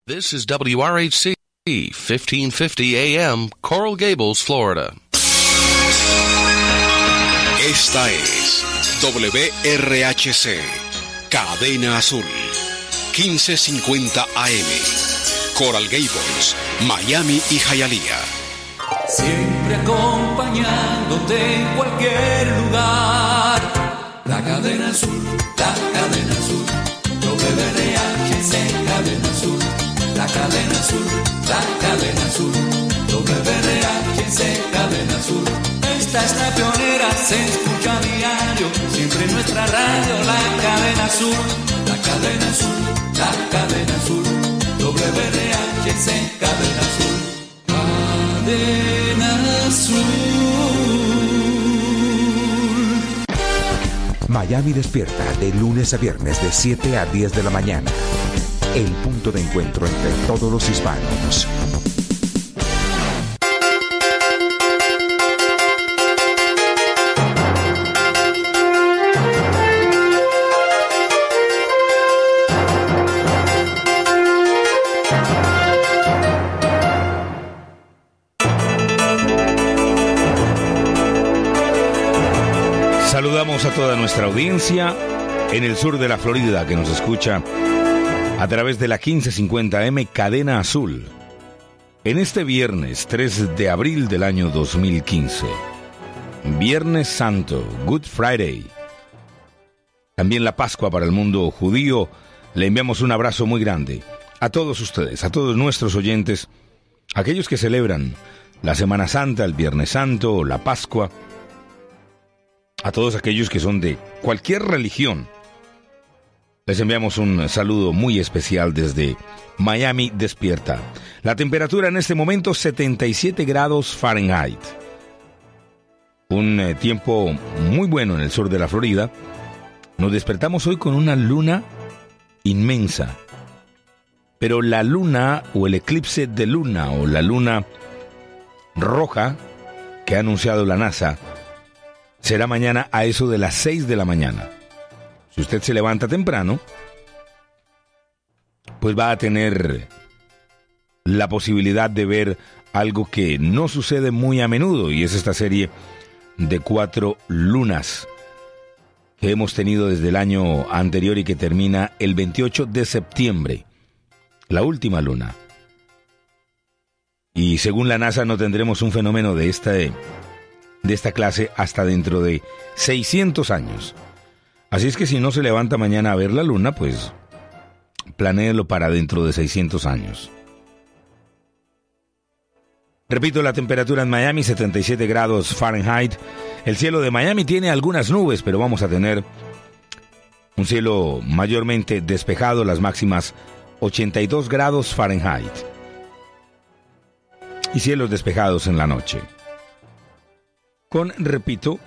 This is WRHC, 1550 AM, Coral Gables, Florida. Esta es WRHC, Cadena Azul, 1550 AM, Coral Gables, Miami y Hialeah. Siempre acompañándote en cualquier lugar. La Cadena Azul, la Cadena Azul, WRHC, Cadena Azul. La Cadena Azul, la Cadena Azul, WRHC, Cadena Azul. Esta es la pionera, se escucha a diario, siempre en nuestra radio, la Cadena Azul. La Cadena Azul, la Cadena Azul, WRHC, Cadena Azul. Cadena Azul. Miami despierta de lunes a viernes de 7 a 10 de la mañana. El punto de encuentro entre todos los hispanos. Saludamos a toda nuestra audiencia en el sur de la Florida que nos escucha a través de la 1550M Cadena Azul. En este viernes 3 de abril del año 2015, Viernes Santo, Good Friday, también la Pascua para el mundo judío, le enviamos un abrazo muy grande a todos ustedes, a todos nuestros oyentes, aquellos que celebran la Semana Santa, el Viernes Santo, la Pascua, a todos aquellos que son de cualquier religión. Les enviamos un saludo muy especial desde Miami Despierta. La temperatura en este momento 77 grados Fahrenheit. Un tiempo muy bueno en el sur de la Florida. Nos despertamos hoy con una luna inmensa. Pero la luna o el eclipse de luna o la luna roja que ha anunciado la NASA será mañana a eso de las 6 de la mañana. Si usted se levanta temprano, pues va a tener la posibilidad de ver algo que no sucede muy a menudo, y es esta serie de 4 lunas que hemos tenido desde el año anterior y que termina el 28 de septiembre, la última luna. Y según la NASA no tendremos un fenómeno de esta clase hasta dentro de 600 años. Así es que si no se levanta mañana a ver la luna, pues planéelo para dentro de 600 años. Repito, la temperatura en Miami, 77 grados Fahrenheit. El cielo de Miami tiene algunas nubes, pero vamos a tener un cielo mayormente despejado, las máximas 82 grados Fahrenheit. Y cielos despejados en la noche. Con, repito,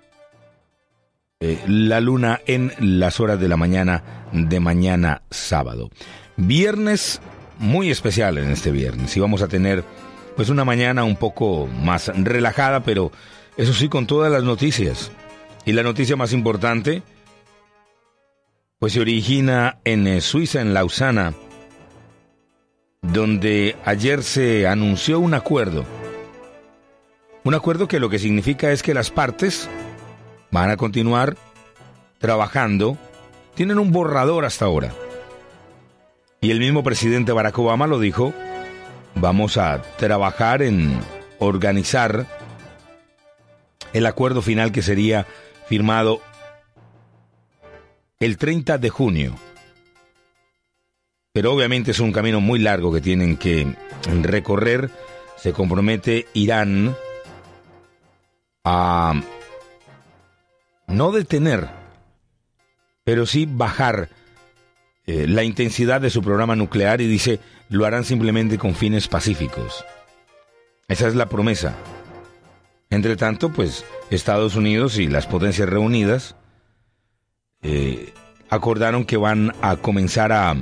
la luna en las horas de la mañana de mañana sábado. Viernes muy especial en este viernes. Y vamos a tener pues una mañana un poco más relajada, pero eso sí, con todas las noticias. Y la noticia más importante pues se origina en Suiza, en Lausana, donde ayer se anunció un acuerdo. Un acuerdo que lo que significa es que las partes van a continuar trabajando. Tienen un borrador hasta ahora. Y el mismo presidente Barack Obama lo dijo. Vamos a trabajar en organizar el acuerdo final que sería firmado el 30 de junio. Pero obviamente es un camino muy largo que tienen que recorrer. Se compromete Irán a no detener, pero sí bajar la intensidad de su programa nuclear, y dice, lo harán simplemente con fines pacíficos. Esa es la promesa. Entre tanto, pues, Estados Unidos y las potencias reunidas acordaron que van a comenzar a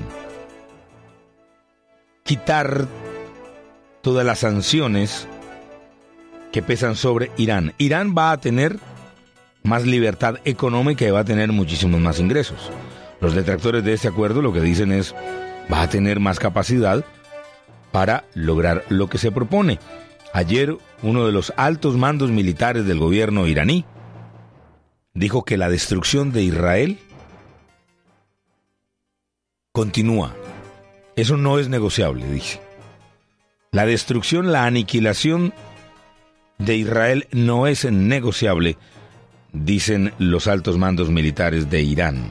quitar todas las sanciones que pesan sobre Irán. Irán va a tener más libertad económica y va a tener muchísimos más ingresos. Los detractores de este acuerdo lo que dicen es va a tener más capacidad para lograr lo que se propone. Ayer, uno de los altos mandos militares del gobierno iraní dijo que la destrucción de Israel continúa. Eso no es negociable, dice. La destrucción, la aniquilación de Israel no es negociable, dicen los altos mandos militares de Irán.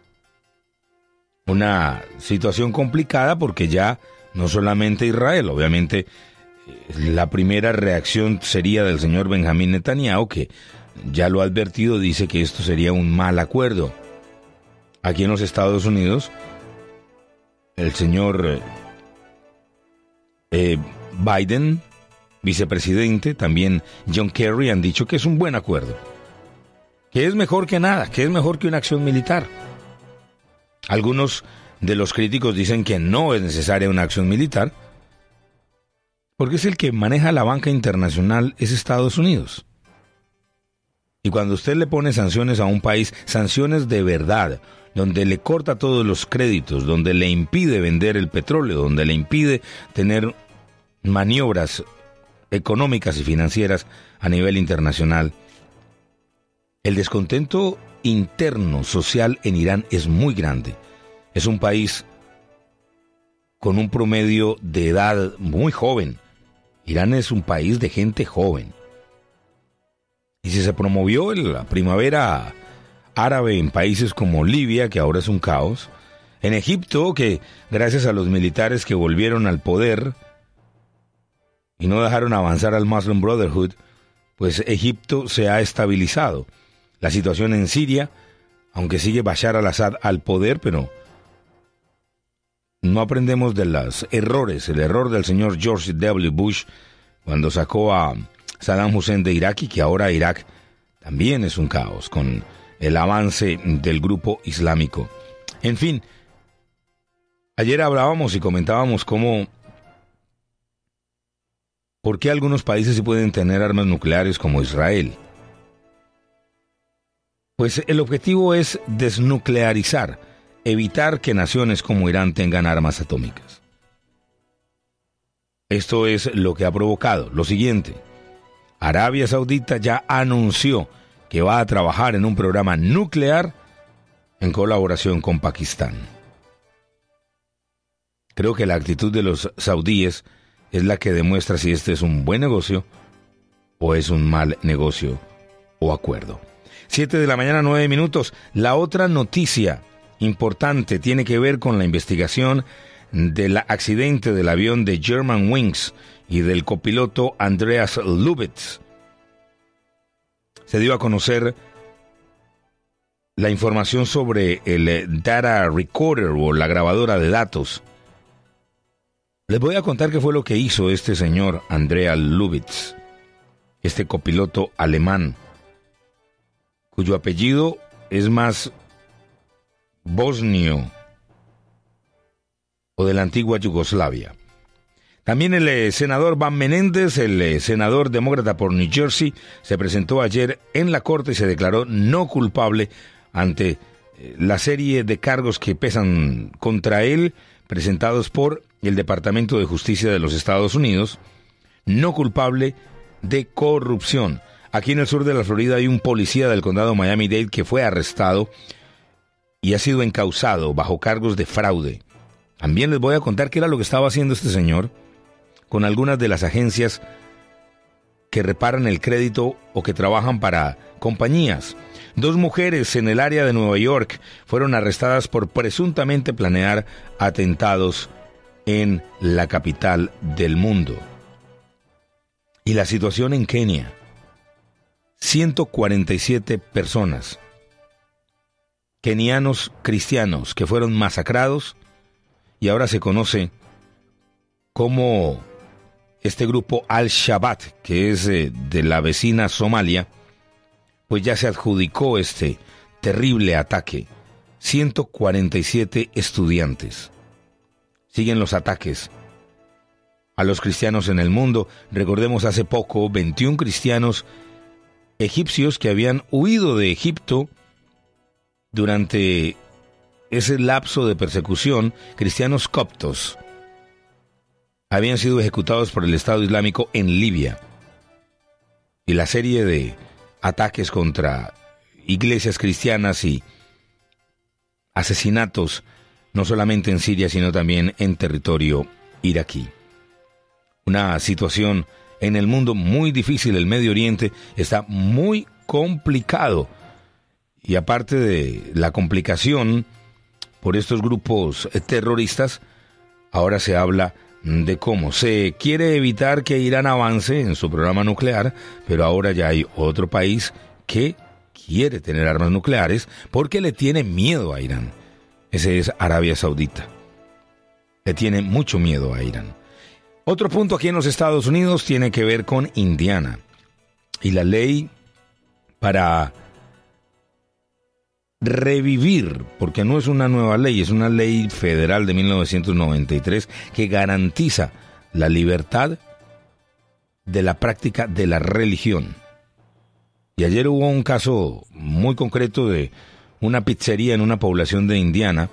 Una situación complicada porque ya no solamente Israel, obviamente la primera reacción sería del señor Benjamín Netanyahu, que ya lo ha advertido, dice que esto sería un mal acuerdo. Aquí en los Estados Unidos, el señor Biden, vicepresidente, también John Kerry, han dicho que es un buen acuerdo, que es mejor que nada, que es mejor que una acción militar. Algunos de los críticos dicen que no es necesaria una acción militar, porque es el que maneja la banca internacional, es Estados Unidos. Y cuando usted le pone sanciones a un país, sanciones de verdad, donde le corta todos los créditos, donde le impide vender el petróleo, donde le impide tener maniobras económicas y financieras a nivel internacional, el descontento interno social en Irán es muy grande. Es un país con un promedio de edad muy joven. Irán es un país de gente joven. Y si se promovió la primavera árabe en países como Libia, que ahora es un caos, en Egipto, que gracias a los militares que volvieron al poder y no dejaron avanzar al Muslim Brotherhood, pues Egipto se ha estabilizado. La situación en Siria, aunque sigue Bashar al-Assad al poder, pero no aprendemos de los errores. El error del señor George W. Bush cuando sacó a Saddam Hussein de Irak, y que ahora Irak también es un caos con el avance del grupo islámico. En fin, ayer hablábamos y comentábamos por qué algunos países sí pueden tener armas nucleares como Israel. Pues el objetivo es desnuclearizar, evitar que naciones como Irán tengan armas atómicas. Esto es lo que ha provocado lo siguiente. Arabia Saudita ya anunció que va a trabajar en un programa nuclear en colaboración con Pakistán. Creo que la actitud de los saudíes es la que demuestra si este es un buen negocio o es un mal negocio o acuerdo. 7:09 a.m. La otra noticia importante tiene que ver con la investigación del accidente del avión de Germanwings y del copiloto Andreas Lubitz. Se dio a conocer la información sobre el data recorder o la grabadora de datos. Les voy a contar qué fue lo que hizo este señor Andreas Lubitz, este copiloto alemán, cuyo apellido es más bosnio o de la antigua Yugoslavia. También el senador Van Menéndez, el senador demócrata por New Jersey, se presentó ayer en la corte y se declaró no culpable ante la serie de cargos que pesan contra él, presentados por el Departamento de Justicia de los Estados Unidos, no culpable de corrupción. Aquí en el sur de la Florida hay un policía del condado Miami-Dade que fue arrestado y ha sido encausado bajo cargos de fraude. También les voy a contar qué era lo que estaba haciendo este señor con algunas de las agencias que reparan el crédito o que trabajan para compañías. 2 mujeres en el área de Nueva York fueron arrestadas por presuntamente planear atentados en la capital del mundo. Y la situación en Kenia. 147 personas, kenianos cristianos, que fueron masacrados, y ahora se conoce como este grupo Al-Shabaab, que es de la vecina Somalia, pues ya se adjudicó este terrible ataque. 147 estudiantes. Siguen los ataques a los cristianos en el mundo. Recordemos hace poco 21 cristianos egipcios que habían huido de Egipto durante ese lapso de persecución, cristianos coptos habían sido ejecutados por el Estado Islámico en Libia. Y la serie de ataques contra iglesias cristianas y asesinatos, no solamente en Siria, sino también en territorio iraquí. Una situación en el mundo muy difícil. El Medio Oriente está muy complicado. Y aparte de la complicación por estos grupos terroristas, ahora se habla de cómo se quiere evitar que Irán avance en su programa nuclear, pero ahora ya hay otro país que quiere tener armas nucleares porque le tiene miedo a Irán. Ese es Arabia Saudita. Le tiene mucho miedo a Irán. Otro punto aquí en los Estados Unidos tiene que ver con Indiana y la ley para revivir, porque no es una nueva ley, es una ley federal de 1993 que garantiza la libertad de la práctica de la religión. Y ayer hubo un caso muy concreto de una pizzería en una población de Indiana,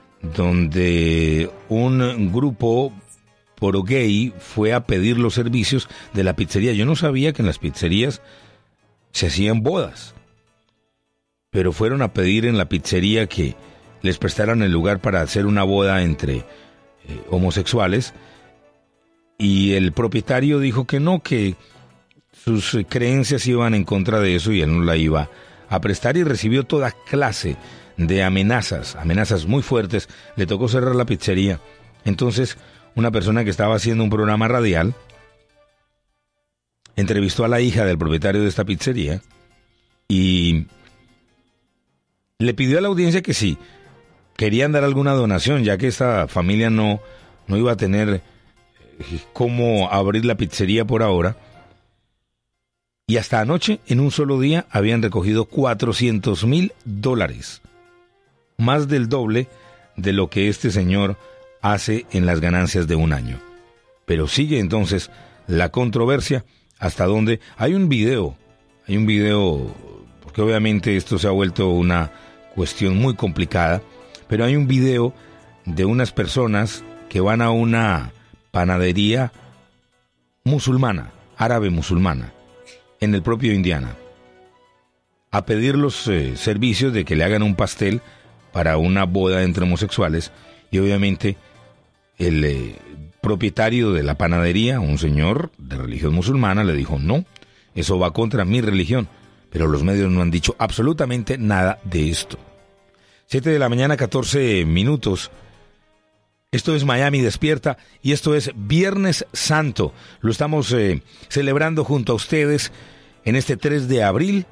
donde un grupo pro-gay fue a pedir los servicios de la pizzería. Yo no sabía que en las pizzerías se hacían bodas, pero fueron a pedir en la pizzería que les prestaran el lugar para hacer una boda entre homosexuales, y el propietario dijo que no, que sus creencias iban en contra de eso y él no la iba a prestar, y recibió toda clase de amenazas muy fuertes. Le tocó cerrar la pizzería. Entonces, una persona que estaba haciendo un programa radial entrevistó a la hija del propietario de esta pizzería y le pidió a la audiencia que si querían dar alguna donación, ya que esta familia no iba a tener cómo abrir la pizzería por ahora. Y hasta anoche, en un solo día, habían recogido $400,000, más del doble de lo que este señor hace en las ganancias de un año. Pero sigue entonces la controversia, hasta donde hay un video, porque obviamente esto se ha vuelto una cuestión muy complicada, pero hay un video de unas personas que van a una panadería musulmana, árabe musulmana, en el propio Indiana, a pedir los servicios de que le hagan un pastel para una boda entre homosexuales, y obviamente el propietario de la panadería, un señor de religión musulmana, le dijo: no, eso va contra mi religión. Pero los medios no han dicho absolutamente nada de esto. 7:14 a.m. Esto es Miami Despierta y esto es Viernes Santo. Lo estamos celebrando junto a ustedes en este 3 de abril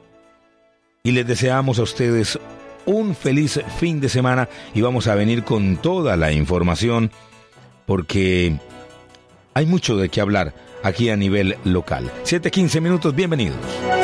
y les deseamos a ustedes un feliz fin de semana, y vamos a venir con toda la información porque hay mucho de qué hablar aquí a nivel local. 7:15, bienvenidos.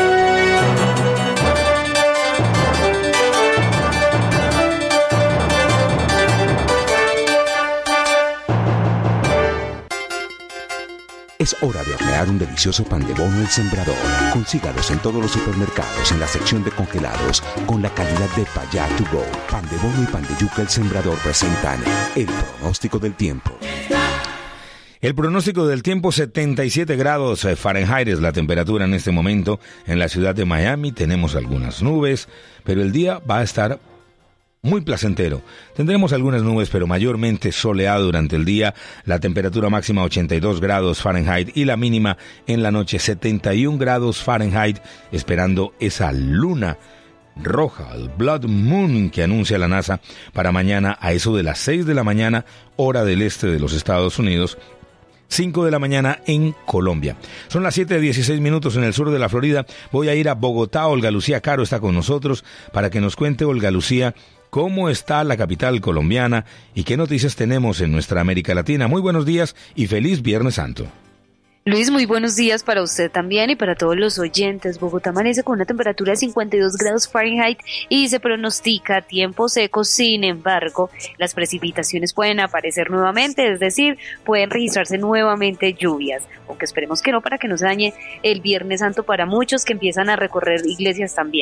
Es hora de hornear un delicioso pan de bono El Sembrador. Consígalos en todos los supermercados en la sección de congelados con la calidad de Payá to Go. Pan de bono y pan de yuca El Sembrador presentan el pronóstico del tiempo. El pronóstico del tiempo: 77 grados Fahrenheit es la temperatura en este momento en la ciudad de Miami. Tenemos algunas nubes, pero el día va a estar muy placentero. Tendremos algunas nubes, pero mayormente soleado durante el día. La temperatura máxima 82 grados Fahrenheit y la mínima en la noche 71 grados Fahrenheit, esperando esa luna roja, el Blood Moon, que anuncia la NASA para mañana a eso de las 6 de la mañana, hora del este de los Estados Unidos, 5 de la mañana en Colombia. Son las 7:16 en el sur de la Florida. Voy a ir a Bogotá. Olga Lucía Caro está con nosotros para que nos cuente, Olga Lucía, cómo está la capital colombiana y qué noticias tenemos en nuestra América Latina. Muy buenos días y feliz Viernes Santo. Luis, muy buenos días para usted también y para todos los oyentes. Bogotá amanece con una temperatura de 52 grados Fahrenheit y se pronostica tiempo seco. Sin embargo, las precipitaciones pueden aparecer nuevamente, es decir, pueden registrarse nuevamente lluvias, aunque esperemos que no, para que no se dañe el Viernes Santo para muchos que empiezan a recorrer iglesias también.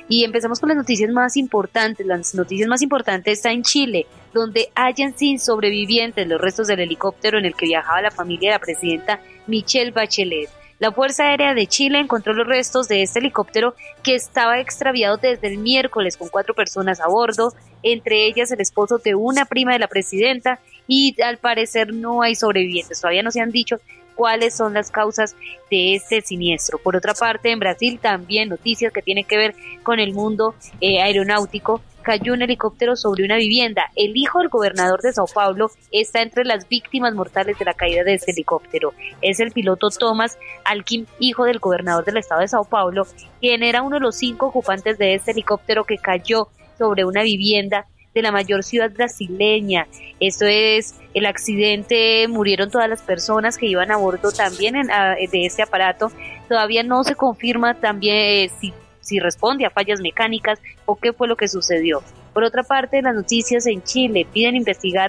Y empezamos con las noticias más importantes. Las noticias más importantes están en Chile, donde hallan sin sobrevivientes los restos del helicóptero en el que viajaba la familia de la presidenta Michelle Bachelet. La Fuerza Aérea de Chile encontró los restos de este helicóptero que estaba extraviado desde el miércoles con 4 personas a bordo, entre ellas el esposo de una prima de la presidenta, y al parecer no hay sobrevivientes. Todavía no se han dicho cuáles son las causas de este siniestro. Por otra parte, en Brasil también noticias que tienen que ver con el mundo aeronáutico. Cayó un helicóptero sobre una vivienda. El hijo del gobernador de Sao Paulo está entre las víctimas mortales de la caída de este helicóptero. Es el piloto Thomas Alquim, hijo del gobernador del estado de Sao Paulo, quien era uno de los 5 ocupantes de este helicóptero que cayó sobre una vivienda de la mayor ciudad brasileña. Esto es el accidente, murieron todas las personas que iban a bordo también de este aparato. Todavía no se confirma también si responde a fallas mecánicas o qué fue lo que sucedió. Por otra parte, las noticias en Chile en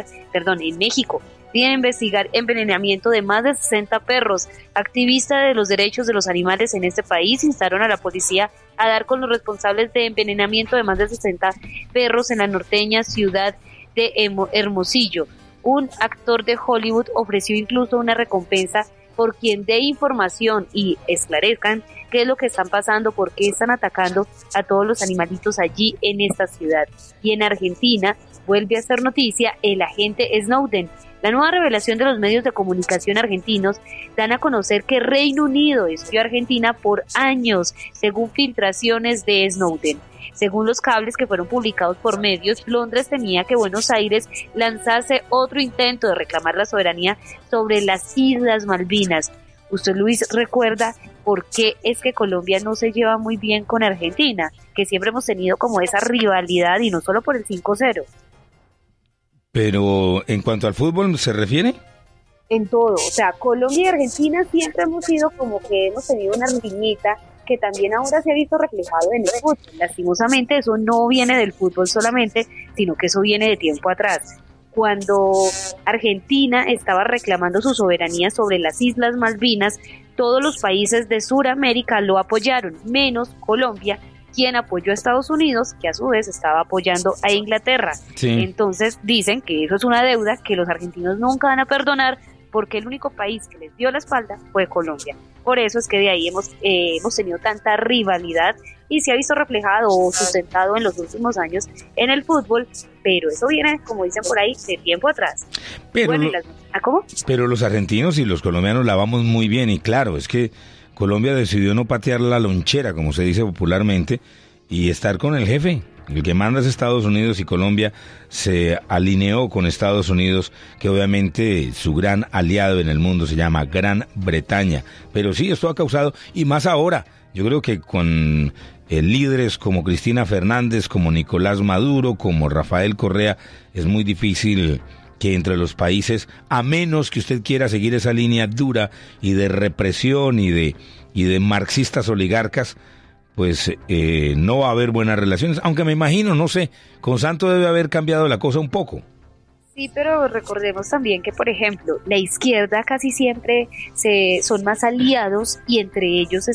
México piden investigar envenenamiento de más de 60 perros. Activistas de los derechos de los animales en este país instaron a la policía a dar con los responsables de envenenamiento de más de 60 perros en la norteña ciudad de Hermosillo. Un actor de Hollywood ofreció incluso una recompensa por quien dé información y esclarezcan qué es lo que están pasando, por qué están atacando a todos los animalitos allí en esta ciudad. Y en Argentina vuelve a ser noticia el agente Snowden. La nueva revelación de los medios de comunicación argentinos dan a conocer que Reino Unido espió a Argentina por años, según filtraciones de Snowden. Según los cables que fueron publicados por medios, Londres temía que Buenos Aires lanzase otro intento de reclamar la soberanía sobre las Islas Malvinas. ¿Usted, Luis, recuerda por qué es que Colombia no se lleva muy bien con Argentina? Que siempre hemos tenido como esa rivalidad y no solo por el 5-0. Pero en cuanto al fútbol se refiere, en todo, o sea, Colombia y Argentina siempre hemos sido como que hemos tenido una riñita que también ahora se ha visto reflejado en el fútbol. Lastimosamente eso no viene del fútbol solamente, sino que eso viene de tiempo atrás. Cuando Argentina estaba reclamando su soberanía sobre las Islas Malvinas, todos los países de Sudamérica lo apoyaron, menos Colombia, quien apoyó a Estados Unidos, que a su vez estaba apoyando a Inglaterra. Sí. Entonces dicen que eso es una deuda que los argentinos nunca van a perdonar, porque el único país que les dio la espalda fue Colombia. Por eso es que de ahí hemos tenido tanta rivalidad y se ha visto reflejado o sustentado en los últimos años en el fútbol, pero eso viene, como dicen por ahí, de tiempo atrás. Pero, bueno, ¿cómo? Pero los argentinos y los colombianos la vamos muy bien, y claro, es que Colombia decidió no patear la lonchera, como se dice popularmente, y estar con el jefe. El que manda es Estados Unidos, y Colombia se alineó con Estados Unidos, que obviamente su gran aliado en el mundo se llama Gran Bretaña. Pero sí, esto ha causado, y más ahora, yo creo que con líderes como Cristina Fernández, como Nicolás Maduro, como Rafael Correa, es muy difícil que entre los países, a menos que usted quiera seguir esa línea dura y de represión y de marxistas oligarcas, pues no va a haber buenas relaciones, aunque me imagino, no sé, con Santos debe haber cambiado la cosa un poco. Sí, pero recordemos también que, por ejemplo, la izquierda casi siempre son más aliados y entre ellos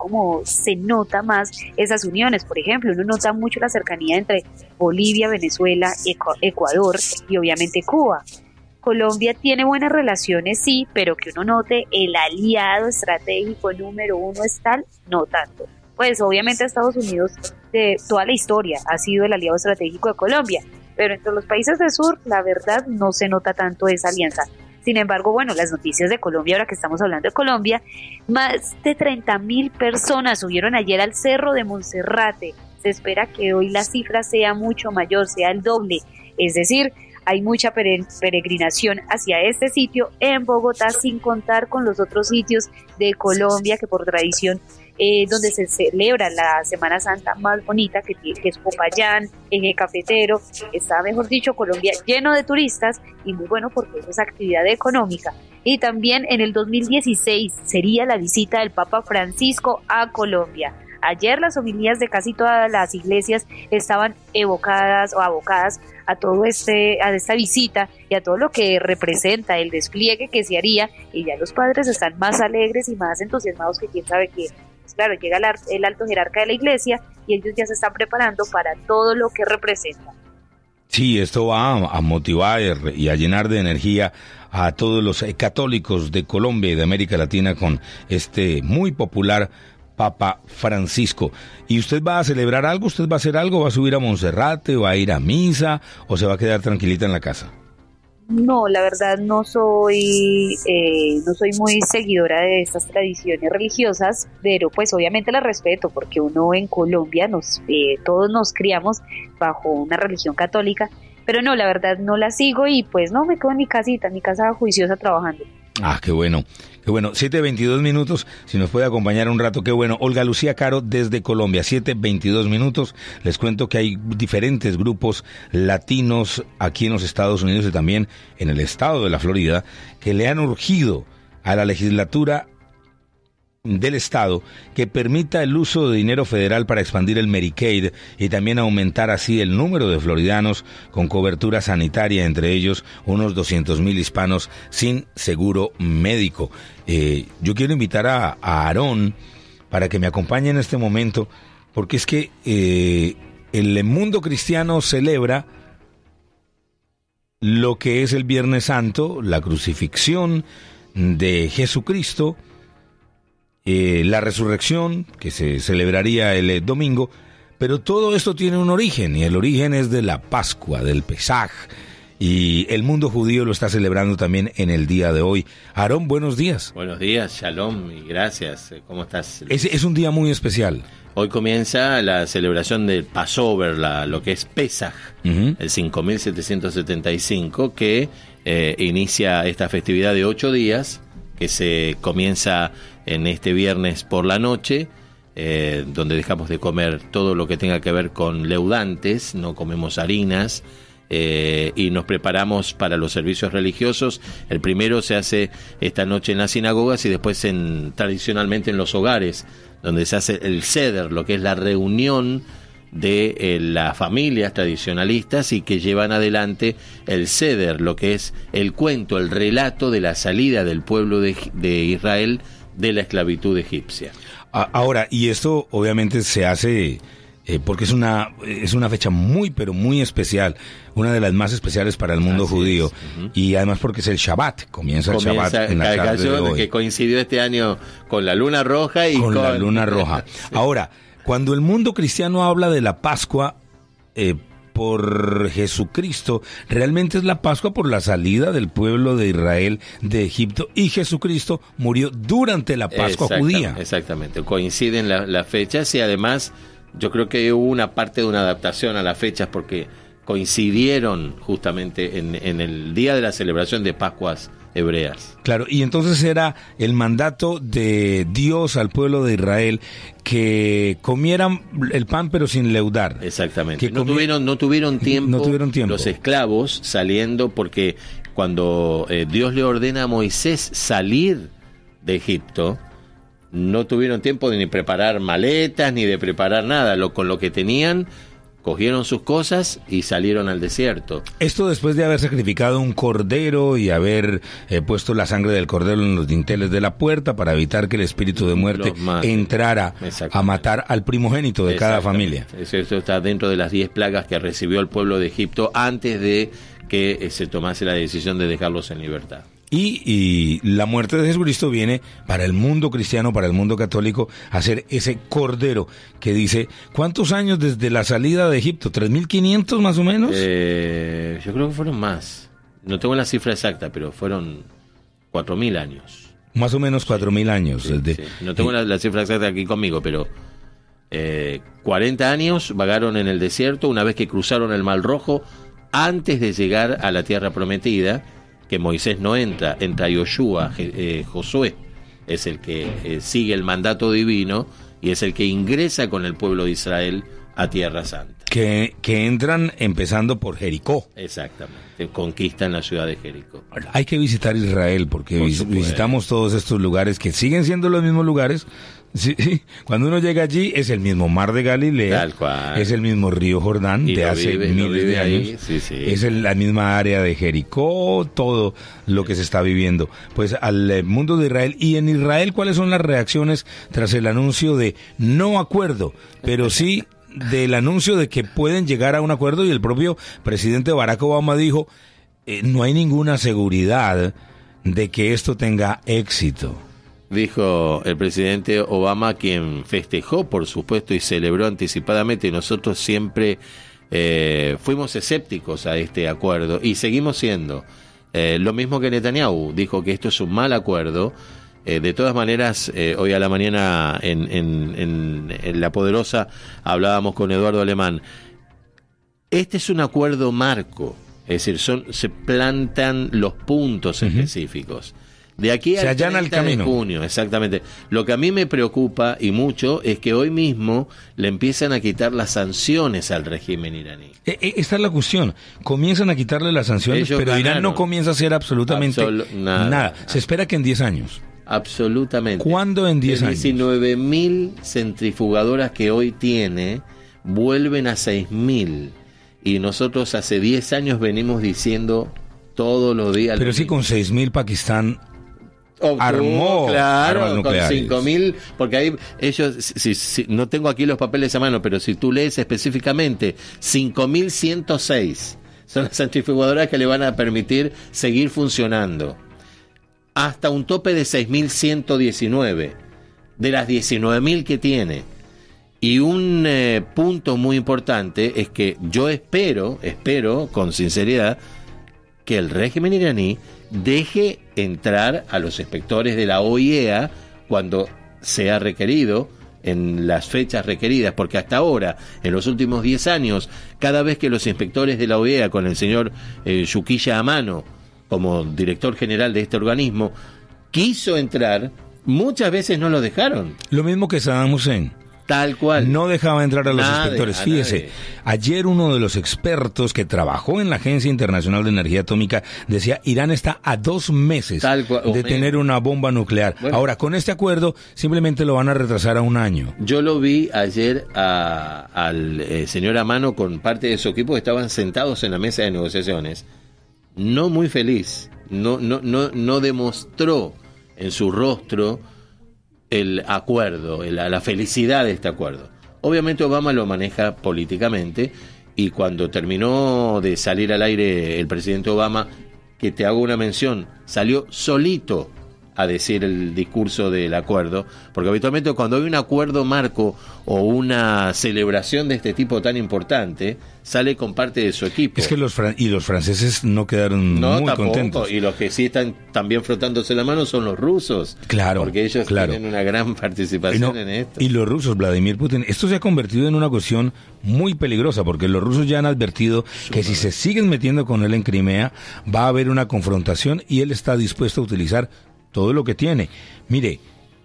se nota más esas uniones. Por ejemplo, uno nota mucho la cercanía entre Bolivia, Venezuela, Ecuador y obviamente Cuba. Colombia tiene buenas relaciones, sí, pero que uno note el aliado estratégico número 1 es tal, no tanto. Pues obviamente Estados Unidos de toda la historia ha sido el aliado estratégico de Colombia, pero entre los países del sur, la verdad, no se nota tanto esa alianza. Sin embargo, bueno, las noticias de Colombia, ahora que estamos hablando de Colombia, más de 30.000 personas subieron ayer al Cerro de Monserrate. Se espera que hoy la cifra sea mucho mayor, sea el doble. Es decir, hay mucha peregrinación hacia este sitio en Bogotá, sin contar con los otros sitios de Colombia que por tradición donde se celebra la Semana Santa más bonita, que es Popayán, Eje Cafetero. Está, mejor dicho, Colombia lleno de turistas y muy bueno porque eso es actividad económica. Y también en el 2016 sería la visita del Papa Francisco a Colombia. Ayer las homilías de casi todas las iglesias estaban evocadas o abocadas a a esta visita y a todo lo que representa el despliegue que se haría, y ya los padres están más alegres y más entusiasmados que quién sabe qué. Pues claro, llega el alto jerarca de la iglesia y ellos ya se están preparando para todo lo que representa. Sí, esto va a motivar y a llenar de energía a todos los católicos de Colombia y de América Latina con este muy popular Papa Francisco. ¿Y usted va a celebrar algo? ¿Usted va a hacer algo? ¿Va a subir a Monserrate? ¿Va a ir a misa? ¿O se va a quedar tranquilita en la casa? No, la verdad no soy muy seguidora de estas tradiciones religiosas, pero pues obviamente las respeto porque uno en Colombia todos nos criamos bajo una religión católica, pero no, la verdad no la sigo y pues no, me quedo en mi casita, en mi casa juiciosa trabajando. Ah, qué bueno, 7:22 minutos, si nos puede acompañar un rato, qué bueno. Olga Lucía Caro desde Colombia, 7:22 minutos, les cuento que hay diferentes grupos latinos aquí en los Estados Unidos y también en el estado de la Florida, que le han urgido a la legislatura del estado que permita el uso de dinero federal para expandir el Medicaid y también aumentar así el número de floridanos con cobertura sanitaria, entre ellos unos 200,000 hispanos sin seguro médico. Yo quiero invitar a Aarón para que me acompañe en este momento, porque es que el mundo cristiano celebra lo que es el Viernes Santo, la crucifixión de Jesucristo, la resurrección, que se celebraría el domingo, pero todo esto tiene un origen, y el origen es de la Pascua, del Pesaj, y el mundo judío lo está celebrando también en el día de hoy. Aarón, buenos días. Buenos días, shalom y gracias. ¿Cómo estás? Es un día muy especial. Hoy comienza la celebración del Passover, lo que es Pesaj, el 5775, que inicia esta festividad de 8 días, que se comienza en este viernes por la noche, donde dejamos de comer todo lo que tenga que ver con leudantes, no comemos harinas, y nos preparamos para los servicios religiosos. El primero se hace esta noche en las sinagogas y después tradicionalmente en los hogares, donde se hace el seder, lo que es la reunión de las familias tradicionalistas y que llevan adelante el seder, lo que es el cuento, el relato de la salida del pueblo de Israel de la esclavitud egipcia. Ahora, y esto obviamente se hace porque es una fecha muy, pero muy especial, una de las más especiales para el mundo judío, y además porque es el Shabbat, comienza el Shabbat en la tarde de hoy. Que coincidió este año con la luna roja y con la luna roja. Ahora, cuando el mundo cristiano habla de la Pascua por Jesucristo, realmente es la Pascua por la salida del pueblo de Israel de Egipto, y Jesucristo murió durante la Pascua judía. Exactamente, coinciden las fechas, y además yo creo que hubo una parte de una adaptación a las fechas porque coincidieron justamente en el día de la celebración de Pascuas hebreas. Claro, y entonces era el mandato de Dios al pueblo de Israel que comieran el pan pero sin leudar. Exactamente. No tuvieron tiempo los esclavos saliendo, porque cuando Dios le ordena a Moisés salir de Egipto, no tuvieron tiempo de ni preparar maletas ni de preparar nada. Con lo que tenían, cogieron sus cosas y salieron al desierto. Esto después de haber sacrificado un cordero y haber puesto la sangre del cordero en los dinteles de la puerta para evitar que el espíritu de muerte entrara a matar al primogénito de cada familia. Esto está dentro de las 10 plagas que recibió el pueblo de Egipto antes de que se tomase la decisión de dejarlos en libertad. Y la muerte de Jesucristo viene para el mundo cristiano, para el mundo católico, a ser ese cordero que dice, ¿cuántos años desde la salida de Egipto? ¿3.500 más o menos? Yo creo que fueron más. No tengo la cifra exacta, pero fueron 4.000 años. Más o menos 4.000 años. Sí, sí. No tengo la cifra exacta aquí conmigo, pero 40 años vagaron en el desierto una vez que cruzaron el Mar Rojo antes de llegar a la tierra prometida, que Moisés no entra Yoshua, Josué es el que sigue el mandato divino y es el que ingresa con el pueblo de Israel a Tierra Santa. Que entran empezando por Jericó. Exactamente, conquistan la ciudad de Jericó. Hay que visitar Israel porque visitamos todos estos lugares que siguen siendo los mismos lugares. Sí, cuando uno llega allí es el mismo mar de Galilea, tal cual, es el mismo río Jordán de hace miles de años, es la misma área de Jericó, todo lo que se está viviendo. Pues al mundo de Israel, y en Israel, ¿cuáles son las reacciones tras el anuncio de no acuerdo, pero sí del anuncio de que pueden llegar a un acuerdo y el propio presidente Barack Obama dijo, no hay ninguna seguridad de que esto tenga éxito. Dijo el presidente Obama, quien festejó, por supuesto, y celebró anticipadamente. Nosotros siempre fuimos escépticos a este acuerdo y seguimos siendo. Lo mismo que Netanyahu, dijo que esto es un mal acuerdo. De todas maneras, hoy a la mañana en La Poderosa hablábamos con Eduardo Alemán. Este es un acuerdo marco, es decir, se plantan los puntos específicos. De aquí al 30 de junio, exactamente. Lo que a mí me preocupa y mucho es que hoy mismo le empiezan a quitar las sanciones al régimen iraní. Esta es la cuestión. Comienzan a quitarle las sanciones, pero ganaron. Irán no comienza a hacer absolutamente nada. Se espera que en 10 años. Absolutamente. ¿Cuándo en 10 años? 19.000 centrifugadoras que hoy tiene vuelven a 6.000. Y nosotros hace 10 años venimos diciendo todos los días. Pero sí, con 6.000 Pakistán armó, claro, armas nucleares. Con 5.000, porque ahí ellos, si, no tengo aquí los papeles a mano, pero si tú lees específicamente, 5.106 son las centrifugadoras que le van a permitir seguir funcionando. Hasta un tope de 6.119, de las 19.000 que tiene. Y un punto muy importante es que yo espero con sinceridad, que el régimen iraní deje entrar a los inspectores de la OIEA cuando sea requerido, en las fechas requeridas, porque hasta ahora, en los últimos 10 años, cada vez que los inspectores de la OIEA, con el señor Yukiya Amano, como director general de este organismo, quiso entrar, muchas veces no lo dejaron. Lo mismo que Saddam Hussein. Tal cual. No dejaba entrar a los inspectores. Fíjese, ayer uno de los expertos que trabajó en la Agencia Internacional de Energía Atómica decía, Irán está a 2 meses de tener una bomba nuclear. Bueno, ahora, con este acuerdo, simplemente lo van a retrasar a 1 año. Yo lo vi ayer al señor Amano con parte de su equipo que estaban sentados en la mesa de negociaciones. No muy feliz. No demostró en su rostro el acuerdo, la felicidad de este acuerdo. Obviamente Obama lo maneja políticamente, y cuando terminó de salir al aire el presidente Obama, que te hago una mención, salió solito a decir el discurso del acuerdo, porque habitualmente cuando hay un acuerdo marco o una celebración de este tipo tan importante, sale con parte de su equipo. Es que los franceses no quedaron muy contentos. Y los que sí están también frotándose la mano son los rusos. Claro. Porque ellos tienen una gran participación en esto. Y los rusos, Vladimir Putin, esto se ha convertido en una cuestión muy peligrosa, porque los rusos ya han advertido que si se siguen metiendo con él en Crimea, va a haber una confrontación, y él está dispuesto a utilizar todo lo que tiene. Mire,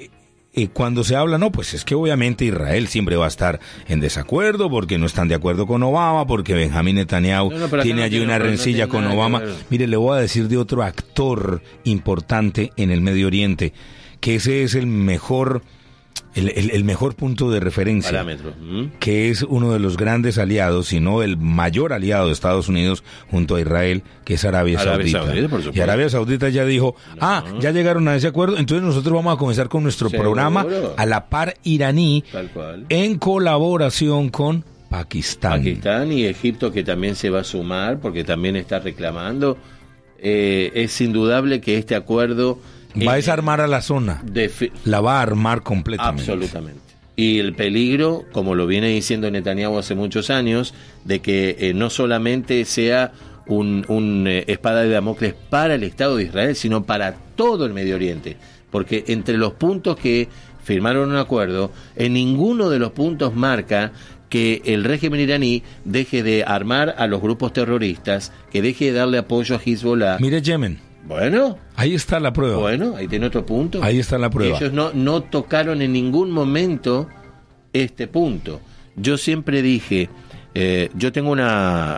cuando se habla, no, pues es que obviamente Israel siempre va a estar en desacuerdo porque no están de acuerdo con Obama, porque Benjamín Netanyahu tiene allí una rencilla con Obama. Mire, le voy a decir de otro actor importante en el Medio Oriente, que ese es el mejor punto de referencia, parámetro, que es uno de los grandes aliados, si no el mayor aliado de Estados Unidos junto a Israel, que es Arabia Saudita. Y Arabia Saudita ya dijo, ya llegaron a ese acuerdo, entonces nosotros vamos a comenzar con nuestro programa a la par iraní, en colaboración con Pakistán y Egipto, que también se va a sumar porque también está reclamando. Es indudable que este acuerdo va a desarmar a la zona, la va a armar completamente. Absolutamente. Y el peligro, como lo viene diciendo Netanyahu hace muchos años, de que no solamente sea un espada de Damocles para el Estado de Israel, sino para todo el Medio Oriente. Porque entre los puntos que firmaron un acuerdo, en ninguno de los puntos marca que el régimen iraní deje de armar a los grupos terroristas, que deje de darle apoyo a Hezbollah. Mire Yemen. Bueno, ahí está la prueba. Bueno, ahí tiene otro punto. Ahí está la prueba. Ellos no tocaron en ningún momento este punto. Yo siempre dije, yo tengo una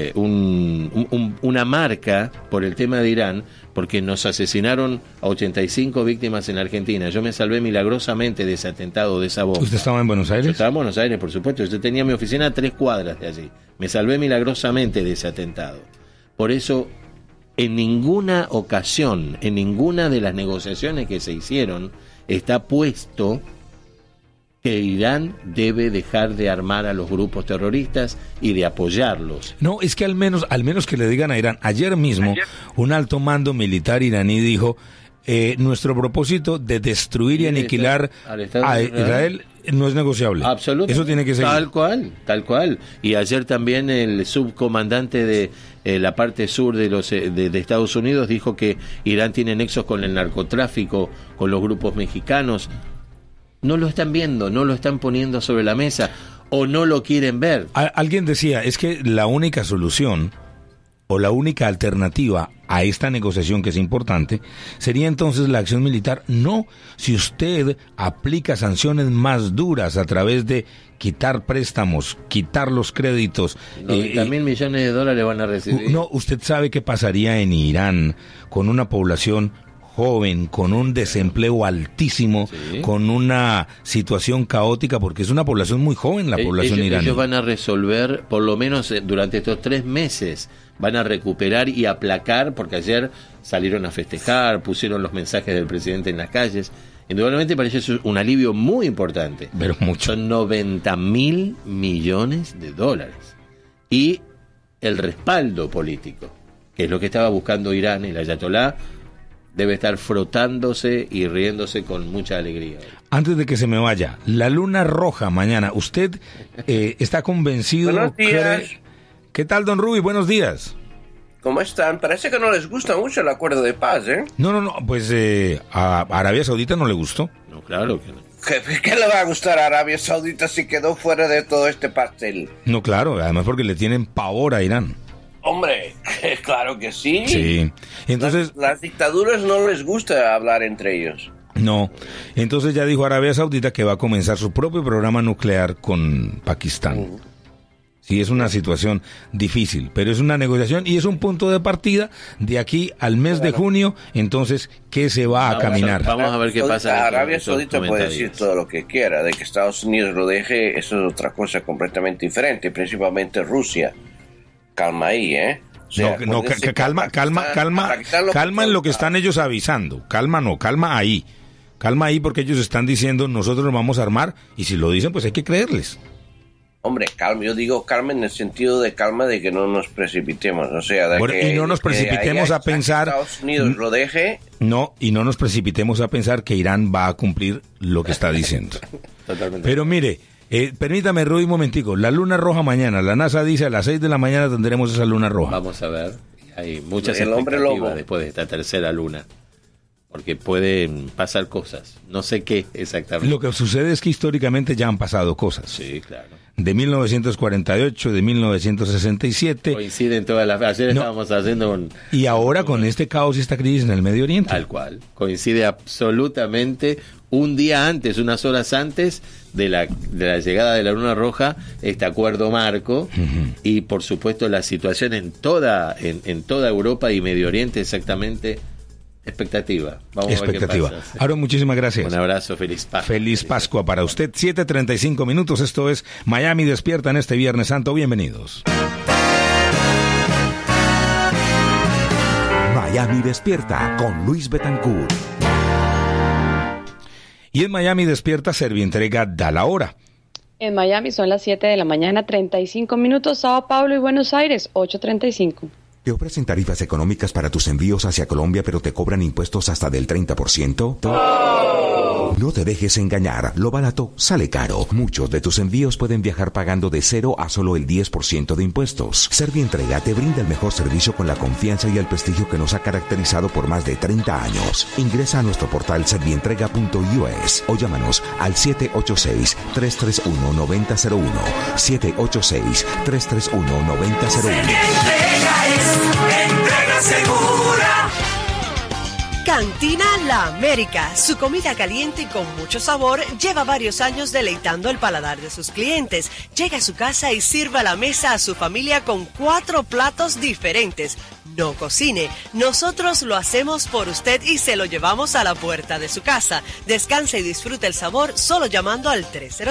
marca por el tema de Irán, porque nos asesinaron a 85 víctimas en la Argentina. Yo me salvé milagrosamente de ese atentado, de esa bomba. ¿Usted estaba en Buenos Aires? Yo estaba en Buenos Aires, por supuesto. Yo tenía mi oficina a 3 cuadras de allí. Me salvé milagrosamente de ese atentado. Por eso, en ninguna ocasión, en ninguna de las negociaciones que se hicieron, está puesto que Irán debe dejar de armar a los grupos terroristas y de apoyarlos. No, es que al menos que le digan a Irán. Ayer mismo, un alto mando militar iraní dijo, nuestro propósito de destruir y aniquilar a Israel no es negociable. Absolutamente. Eso tiene que ser. Tal cual. Y ayer también el subcomandante de la parte sur de Estados Unidos dijo que Irán tiene nexos con el narcotráfico, con los grupos mexicanos. No lo están viendo, no lo están poniendo sobre la mesa o no lo quieren ver. Alguien decía, es que la única solución o la única alternativa a esta negociación, que es importante, sería entonces la acción militar. No, si usted aplica sanciones más duras a través de quitar préstamos, quitar los créditos... 90.000 millones de dólares van a recibir. No, usted sabe qué pasaría en Irán con una población joven, con un desempleo altísimo, sí, con una situación caótica, porque es una población muy joven la población iraní. Ellos van a resolver, por lo menos durante estos 3 meses, van a recuperar y aplacar, porque ayer salieron a festejar, pusieron los mensajes del presidente en las calles. Indudablemente parece eso un alivio muy importante. Pero mucho. Son 90.000 millones de dólares. Y el respaldo político, que es lo que estaba buscando Irán, el ayatolá, debe estar frotándose y riéndose con mucha alegría. Antes de que se me vaya, la luna roja mañana, ¿usted está convencido? Buenos días. ¿Qué tal, don Rubi? Buenos días. ¿Cómo están? Parece que no les gusta mucho el acuerdo de paz, ¿eh? No, pues a Arabia Saudita no le gustó. No, claro que no. ¿Qué le va a gustar a Arabia Saudita si quedó fuera de todo este pastel? No, claro, además porque le tienen pavor a Irán. Hombre, claro que sí. Sí. Entonces, las dictaduras no les gusta hablar entre ellos. No. Entonces ya dijo Arabia Saudita que va a comenzar su propio programa nuclear con Pakistán. Sí, es una situación difícil, pero es una negociación y es un punto de partida de aquí al mes de junio. Entonces, ¿qué se va a caminar? Vamos a ver qué pasa. Arabia Saudita puede decir todo lo que quiera, de que Estados Unidos lo deje, eso es otra cosa completamente diferente, principalmente Rusia. Calma ahí, ¿eh? O sea, calma en lo que están ellos avisando. Calma ahí. Calma ahí porque ellos están diciendo nosotros nos vamos a armar y si lo dicen pues hay que creerles. Hombre, calma, yo digo calma en el sentido de calma de que no nos precipitemos, o sea, de bueno, y no nos precipitemos a pensar que Estados Unidos lo deje. No, y no nos precipitemos a pensar que Irán va a cumplir lo que está diciendo. Totalmente. Pero mire, permítame, Ruy, un momentico. La luna roja mañana, la NASA dice a las 6 de la mañana tendremos esa luna roja. Vamos a ver, hay muchas expectativas después de esta tercera luna. Porque pueden pasar cosas, no sé qué exactamente. Lo que sucede es que históricamente ya han pasado cosas. Sí, claro. De 1948, de 1967. Coinciden todas las... Ayer estábamos haciendo y ahora con este caos y esta crisis en el Medio Oriente. Tal cual. Coincide absolutamente un día antes, unas horas antes de la llegada de la Luna Roja, este acuerdo marco, y por supuesto la situación en toda Europa y Medio Oriente exactamente... Expectativa. Vamos a ver qué pasa. Aaron, muchísimas gracias. Un abrazo, feliz Pascua. Feliz Pascua para usted. 7:35 minutos. Esto es Miami Despierta en este Viernes Santo. Bienvenidos. Miami Despierta con Luis Betancourt. Y en Miami Despierta, Servientrega da la hora. En Miami son las 7 de la mañana, 35 minutos. Sao Paulo y Buenos Aires, 8:35. ¿Te ofrecen tarifas económicas para tus envíos hacia Colombia, pero te cobran impuestos hasta del 30%? No te dejes engañar, lo barato sale caro. Muchos de tus envíos pueden viajar pagando de 0 a solo el 10% de impuestos. Servientrega te brinda el mejor servicio con la confianza y el prestigio que nos ha caracterizado por más de 30 años. Ingresa a nuestro portal servientrega.us o llámanos al 786-331-9001. 786-331-9001. Entrega segura. Cantina La América, su comida caliente y con mucho sabor, lleva varios años deleitando el paladar de sus clientes. Llega a su casa y sirva a la mesa a su familia con 4 platos diferentes. No cocine, nosotros lo hacemos por usted y se lo llevamos a la puerta de su casa. Descanse y disfrute el sabor solo llamando al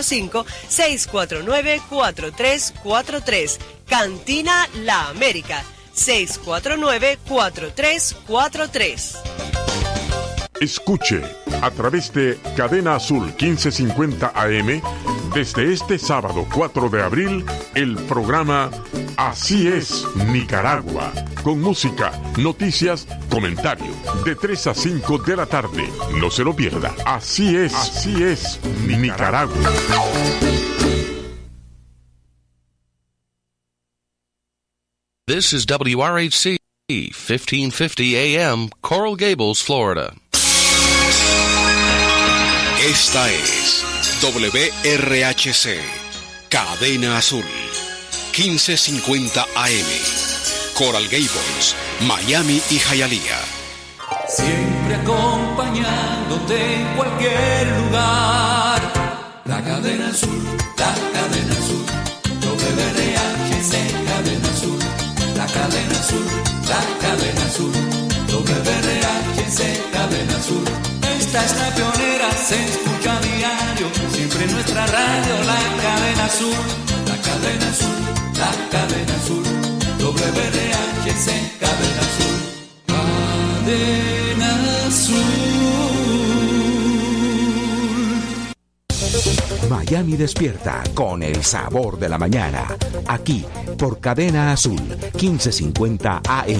305-649-4343. Cantina La América, 649-4343. Escuche a través de Cadena Azul 1550 AM desde este sábado 4 de abril el programa Así es Nicaragua, con música, noticias, comentarios, de 3 a 5 de la tarde. No se lo pierda. Así es Nicaragua. This is WRHC 1550 AM, Coral Gables, Florida. Esta es WRHC, Cadena Azul, 1550 AM, Coral Gables, Miami y Hialeah. Siempre acompañándote en cualquier lugar. La Cadena Azul, la Cadena Azul, WRHC, Cadena Azul, la Cadena Azul, la Cadena Azul, WRHC, Cadena Azul. Esta es la pionera, se escucha a diario, siempre en nuestra radio, la Cadena Azul, la Cadena Azul, la Cadena Azul, WRHC, Cadena Azul, Cadena Azul. Miami despierta con el sabor de la mañana, aquí por Cadena Azul 1550 AM.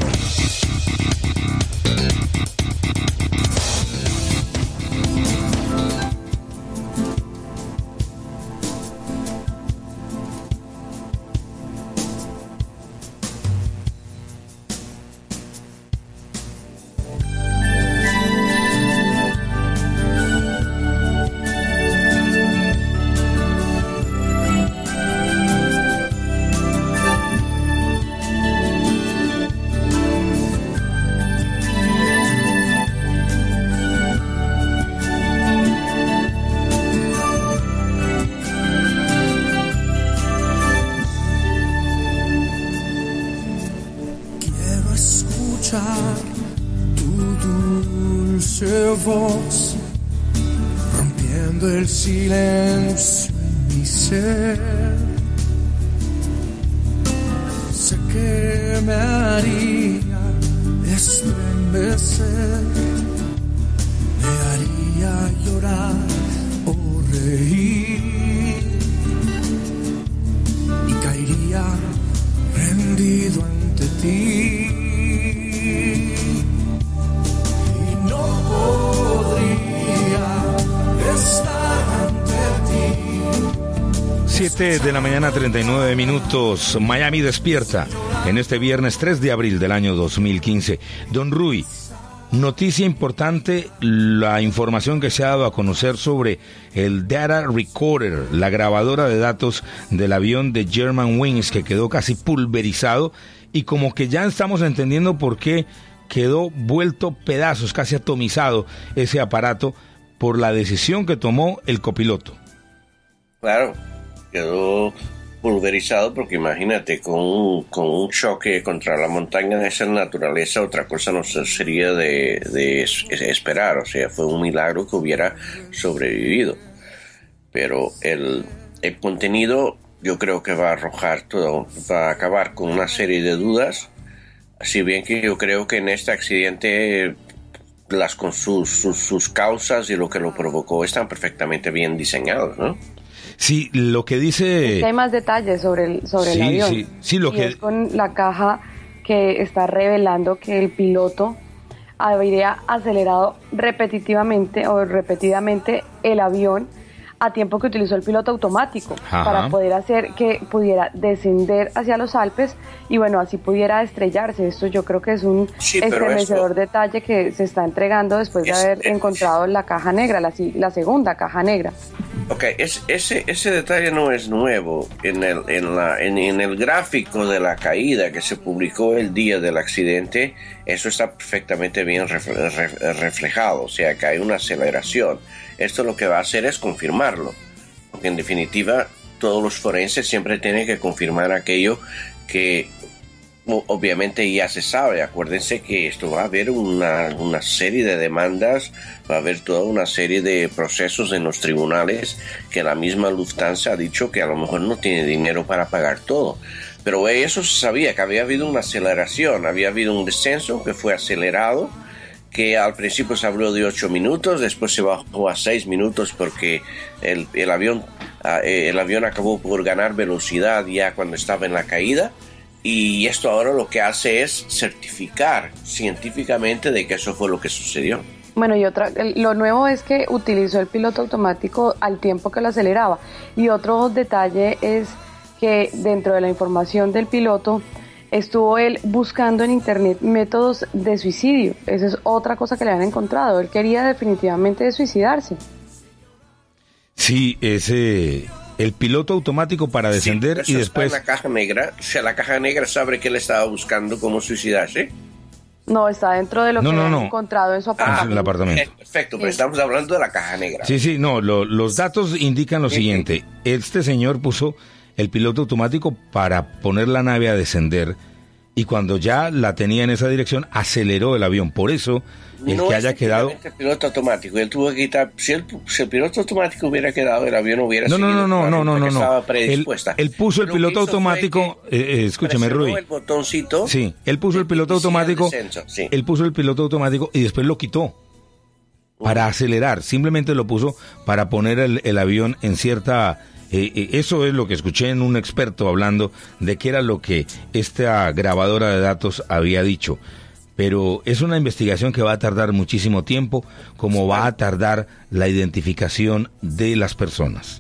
voz, rompiendo el silencio en mi ser. Sé que me haría estremecer, me haría llorar o reír, y caería rendido ante ti. Estar ante ti. 7 de la mañana, 39 minutos. Miami despierta en este viernes 3 de abril del año 2015. Don Rui, noticia importante, la información que se ha dado a conocer sobre el Data Recorder, la grabadora de datos del avión de Germanwings, que quedó casi pulverizado, y como que ya estamos entendiendo por qué quedó vuelto pedazos, casi atomizado ese aparato, por la decisión que tomó el copiloto. Claro, quedó pulverizado porque imagínate, con un choque contra la montaña de esa naturaleza, otra cosa no sería de esperar. O sea, fue un milagro que hubiera sobrevivido. Pero el contenido yo creo que va a arrojar todo, va a acabar con una serie de dudas. Si bien que yo creo que en este accidente con sus causas y lo que lo provocó están perfectamente bien diseñados, ¿no? Sí, lo que dice... Es que hay más detalles sobre el avión. Sí, lo que... es con la caja que está revelando que el piloto habría acelerado repetidamente el avión a tiempo que utilizó el piloto automático. Ajá. Para poder hacer que pudiera descender hacia los Alpes y bueno, así pudiera estrellarse. Esto yo creo que es un estremecedor detalle que se está entregando después de haber encontrado la caja negra, la segunda caja negra. Ok, ese detalle no es nuevo. En el gráfico de la caída que se publicó el día del accidente, eso está perfectamente bien reflejado, o sea que hay una aceleración. Esto lo que va a hacer es confirmarlo, porque en definitiva todos los forenses siempre tienen que confirmar aquello que obviamente ya se sabe. Acuérdense que esto va a haber una serie de demandas, va a haber toda una serie de procesos en los tribunales que la misma Lufthansa ha dicho que a lo mejor no tiene dinero para pagar todo. Pero eso se sabía, que había habido una aceleración, había habido un descenso que fue acelerado, que al principio se habló de 8 minutos, después se bajó a 6 minutos porque el avión acabó por ganar velocidad ya cuando estaba en la caída, y esto ahora lo que hace es certificar científicamente de que eso fue lo que sucedió. Bueno, y lo nuevo es que utilizó el piloto automático al tiempo que lo aceleraba, y otro detalle es que dentro de la información del piloto estuvo él buscando en internet métodos de suicidio. Esa es otra cosa que le han encontrado. Él quería definitivamente suicidarse. Sí, el piloto automático para descender y después... Está en la caja negra. O sea, la caja negra sabe que él estaba buscando cómo suicidarse. No, está dentro de lo que han encontrado en su apartamento. En el apartamento. Perfecto, pero estamos hablando de la caja negra. Sí, no, los datos indican lo siguiente. Este señor puso el piloto automático para poner la nave a descender, y cuando ya la tenía en esa dirección, aceleró el avión. Por eso, el que haya quedado... El piloto automático, él tuvo que quitar... Si el piloto automático hubiera quedado, el avión hubiera seguido. No. Estaba predispuesta. Él puso el piloto automático... escúcheme, Rui. El botoncito. Sí, él puso el piloto automático. Sí. Él puso el piloto automático y después lo quitó para acelerar. Simplemente lo puso para poner el avión en cierta... eso es lo que escuché en un experto hablando de qué era lo que esta grabadora de datos había dicho. Pero es una investigación que va a tardar muchísimo tiempo, como va a tardar la identificación de las personas.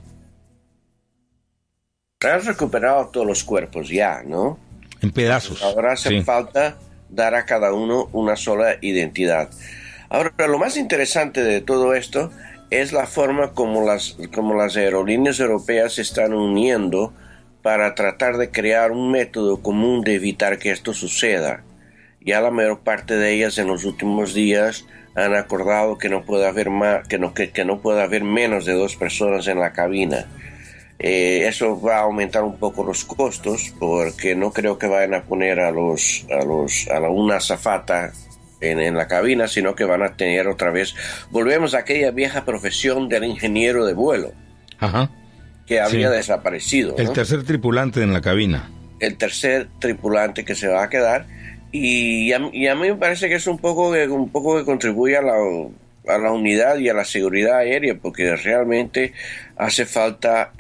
Han recuperado todos los cuerpos ya, ¿no? En pedazos. Ahora hace falta dar a cada uno una sola identidad. Ahora, lo más interesante de todo esto es la forma como las aerolíneas europeas se están uniendo para tratar de crear un método común de evitar que esto suceda. Ya la mayor parte de ellas en los últimos días han acordado que no puede haber que no puede haber menos de 2 personas en la cabina. Eso va a aumentar un poco los costos, porque no creo que vayan a poner a una azafata en la cabina, sino que van a tener otra vez, volvemos a aquella vieja profesión del ingeniero de vuelo. Ajá. Que había desaparecido, ¿no? El tercer tripulante en la cabina. El tercer tripulante que se va a quedar, y a mí me parece que es un poco que contribuye a la unidad y a la seguridad aérea, porque realmente hace falta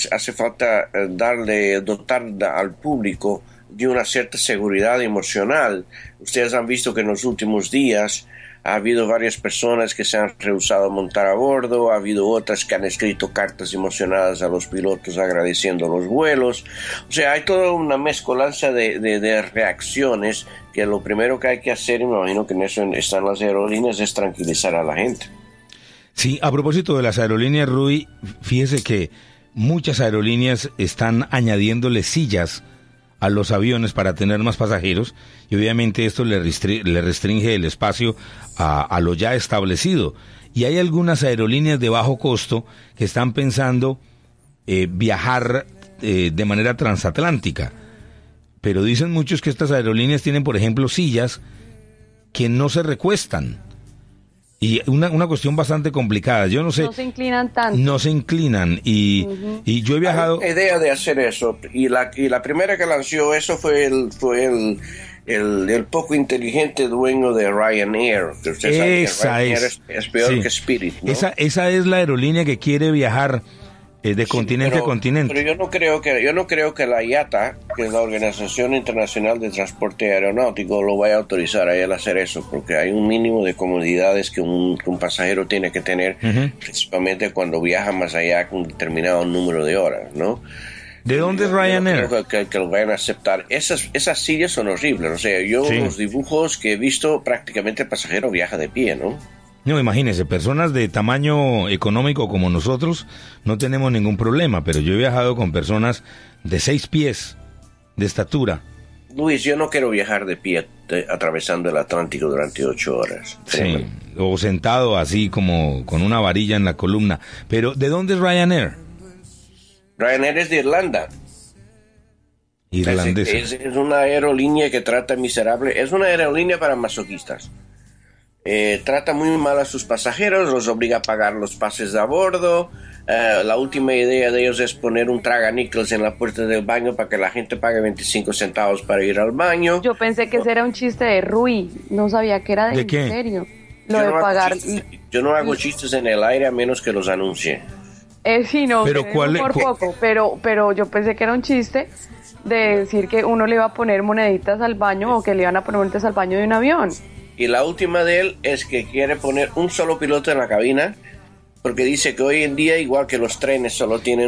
dotar al público de una cierta seguridad emocional. Ustedes han visto que en los últimos días ha habido varias personas que se han rehusado a montar a bordo, ha habido otras que han escrito cartas emocionadas a los pilotos agradeciendo los vuelos. O sea, hay toda una mezcolanza de reacciones, que lo primero que hay que hacer, y me imagino que en eso están las aerolíneas, es tranquilizar a la gente. Sí, a propósito de las aerolíneas, Rui, fíjese que muchas aerolíneas están añadiéndole sillas a los aviones para tener más pasajeros, y obviamente esto le restringe el espacio a lo ya establecido. Y hay algunas aerolíneas de bajo costo que están pensando viajar de manera transatlántica, pero dicen muchos que estas aerolíneas tienen, por ejemplo, sillas que no se recuestan. Y una cuestión bastante complicada. Yo no sé. No se inclinan tanto. No se inclinan. Y yo he viajado. Hay una idea de hacer eso. Y la primera que lanzó eso fue el poco inteligente dueño de Ryanair. Usted sabe que Ryanair es peor que Spirit, ¿no? Esa es la aerolínea que quiere viajar de continente a continente. Pero yo no creo que la IATA, que es la Organización Internacional de Transporte Aeronáutico, lo vaya a autorizar a él a hacer eso, porque hay un mínimo de comodidades que un pasajero tiene que tener, principalmente cuando viaja más allá con un determinado número de horas, ¿no? ¿De dónde es Ryanair? No creo que lo vayan a aceptar. Esas sillas son horribles. O sea, los dibujos que he visto, prácticamente el pasajero viaja de pie, ¿no? No, imagínense, personas de tamaño económico como nosotros no tenemos ningún problema, pero yo he viajado con personas de 6 pies de estatura. Luis, yo no quiero viajar de pie atravesando el Atlántico durante 8 horas. Sí, o sentado así como con una varilla en la columna. Pero, ¿de dónde es Ryanair? Ryanair es de Irlanda. Irlandesa. Es una aerolínea que trata miserable, es una aerolínea para masoquistas. Trata muy mal a sus pasajeros, los obliga a pagar los pases de a bordo. La última idea de ellos es poner un traganíqueles en la puerta del baño para que la gente pague 25 centavos para ir al baño. Yo pensé que ese era un chiste de Rui, no sabía que era en serio. lo de pagar. Yo no hago chistes en el aire a menos que los anuncie. Sí, no, pero por poco, pero yo pensé que era un chiste de decir que uno le iba a poner moneditas al baño o que le iban a poner moneditas al baño de un avión. Y la última de él es que quiere poner un solo piloto en la cabina, porque dice que hoy en día, igual que los trenes solo tienen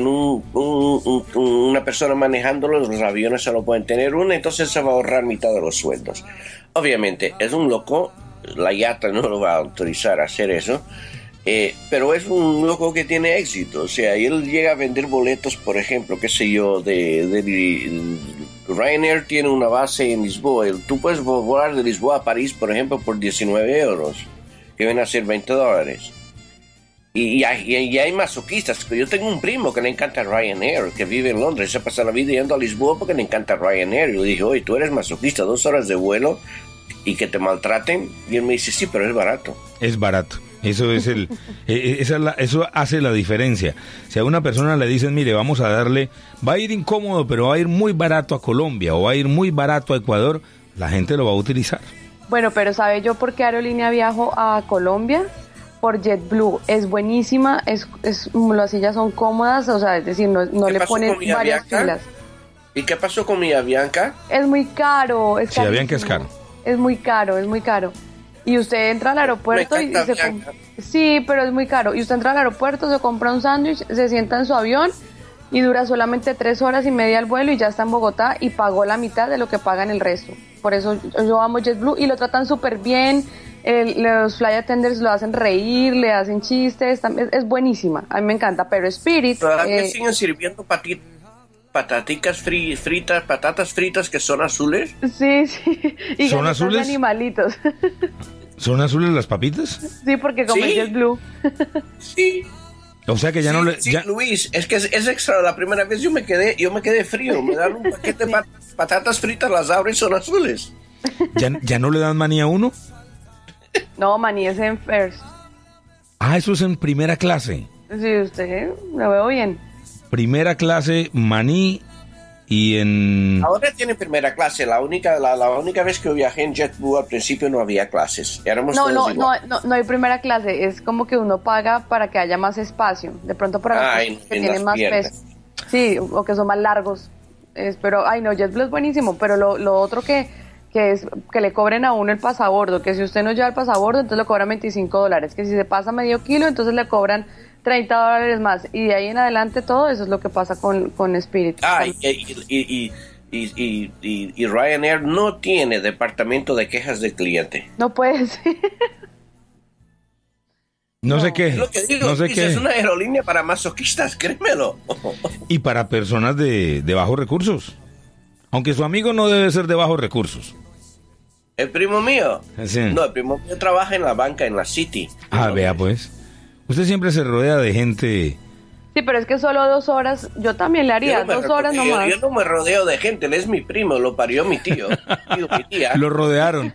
una persona manejándolo, los aviones solo pueden tener una, entonces se va a ahorrar mitad de los sueldos. Obviamente, es un loco, la IATA no lo va a autorizar a hacer eso, pero es un loco que tiene éxito. O sea, él llega a vender boletos, por ejemplo, qué sé yo, de Ryanair tiene una base en Lisboa. Tú puedes volar de Lisboa a París, por ejemplo, por 19 euros, que vienen a ser $20. Y hay masoquistas. Yo tengo un primo que le encanta Ryanair, que vive en Londres, se pasa la vida yendo a Lisboa porque le encanta Ryanair. Y yo dije, oye, tú eres masoquista, 2 horas de vuelo y que te maltraten. Y él me dice, sí, pero es barato. Es barato. Eso es eso hace la diferencia. Si a una persona le dicen, mire, vamos a darle, va a ir incómodo, pero va a ir muy barato a Colombia o va a ir muy barato a Ecuador, la gente lo va a utilizar. Bueno, pero ¿sabe yo por qué aerolínea viajo a Colombia? Por JetBlue. Es buenísima, las sillas son cómodas, o sea, es decir, no le ponen varias filas. ¿Y qué pasó con mi Avianca? Es muy caro. Sí, Avianca es caro. Es muy caro. Y usted entra al aeropuerto y sí, pero es muy caro. Y usted entra al aeropuerto, se compra un sándwich, se sienta en su avión y dura solamente 3 horas y media el vuelo y ya está en Bogotá y pagó la mitad de lo que pagan el resto. Por eso yo amo JetBlue y lo tratan súper bien. Los flight attenders lo hacen reír, le hacen chistes, es buenísima. A mí me encanta, pero Spirit... ¿Todavía siguen sirviendo patatas fritas que son azules? Sí. Y ¿son azules? Animalitos. ¿Son azules las papitas? Sí, porque como ¿Sí? es Blue. Sí. O sea que ya no le... Sí, Luis, es que es extra. La primera vez yo me quedé frío. Me dan un paquete de patatas fritas, las abro y son azules. ¿Ya no le dan maní a uno? No, maní es en first. Ah, eso es en primera clase. Sí, usted lo veo bien. Primera clase, maní y en... Ahora tiene primera clase. La única vez que viajé en JetBlue al principio no había clases. Éramos todos igual. No hay primera clase. Es como que uno paga para que haya más espacio. De pronto para los que tienen más peso. Sí, o que son más largos. Pero, JetBlue es buenísimo. Pero lo otro que es que le cobren a uno el pasabordo. Que si usted no lleva el pasabordo, entonces le cobran $25. Que si se pasa medio kilo, entonces le cobran $30 más. Y de ahí en adelante todo eso es lo que pasa con Spirit. Y Ryanair no tiene departamento de quejas del cliente. No puede ser. No sé qué. Es lo que digo, es una aerolínea para masoquistas, créemelo. Y para personas de bajos recursos. Aunque su amigo no debe ser de bajos recursos. El primo mío. Sí. No, el primo mío trabaja en la banca, en la City. Vea pues. Usted siempre se rodea de gente. Sí, pero es que solo 2 horas, yo también le haría 2 horas nomás. Yo no me rodeo de gente, él es mi primo, lo parió mi tío. Mi tía. Lo rodearon.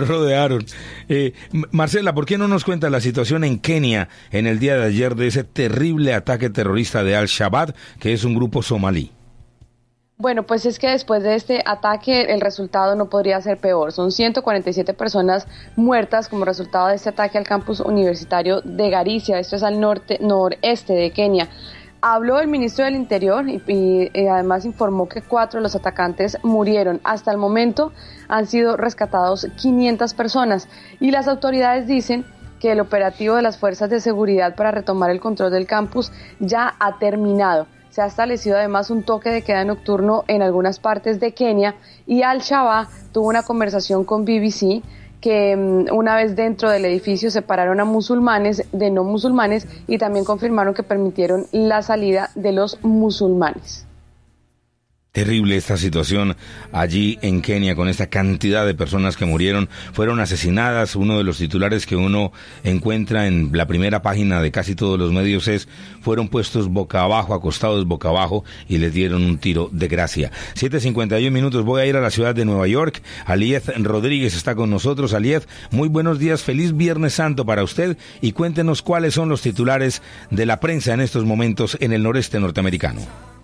Marcela, ¿por qué no nos cuenta la situación en Kenia en el día de ayer de ese terrible ataque terrorista de Al-Shabaab, que es un grupo somalí? Bueno, pues es que después de este ataque el resultado no podría ser peor. Son 147 personas muertas como resultado de este ataque al campus universitario de Garissa. Esto es al noreste de Kenia. Habló el ministro del Interior y además informó que 4 de los atacantes murieron. Hasta el momento han sido rescatados 500 personas y las autoridades dicen que el operativo de las fuerzas de seguridad para retomar el control del campus ya ha terminado. Se ha establecido además un toque de queda nocturno en algunas partes de Kenia y Al-Shabaab tuvo una conversación con BBC que una vez dentro del edificio separaron a musulmanes de no musulmanes y también confirmaron que permitieron la salida de los musulmanes. Terrible esta situación allí en Kenia con esta cantidad de personas que murieron, fueron asesinadas. Uno de los titulares que uno encuentra en la primera página de casi todos los medios es: fueron puestos boca abajo, acostados boca abajo y les dieron un tiro de gracia. 7:51, voy a ir a la ciudad de Nueva York. Aliet Rodríguez está con nosotros. Aliet, muy buenos días, feliz Viernes Santo para usted y cuéntenos cuáles son los titulares de la prensa en estos momentos en el noreste norteamericano.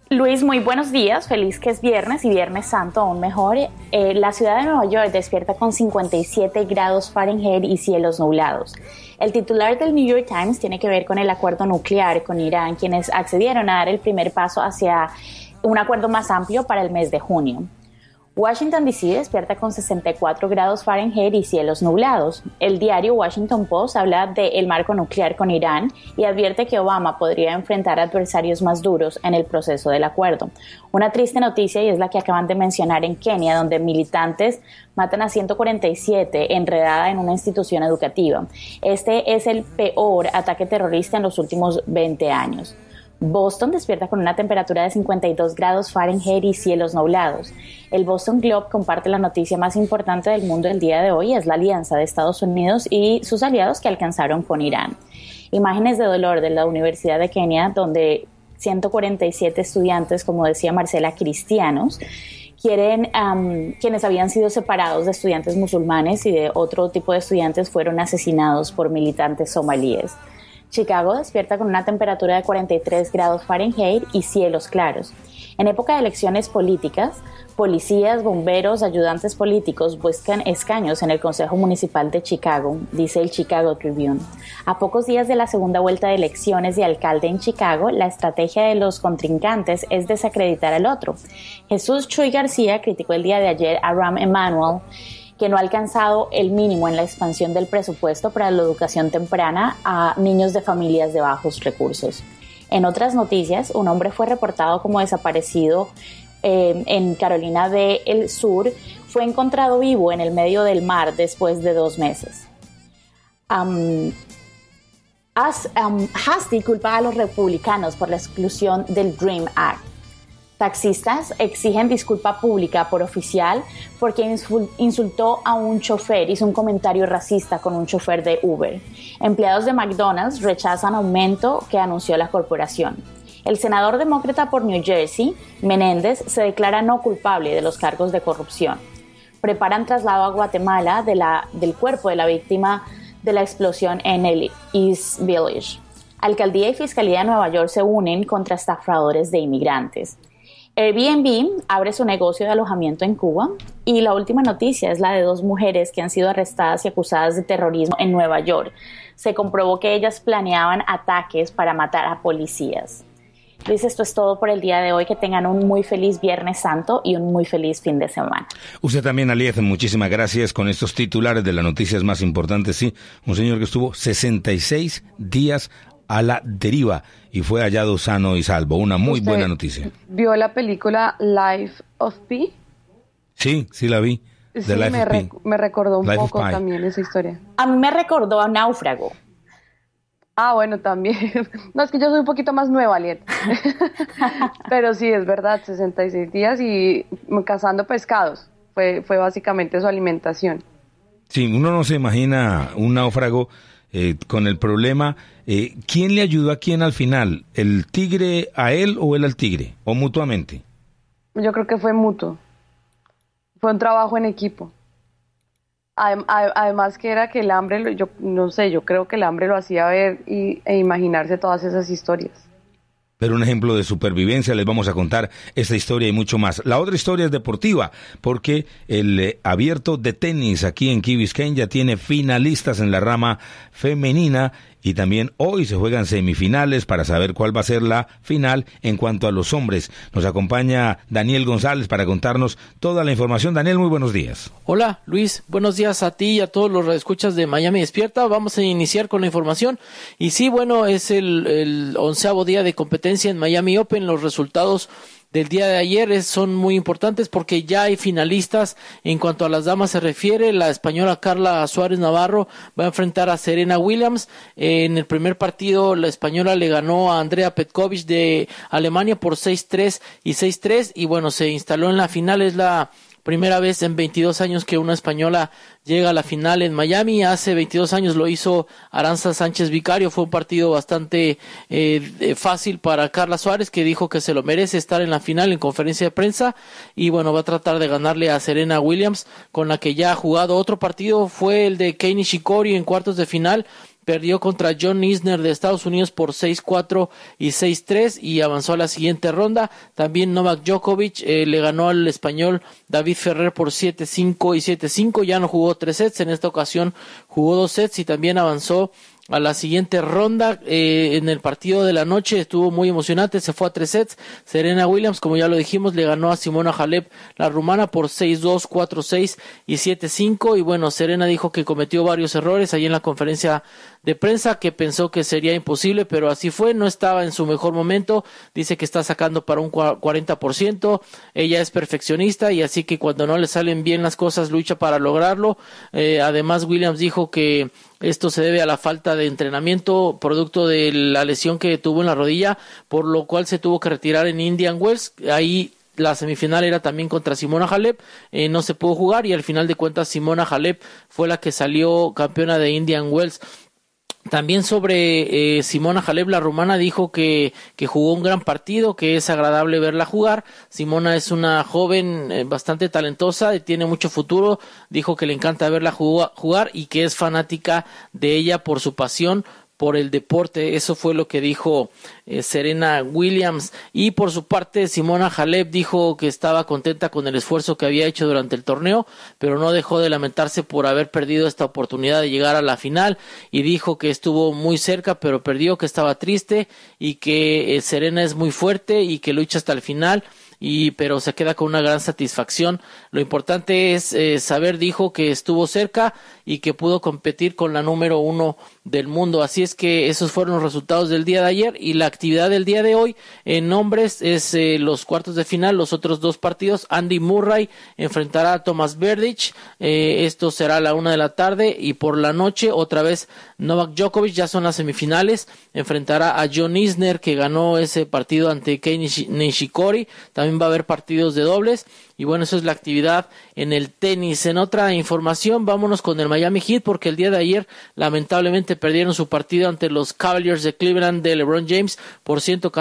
Luis, muy buenos días, feliz que es viernes y Viernes Santo aún mejor. La ciudad de Nueva York despierta con 57 grados Fahrenheit y cielos nublados. El titular del New York Times tiene que ver con el acuerdo nuclear con Irán, quienes accedieron a dar el primer paso hacia un acuerdo más amplio para el mes de junio. Washington D.C. despierta con 64 grados Fahrenheit y cielos nublados. El diario Washington Post habla del marco nuclear con Irán y advierte que Obama podría enfrentar adversarios más duros en el proceso del acuerdo. Una triste noticia y es la que acaban de mencionar en Kenia, donde militantes matan a 147 enredada en una institución educativa. Este es el peor ataque terrorista en los últimos 20 años. Boston despierta con una temperatura de 52 grados Fahrenheit y cielos nublados. El Boston Globe comparte la noticia más importante del mundo el día de hoy, es la alianza de Estados Unidos y sus aliados que alcanzaron con Irán. Imágenes de dolor de la Universidad de Kenia, donde 147 estudiantes, como decía Marcela, cristianos, quienes habían sido separados de estudiantes musulmanes y de otro tipo de estudiantes fueron asesinados por militantes somalíes. Chicago despierta con una temperatura de 43 grados Fahrenheit y cielos claros. En época de elecciones políticas, policías, bomberos, ayudantes políticos buscan escaños en el Consejo Municipal de Chicago, dice el Chicago Tribune. A pocos días de la segunda vuelta de elecciones de alcalde en Chicago, la estrategia de los contrincantes es desacreditar al otro. Jesús Chuy García criticó el día de ayer a Rahm Emanuel, que no ha alcanzado el mínimo en la expansión del presupuesto para la educación temprana a niños de familias de bajos recursos. En otras noticias, un hombre fue reportado como desaparecido en Carolina del Sur. Fue encontrado vivo en el medio del mar después de 2 meses. Hastings culpa a los republicanos por la exclusión del DREAM Act. Taxistas exigen disculpa pública por oficial porque insultó a un chofer, hizo un comentario racista con un chofer de Uber. Empleados de McDonald's rechazan aumento que anunció la corporación. El senador demócrata por New Jersey, Menéndez, se declara no culpable de los cargos de corrupción. Preparan traslado a Guatemala del cuerpo de la víctima de la explosión en el East Village. Alcaldía y Fiscalía de Nueva York se unen contra estafadores de inmigrantes. Airbnb abre su negocio de alojamiento en Cuba y la última noticia es la de 2 mujeres que han sido arrestadas y acusadas de terrorismo en Nueva York. Se comprobó que ellas planeaban ataques para matar a policías. Luis, esto es todo por el día de hoy. Que tengan un muy feliz Viernes Santo y un muy feliz fin de semana. Usted también, Aliez, muchísimas gracias con estos titulares de las noticias más importantes. Sí, un señor que estuvo 66 días a la deriva y fue hallado sano y salvo. Una muy buena noticia. ¿Vio la película Life of Pi? Sí, sí la vi. Sí, me recordó un poco también esa historia. A mí me recordó a Náufrago. Ah, bueno, también. No, es que yo soy un poquito más nueva, Liet. Pero sí, es verdad, 66 días y cazando pescados. Fue básicamente su alimentación. Sí, uno no se imagina un náufrago con el problema. ¿Quién le ayudó a quién al final? ¿El tigre a él o él al tigre? ¿O mutuamente? Yo creo que fue mutuo. Fue un trabajo en equipo. Además que era que el hambre, yo creo que el hambre lo hacía ver e imaginarse todas esas historias. Pero un ejemplo de supervivencia, les vamos a contar esta historia y mucho más. La otra historia es deportiva, porque el abierto de tenis aquí en Key Biscayne ya tiene finalistas en la rama femenina y también hoy se juegan semifinales para saber cuál va a ser la final en cuanto a los hombres. Nos acompaña Daniel González para contarnos toda la información. Daniel, muy buenos días. Hola, Luis. Buenos días a ti y a todos los radioescuchas de Miami Despierta. Vamos a iniciar con la información. Y sí, bueno, es el 11º día de competencia en Miami Open. Los resultados del día de ayer son muy importantes porque ya hay finalistas. En cuanto a las damas se refiere, la española Carla Suárez Navarro va a enfrentar a Serena Williams. En el primer partido la española le ganó a Andrea Petkovic de Alemania por 6-3 y 6-3 y bueno, se instaló en la final. Es la primera vez en 22 años que una española llega a la final en Miami. Hace 22 años lo hizo Aranza Sánchez Vicario. Fue un partido bastante fácil para Carla Suárez, que dijo que se lo merece estar en la final en conferencia de prensa. Y bueno, va a tratar de ganarle a Serena Williams, con la que ya ha jugado. Otro partido fue el de Kei Nishikori en cuartos de final. perdió contra John Isner de Estados Unidos por 6-4 y 6-3 y avanzó a la siguiente ronda. También Novak Djokovic le ganó al español David Ferrer por 7-5 y 7-5. Ya no jugó 3 sets, en esta ocasión jugó 2 sets y también avanzó a la siguiente ronda. En el partido de la noche estuvo muy emocionante, se fue a 3 sets. Serena Williams, como ya lo dijimos, le ganó a Simona Halep, la rumana, por 6-2, 4-6 y 7-5. Y bueno, Serena dijo que cometió varios errores ahí en la conferencia de prensa, que pensó que sería imposible, pero así fue, no estaba en su mejor momento. Dice que está sacando para un 40%, ella es perfeccionista y así que cuando no le salen bien las cosas lucha para lograrlo. Además, Williams dijo que esto se debe a la falta de entrenamiento producto de la lesión que tuvo en la rodilla, por lo cual se tuvo que retirar en Indian Wells. Ahí la semifinal era también contra Simona Halep, no se pudo jugar y al final de cuentas Simona Halep fue la que salió campeona de Indian Wells. También sobre Simona Halep, la rumana, dijo que jugó un gran partido, que es agradable verla jugar. Simona es una joven bastante talentosa y tiene mucho futuro. Dijo que le encanta verla jugar y que es fanática de ella por su pasión por el deporte. Eso fue lo que dijo Serena Williams. Y por su parte, Simona Halep dijo que estaba contenta con el esfuerzo que había hecho durante el torneo, pero no dejó de lamentarse por haber perdido esta oportunidad de llegar a la final, y dijo que estuvo muy cerca pero perdió, que estaba triste y que Serena es muy fuerte y que lucha hasta el final, pero se queda con una gran satisfacción. Lo importante es saber, dijo, que estuvo cerca y que pudo competir con la número 1 del mundo. Así es que esos fueron los resultados del día de ayer, y la actividad del día de hoy en hombres es los cuartos de final, los otros 2 partidos. Andy Murray enfrentará a Thomas Berdych, esto será a la 1 de la tarde, y por la noche otra vez Novak Djokovic, ya son las semifinales, enfrentará a John Isner, que ganó ese partido ante Kei Nishikori. También va a haber partidos de dobles. Y bueno, eso es la actividad en el tenis. En otra información, vámonos con el Miami Heat, porque el día de ayer lamentablemente perdieron su partido ante los Cavaliers de Cleveland de LeBron James por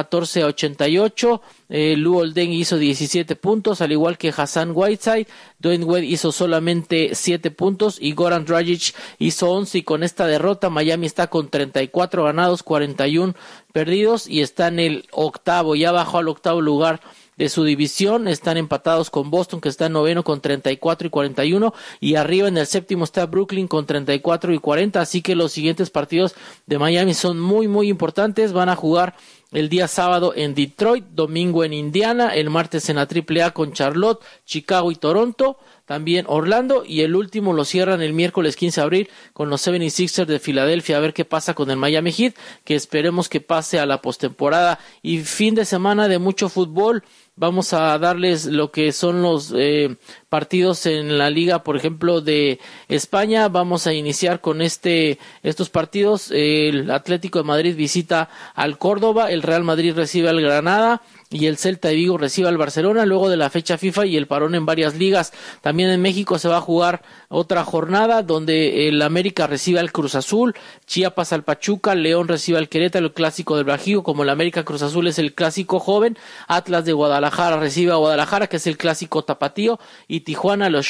114-88. Lou Olden hizo 17 puntos, al igual que Hassan Whiteside. Dwayne Wade hizo solamente 7 puntos y Goran Dragic hizo 11. Y con esta derrota, Miami está con 34 ganados, 41 perdidos y está en el octavo, ya bajó al octavo lugar de su división. Están empatados con Boston, que está en noveno con 34 y 41, y arriba en el séptimo está Brooklyn con 34 y 40, así que los siguientes partidos de Miami son muy muy importantes. Van a jugar el día sábado en Detroit, domingo en Indiana, el martes en la AAA con Charlotte, Chicago y Toronto, también Orlando, y el último lo cierran el miércoles 15 de abril con los 76ers de Filadelfia. A ver qué pasa con el Miami Heat, que esperemos que pase a la postemporada. Y fin de semana de mucho fútbol. Vamos a darles lo que son los partidos en la liga, por ejemplo, de España. Vamos a iniciar con estos partidos. El Atlético de Madrid visita al Córdoba, el Real Madrid recibe al Granada y el Celta de Vigo recibe al Barcelona luego de la fecha FIFA y el parón en varias ligas. También en México se va a jugar otra jornada donde el América recibe al Cruz Azul, Chiapas al Pachuca, León recibe al Querétaro, el clásico del Bajío. Como el América Cruz Azul es el clásico joven, Atlas de Guadalajara recibe a Guadalajara, que es el clásico tapatío, y Tijuana, los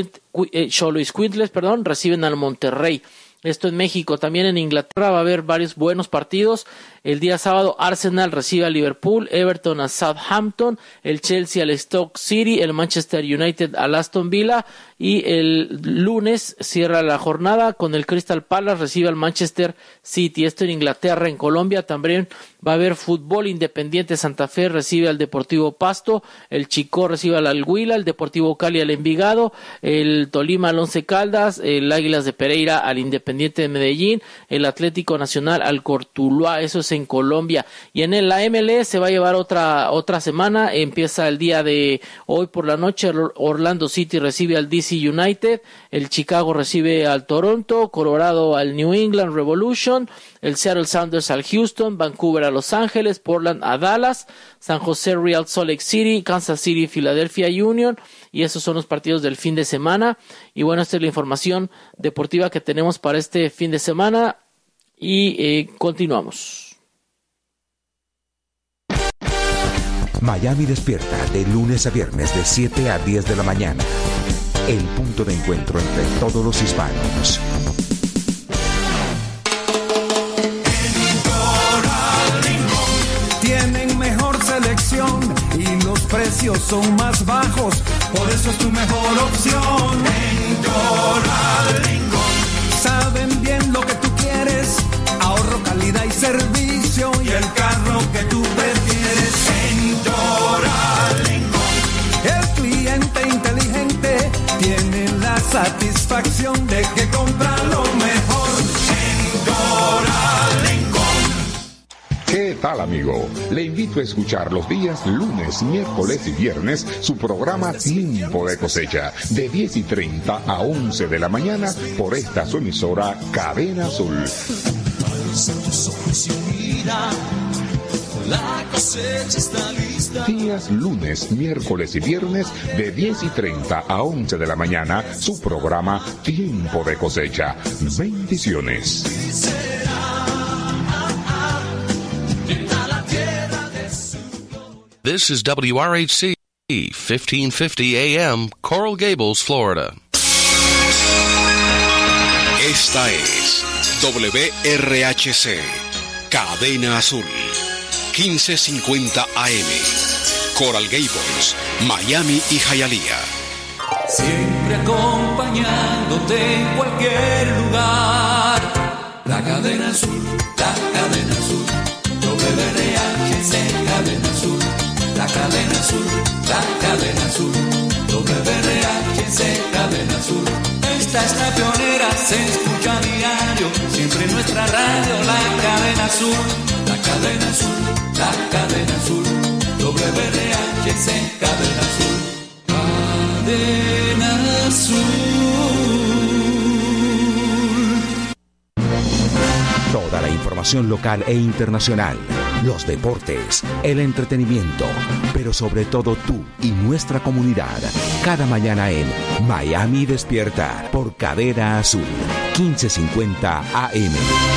Xoloitzcuintles, reciben al Monterrey. Esto en México. También en Inglaterra va a haber varios buenos partidos. El día sábado Arsenal recibe a Liverpool, Everton a Southampton, el Chelsea al Stoke City, el Manchester United al Aston Villa, y el lunes cierra la jornada con el Crystal Palace recibe al Manchester City. Esto en Inglaterra. En Colombia también va a haber fútbol. Independiente Santa Fe recibe al Deportivo Pasto, el Chicó recibe al Alguila, el Deportivo Cali al Envigado, el Tolima al Once Caldas, el Águilas de Pereira al Independiente de Medellín, el Atlético Nacional al Cortuluá. Eso es en Colombia. Y en la MLS se va a llevar otra semana. Empieza el día de hoy por la noche. Orlando City recibe al DC United, el Chicago recibe al Toronto, Colorado al New England Revolution, el Seattle Sounders al Houston, Vancouver a Los Ángeles, Portland a Dallas, San José Real Salt Lake City, Kansas City Philadelphia Union. Y esos son los partidos del fin de semana. Y bueno, esta es la información deportiva que tenemos para este fin de semana. Y continuamos. Miami despierta de lunes a viernes de 7 a 10 de la mañana. El punto de encuentro entre todos los hispanos. opción. En Coral Lincoln saben bien lo que tú quieres, ahorro, calidad y servicio y el carro que tú prefieres. En Coral Lincoln el cliente inteligente tiene la satisfacción de que compra lo mejor. En Coral Lincoln. ¿Qué tal, amigo? Le invito a escuchar los días lunes, miércoles y viernes su programa Tiempo de Cosecha, de 10:30 a 11 de la mañana por esta su emisora Cadena Azul. La cosecha está lista. Días lunes, miércoles y viernes de 10:30 a 11 de la mañana, su programa Tiempo de Cosecha. Bendiciones. This is WRHC 1550 AM, Coral Gables, Florida. Esta es WRHC, Cadena Azul, 1550 AM, Coral Gables, Miami y Hialeah. Siempre acompañándote en cualquier lugar. La Cadena Azul, la Cadena Azul, WRHC, Cadena Azul. La Cadena Azul, la Cadena Azul, WRHC, Cadena Azul. Esta es la pionera, se escucha a diario, siempre en nuestra radio, la Cadena Azul. La Cadena Azul, la Cadena Azul, WRHC, Cadena Azul. Cadena Azul. Toda la información local e internacional, los deportes, el entretenimiento, pero sobre todo tú y nuestra comunidad, cada mañana en Miami Despierta por Cadena Azul, 1550 AM.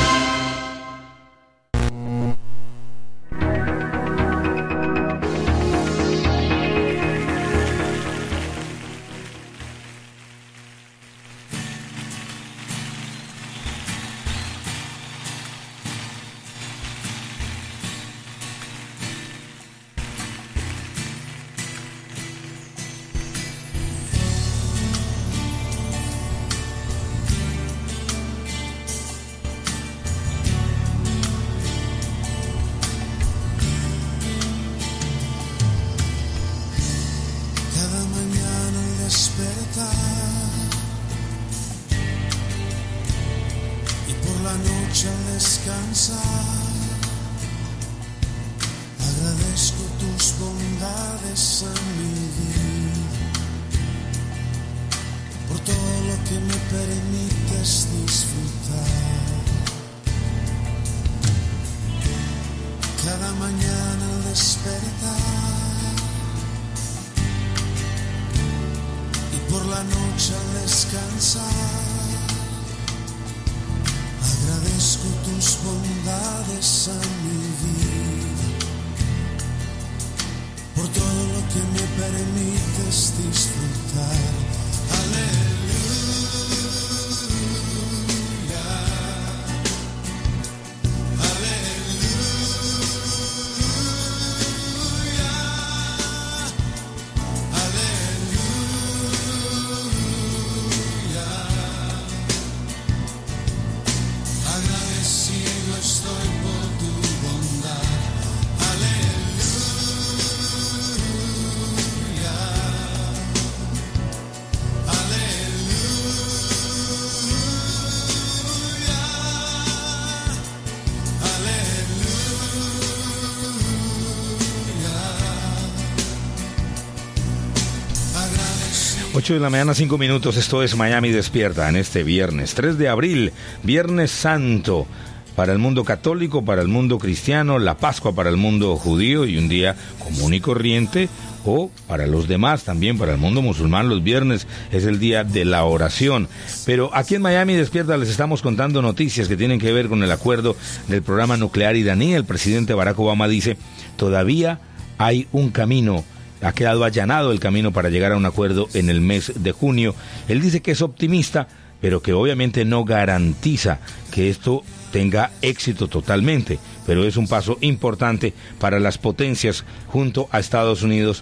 Ocho de la mañana, 5 minutos. Esto es Miami Despierta en este viernes 3 de abril, Viernes Santo para el mundo católico, para el mundo cristiano, la Pascua para el mundo judío y un día común y corriente, o para los demás también, para el mundo musulmán. Los viernes es el día de la oración. Pero aquí en Miami Despierta les estamos contando noticias que tienen que ver con el acuerdo del programa nuclear iraní. El presidente Barack Obama dice, todavía hay un camino. Ha quedado allanado el camino para llegar a un acuerdo en el mes de junio. Él dice que es optimista, pero que obviamente no garantiza que esto tenga éxito totalmente. Pero es un paso importante para las potencias junto a Estados Unidos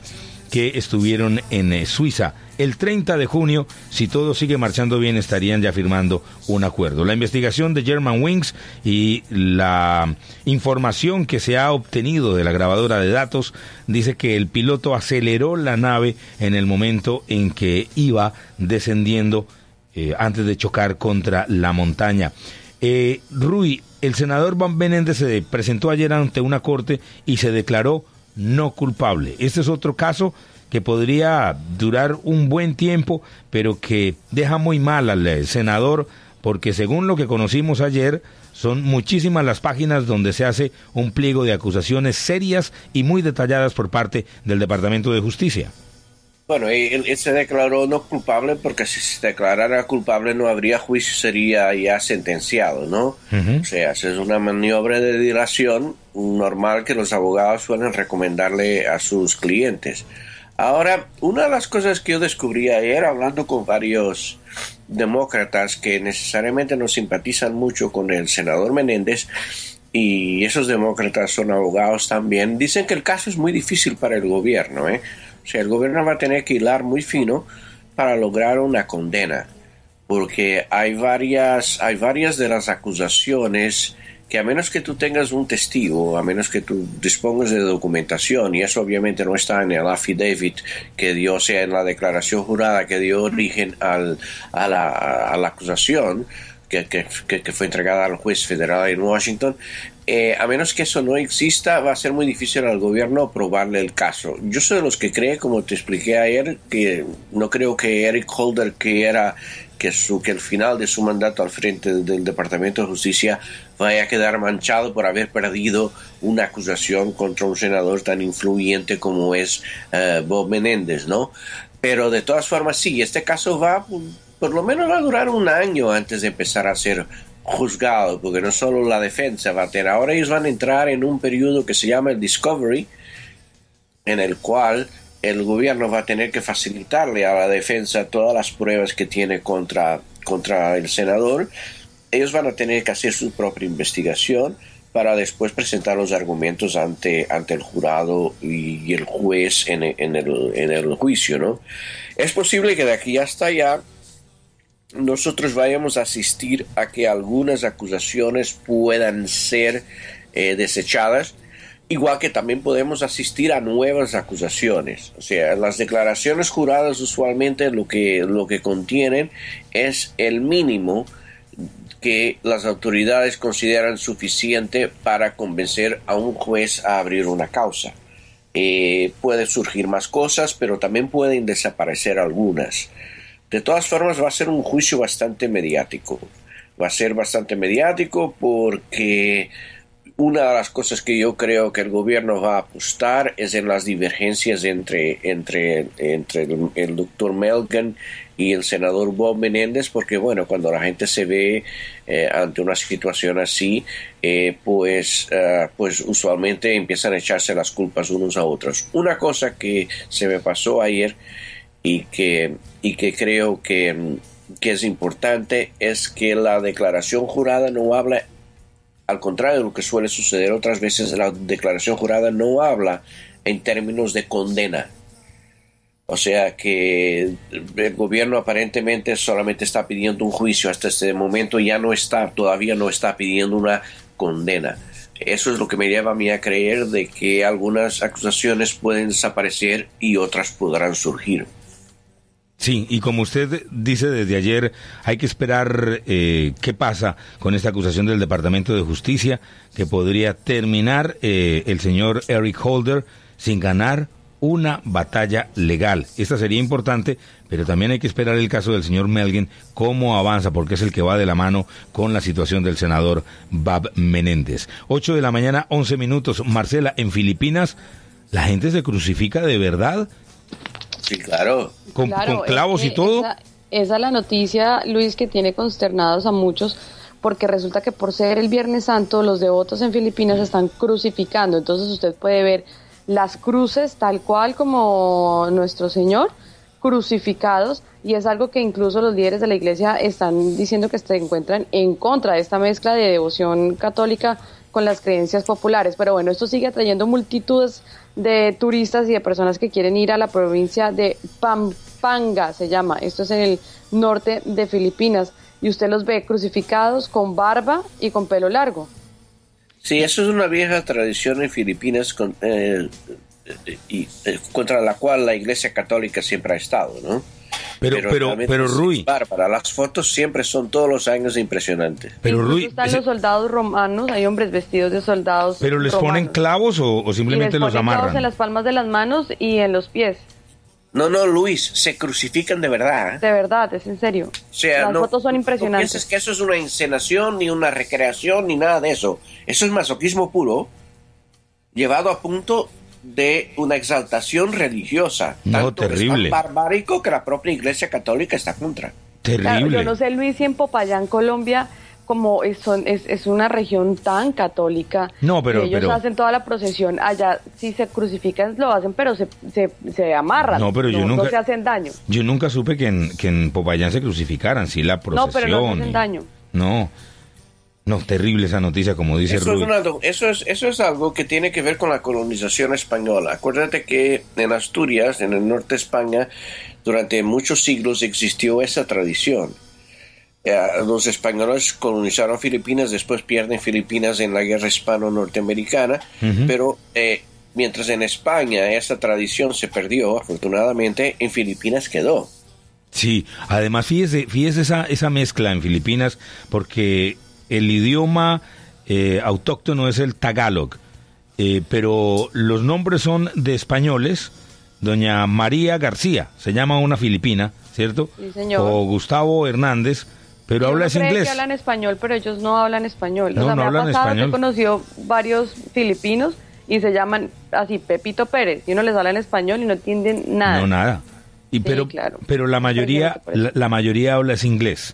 que estuvieron en Suiza. El 30 de junio, si todo sigue marchando bien, estarían ya firmando un acuerdo. La investigación de Germanwings y la información que se ha obtenido de la grabadora de datos dice que el piloto aceleró la nave en el momento en que iba descendiendo antes de chocar contra la montaña. Rui, el senador Bob Menéndez se presentó ayer ante una corte y se declaró no culpable. Este es otro caso que podría durar un buen tiempo, pero que deja muy mal al senador, porque según lo que conocimos ayer, son muchísimas las páginas donde se hace un pliego de acusaciones serias y muy detalladas por parte del Departamento de Justicia. Bueno, él se declaró no culpable porque si se declarara culpable no habría juicio, sería ya sentenciado, ¿no? O sea, es una maniobra de dilación normal que los abogados suelen recomendarle a sus clientes. Ahora, una de las cosas que yo descubrí ayer hablando con varios demócratas que necesariamente no simpatizan mucho con el senador Menéndez, y esos demócratas son abogados también, dicen que el caso es muy difícil para el gobierno, O sea, el gobierno va a tener que hilar muy fino para lograr una condena, porque hay varias de las acusaciones que a menos que tú tengas un testigo, a menos que tú dispongas de documentación, y eso obviamente no está en el affidavit que dio, o sea, en la declaración jurada que dio origen a la acusación, que fue entregada al juez federal en Washington, a menos que eso no exista, va a ser muy difícil al gobierno probarle el caso. Yo soy de los que cree, como te expliqué ayer, que no creo que Eric Holder, que el final de su mandato al frente del Departamento de Justicia vaya a quedar manchado por haber perdido una acusación contra un senador tan influyente como es Bob Menéndez, ¿no? Pero de todas formas, sí, este caso por lo menos va a durar un año antes de empezar a ser juzgado, porque no solo la defensa va a tener, ahora ellos van a entrar en un periodo que se llama el discovery, en el cual el gobierno va a tener que facilitarle a la defensa todas las pruebas que tiene contra el senador. Ellos van a tener que hacer su propia investigación para después presentar los argumentos ante el jurado y el juez en el juicio, ¿no? Es posible que de aquí hasta allá nosotros vayamos a asistir a que algunas acusaciones puedan ser desechadas, igual que también podemos asistir a nuevas acusaciones. O sea, las declaraciones juradas usualmente lo que contienen es el mínimo que las autoridades consideran suficiente para convencer a un juez a abrir una causa. Puede surgir más cosas, pero también pueden desaparecer algunas. De todas formas, va a ser un juicio bastante mediático. Va a ser bastante mediático porque una de las cosas que yo creo que el gobierno va a apostar es en las divergencias entre el doctor Melgen y el senador Bob Menéndez, porque bueno, cuando la gente se ve ante una situación así, pues usualmente empiezan a echarse las culpas unos a otros. Una cosa que se me pasó ayer y que creo que es importante es que la declaración jurada no habla, al contrario de lo que suele suceder otras veces, la declaración jurada no habla en términos de condena. O sea que el gobierno aparentemente solamente está pidiendo un juicio, hasta este momento todavía no está pidiendo una condena. Eso es lo que me lleva a mí a creer de que algunas acusaciones pueden desaparecer y otras podrán surgir. Sí, y como usted dice desde ayer, hay que esperar qué pasa con esta acusación del Departamento de Justicia, que podría terminar el señor Eric Holder sin ganar una batalla legal. Esta sería importante, pero también hay que esperar el caso del señor Melgen, cómo avanza, porque es el que va de la mano con la situación del senador Bob Menéndez. 8 de la mañana, 11 minutos. Marcela, en Filipinas, ¿la gente se crucifica de verdad? Sí, claro. ¿Con clavos y todo? Esa es la noticia, Luis, que tiene consternados a muchos, porque resulta que por ser el Viernes Santo, los devotos en Filipinas están crucificando. Entonces usted puede ver las cruces tal cual como nuestro Señor, crucificados, y es algo que incluso los líderes de la iglesia están diciendo que se encuentran en contra de esta mezcla de devoción católica con las creencias populares. Pero bueno, esto sigue atrayendo multitudes de turistas y de personas que quieren ir a la provincia de Pampanga, se llama. Esto es en el norte de Filipinas. Y usted los ve crucificados con barba y con pelo largo. Sí, eso es una vieja tradición en Filipinas contra la cual la Iglesia Católica siempre ha estado, ¿no? Pero Rui, bárbara. Las fotos siempre son todos los años impresionantes. Pero Rui, están los soldados romanos, hay hombres vestidos de soldados. ¿Pero les romanos. Ponen clavos o simplemente los amarran? Clavos en las palmas de las manos y en los pies. No, Luis, se crucifican de verdad. De verdad, es en serio. O sea, las fotos son impresionantes. No pienses que eso es una encenación, ni una recreación, ni nada de eso. Eso es masoquismo puro, llevado a punto de una exaltación religiosa. No, terrible. Es tan barbárico que la propia Iglesia Católica está contra. Terrible. Claro, yo no sé, Luis, si en Popayán, Colombia, como es una región tan católica, no, pero ellos hacen toda la procesión, allá si se crucifican lo hacen, pero se amarran, no, pero no se hacen daño. Yo nunca supe que en Popayán se crucificaran, sí, la procesión. No, pero no se hacen daño. No, terrible esa noticia, como dice Rui. Eso es algo que tiene que ver con la colonización española. Acuérdate que en Asturias, en el norte de España, durante muchos siglos existió esa tradición. Los españoles colonizaron Filipinas, después pierden Filipinas en la guerra hispano-norteamericana, pero mientras en España esa tradición se perdió, afortunadamente en Filipinas quedó. Sí, además fíjese esa mezcla en Filipinas, porque el idioma autóctono es el tagalog, pero los nombres son de españoles. Doña María García, se llama una filipina, ¿cierto? Sí, señor. O Gustavo Hernández, pero habla inglés. Que hablan español, pero ellos no hablan español. No, no hablan español. He conocido varios filipinos y se llaman así Pepito Pérez, y uno les habla en español y no entienden nada. No, nada. Claro. Pero la mayoría habla es inglés.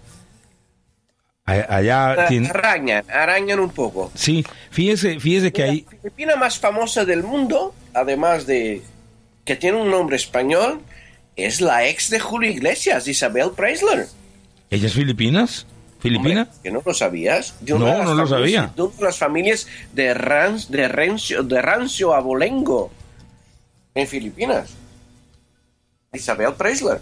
Allá arañan un poco. Sí, fíjese que hay... La filipina más famosa del mundo, además de que tiene un nombre español, es la ex de Julio Iglesias, Isabel Preisler. ¿Ella es ¿Filipina? Hombre, ¿que no lo sabías? No lo sabía. De una de las familias de Rancio Abolengo en Filipinas. Isabel Preisler.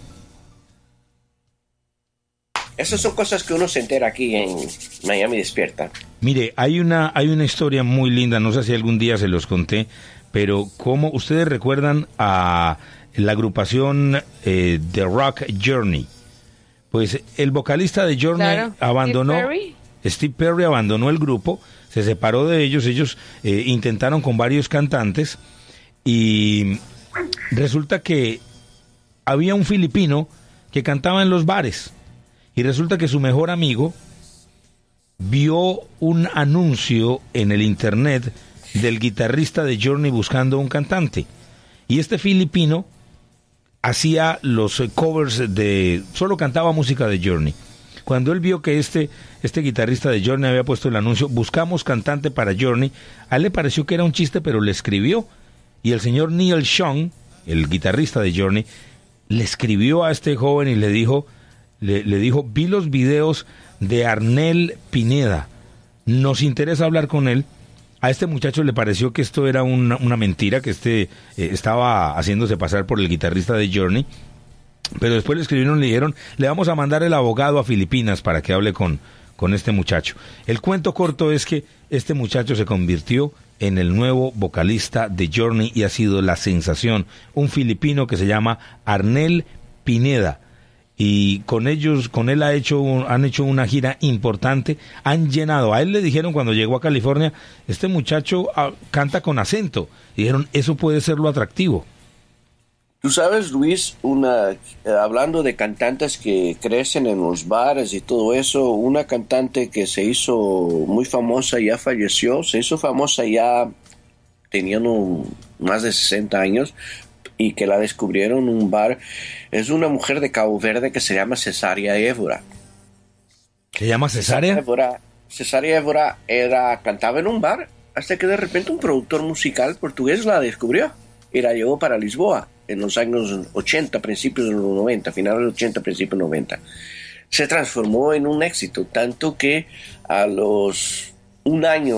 Esas son cosas que uno se entera aquí en Miami Despierta. Mire, hay una historia muy linda, no sé si algún día se los conté, pero ¿cómo ustedes recuerdan a la agrupación The Rock Journey? Pues el vocalista de Journey abandonó, Steve Perry abandonó el grupo, se separó de ellos intentaron con varios cantantes y resulta que había un filipino que cantaba en los bares y resulta que su mejor amigo vio un anuncio en el internet del guitarrista de Journey buscando un cantante y este filipino hacía los covers solo cantaba música de Journey. Cuando él vio que este guitarrista de Journey había puesto el anuncio, buscamos cantante para Journey, a él le pareció que era un chiste, pero le escribió. Y el señor Neil Young, el guitarrista de Journey, le escribió a este joven y le dijo, vi los videos de Arnel Pineda, nos interesa hablar con él. A este muchacho le pareció que esto era una mentira, que estaba haciéndose pasar por el guitarrista de Journey, pero después le escribieron y le dijeron, le vamos a mandar el abogado a Filipinas para que hable con este muchacho. El cuento corto es que este muchacho se convirtió en el nuevo vocalista de Journey y ha sido la sensación, un filipino que se llama Arnel Pineda. Y con él han hecho una gira importante, han llenado, a él le dijeron cuando llegó a California, este muchacho canta con acento, y dijeron, eso puede ser lo atractivo. Tú sabes, Luis, hablando de cantantes que crecen en los bares y todo eso, una cantante que se hizo muy famosa ya falleció, se hizo famosa ya teniendo más de 60 años, y que la descubrieron en un bar, es una mujer de Cabo Verde que se llama Cesaria Évora. ¿Se llama Cesaria? Cesaria Évora cantaba en un bar, hasta que de repente un productor musical portugués la descubrió y la llevó para Lisboa en los años 80, principios de los 90, finales de los 80, principios de los 90. Se transformó en un éxito, tanto que a los un año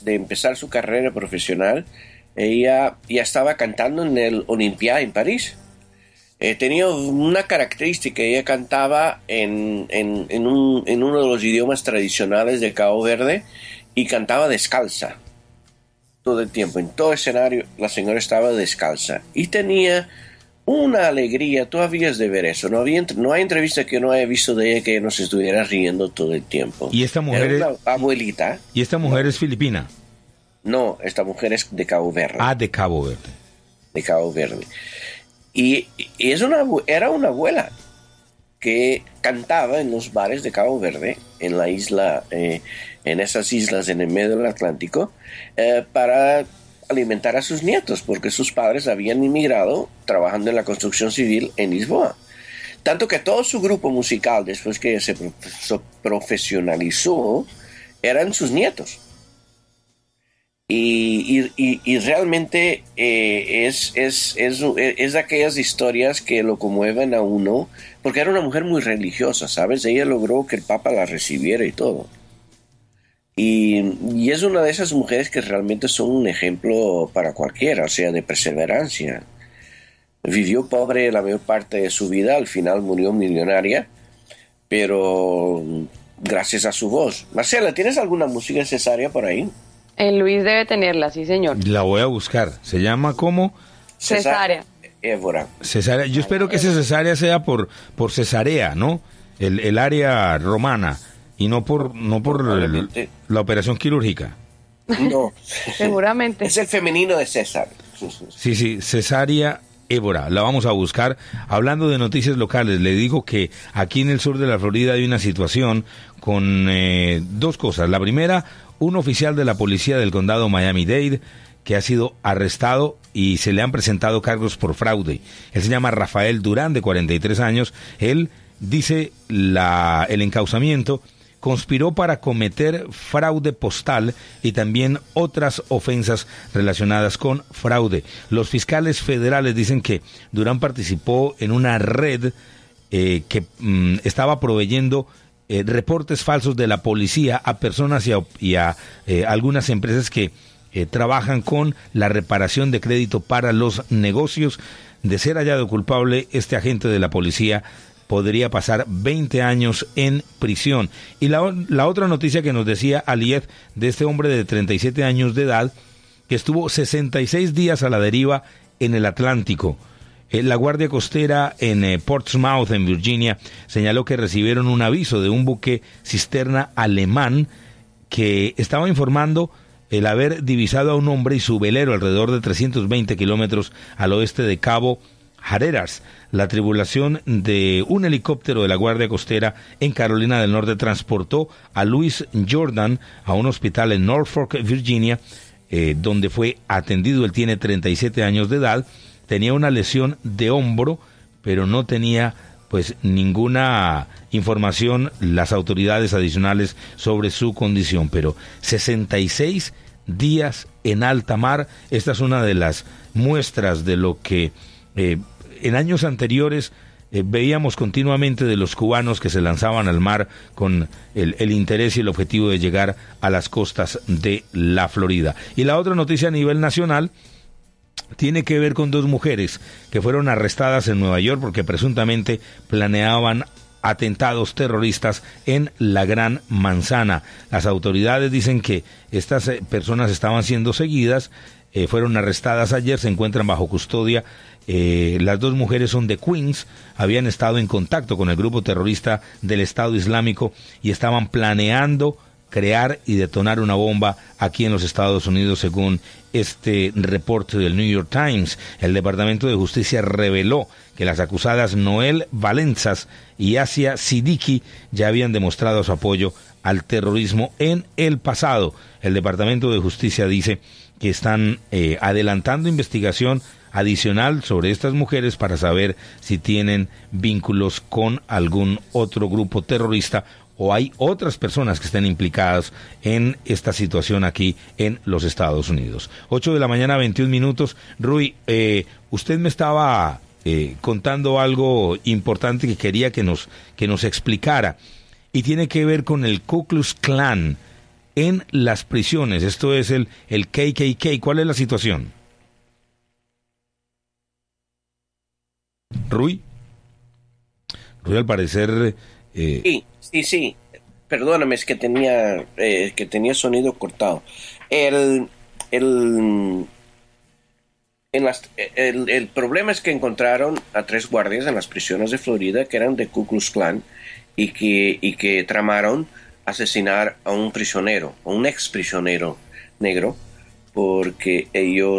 de empezar su carrera profesional, ella ya estaba cantando en el Olympia en París. Tenía una característica, ella cantaba en uno de los idiomas tradicionales de Cabo Verde y cantaba descalza todo el tiempo. En todo escenario la señora estaba descalza y tenía una alegría. Tú habías de ver eso. No hay entrevista que no haya visto de ella que no se estuviera riendo todo el tiempo. ¿Y esta mujer era una abuelita? ¿Y esta mujer es filipina? No, esta mujer es de Cabo Verde. Ah, de Cabo Verde. De Cabo Verde. Y era una abuela que cantaba en los bares de Cabo Verde, en la isla, en esas islas en el medio del Atlántico, para alimentar a sus nietos, porque sus padres habían inmigrado trabajando en la construcción civil en Lisboa. Tanto que todo su grupo musical, después que se profesionalizó, eran sus nietos. Y realmente es de aquellas historias que lo conmueven a uno, porque era una mujer muy religiosa, ¿sabes? Ella logró que el Papa la recibiera y todo. Y es una de esas mujeres que realmente son un ejemplo para cualquiera, o sea, de perseverancia. Vivió pobre la mayor parte de su vida, al final murió millonaria, pero gracias a su voz. Marcela, ¿tienes alguna música cesárea por ahí? Luis debe tenerla, sí señor. La voy a buscar. ¿Se llama cómo? Cesárea. Évora. Cesárea. Yo espero que esa cesárea sea por cesarea, ¿no? El área romana y no por la operación quirúrgica. No. Seguramente. Es el femenino de César. Sí, cesárea Évora. La vamos a buscar. Hablando de noticias locales, le digo que aquí en el sur de la Florida hay una situación con dos cosas. La primera, un oficial de la policía del condado Miami-Dade que ha sido arrestado y se le han presentado cargos por fraude. Él se llama Rafael Durán, de 43 años. Él, dice el encauzamiento, conspiró para cometer fraude postal y también otras ofensas relacionadas con fraude. Los fiscales federales dicen que Durán participó en una red que estaba proveyendo reportes falsos de la policía a personas y a algunas empresas que trabajan con la reparación de crédito para los negocios. De ser hallado culpable, este agente de la policía podría pasar 20 años en prisión. Y la otra noticia que nos decía Aliyev, de este hombre de 37 años de edad, que estuvo 66 días a la deriva en el Atlántico. La Guardia Costera en Portsmouth, en Virginia, señaló que recibieron un aviso de un buque cisterna alemán que estaba informando el haber divisado a un hombre y su velero alrededor de 320 kilómetros al oeste de Cabo Hatteras. La tripulación de un helicóptero de la Guardia Costera en Carolina del Norte transportó a Louis Jordan a un hospital en Norfolk, Virginia, donde fue atendido. Él tiene 37 años de edad. Tenía una lesión de hombro, pero no tenía pues ninguna información las autoridades adicionales sobre su condición. Pero 66 días en alta mar, esta es una de las muestras de lo que en años anteriores veíamos continuamente de los cubanos que se lanzaban al mar con el interés y el objetivo de llegar a las costas de la Florida. Y la otra noticia a nivel nacional tiene que ver con dos mujeres que fueron arrestadas en Nueva York porque presuntamente planeaban atentados terroristas en la Gran Manzana. Las autoridades dicen que estas personas estaban siendo seguidas, fueron arrestadas ayer, se encuentran bajo custodia. Las dos mujeres son de Queens, habían estado en contacto con el grupo terrorista del Estado Islámico y estaban planeando crear y detonar una bomba aquí en los Estados Unidos, según este reporte del New York Times. El Departamento de Justicia reveló que las acusadas Noel Valenzas y Asia Siddiqui ya habían demostrado su apoyo al terrorismo en el pasado. El Departamento de Justicia dice que están adelantando investigación adicional sobre estas mujeres para saber si tienen vínculos con algún otro grupo terrorista o hay otras personas que estén implicadas en esta situación aquí en los Estados Unidos. 8:21 a.m. Rui, usted me estaba contando algo importante que quería que nos explicara, y tiene que ver con el Ku Klux Klan. en las prisiones. Esto es el KKK. ¿Cuál es la situación? Rui, al parecer... Sí. Perdóname, es que tenía sonido cortado. El problema es que encontraron a 3 guardias en las prisiones de Florida que eran de Ku Klux Klan y que tramaron asesinar a un prisionero, a un ex prisionero negro, porque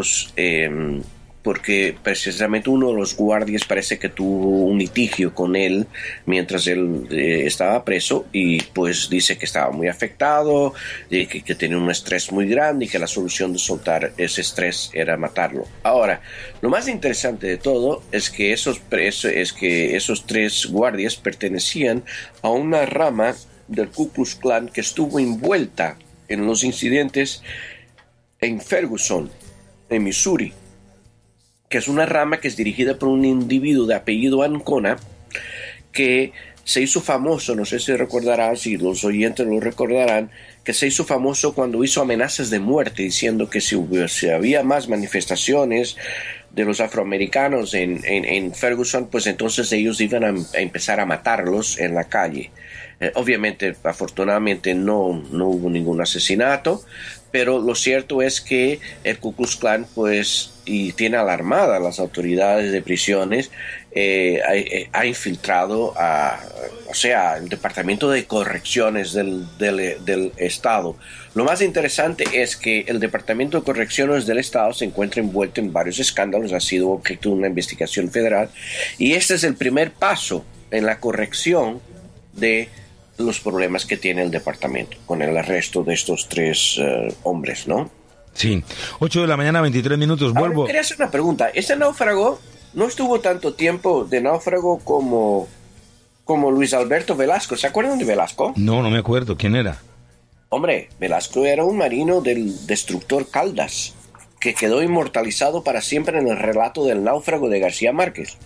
precisamente uno de los guardias parece que tuvo un litigio con él mientras él estaba preso, y pues dice que estaba muy afectado, que tenía un estrés muy grande y que la solución de soltar ese estrés era matarlo. Ahora, lo más interesante de todo es que esos 3 guardias pertenecían a una rama del Ku Klux Klan que estuvo envuelta en los incidentes en Ferguson, en Missouri, que es una rama que es dirigida por un individuo de apellido Ancona, que se hizo famoso, no sé si recordarás, y los oyentes lo recordarán, que se hizo famoso cuando hizo amenazas de muerte, diciendo que si había más manifestaciones de los afroamericanos en Ferguson, pues entonces ellos iban a empezar a matarlos en la calle. Obviamente, afortunadamente, no hubo ningún asesinato, pero lo cierto es que el Ku Klux Klan, pues, y tiene alarmada a las autoridades de prisiones, ha infiltrado el Departamento de Correcciones del Estado. Lo más interesante es que el Departamento de Correcciones del Estado se encuentra envuelto en varios escándalos, ha sido objeto de una investigación federal, y este es el primer paso en la corrección de los problemas que tiene el departamento con el arresto de estos 3 hombres, ¿no? Sí, 8 de la mañana, 23 minutos, vuelvo. Ahora, quería hacer una pregunta. ¿Ese náufrago no estuvo tanto tiempo de náufrago como Luis Alberto Velasco? ¿Se acuerdan de Velasco? No me acuerdo. ¿Quién era? Hombre, Velasco era un marino del destructor Caldas, que quedó inmortalizado para siempre en el relato del náufrago de García Márquez.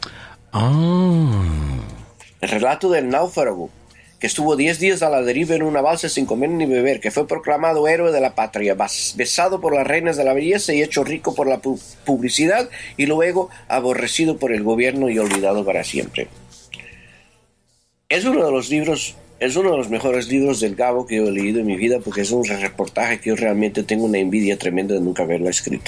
El relato del náufrago, que estuvo 10 días a la deriva en una balsa sin comer ni beber, que fue proclamado héroe de la patria, besado por las reinas de la belleza y hecho rico por la publicidad, y luego aborrecido por el gobierno y olvidado para siempre. Es uno de los mejores libros del Gabo que yo he leído en mi vida, porque es un reportaje que yo realmente tengo una envidia tremenda de nunca haberlo escrito.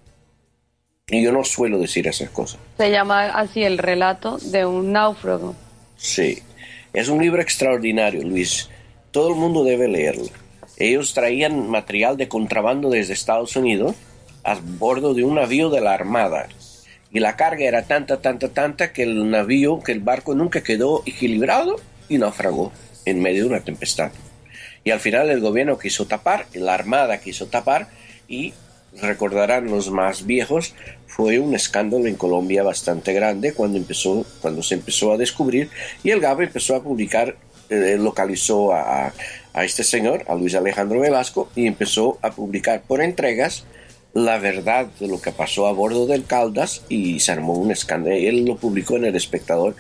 Y yo no suelo decir esas cosas. Se llama así, El relato de un náufrago. Sí. Es un libro extraordinario, Luis. Todo el mundo debe leerlo. Ellos traían material de contrabando desde Estados Unidos a bordo de un navío de la Armada. Y la carga era tanta que el barco nunca quedó equilibrado y naufragó en medio de una tempestad. Y al final el gobierno quiso tapar, la Armada quiso tapar, y recordarán los más viejos, fue un escándalo en Colombia bastante grande cuando se empezó a descubrir, y el GABA empezó a publicar, localizó a este señor, a Luis Alejandro Velasco, y empezó a publicar por entregas la verdad de lo que pasó a bordo del Caldas, y se armó un escándalo. Él lo publicó en El Espectador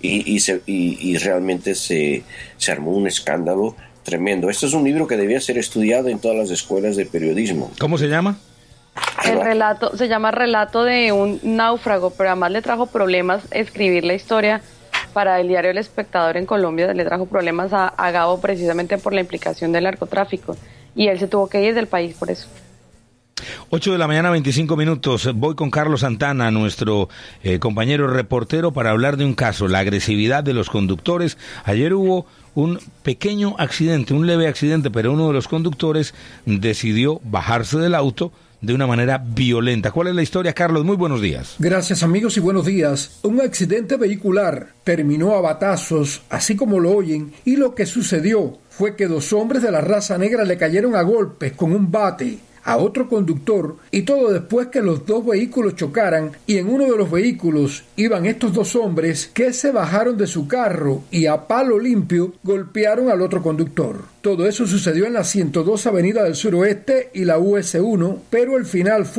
y realmente se armó un escándalo tremendo. Este es un libro que debía ser estudiado en todas las escuelas de periodismo. ¿Cómo se llama? El relato se llama Relato de un náufrago, pero además le trajo problemas escribir la historia para el diario El Espectador en Colombia. Le trajo problemas a Gabo precisamente por la implicación del narcotráfico, y él se tuvo que ir del país por eso. 8 de la mañana, 25 minutos. Voy con Carlos Santana, nuestro compañero reportero, para hablar de un caso, la agresividad de los conductores. Ayer hubo un pequeño accidente, un leve accidente, pero uno de los conductores decidió bajarse del auto de una manera violenta. ¿Cuál es la historia, Carlos? Muy buenos días. Gracias, amigos, y buenos días. Un accidente vehicular terminó a batazos, así como lo oyen, y lo que sucedió fue que 2 hombres de la raza negra le cayeron a golpes con un bate a otro conductor, y todo después que los 2 vehículos chocaran, y en uno de los vehículos iban estos 2 hombres que se bajaron de su carro y a palo limpio golpearon al otro conductor. Todo eso sucedió en la 102 Avenida del Suroeste y la US 1, pero el final fue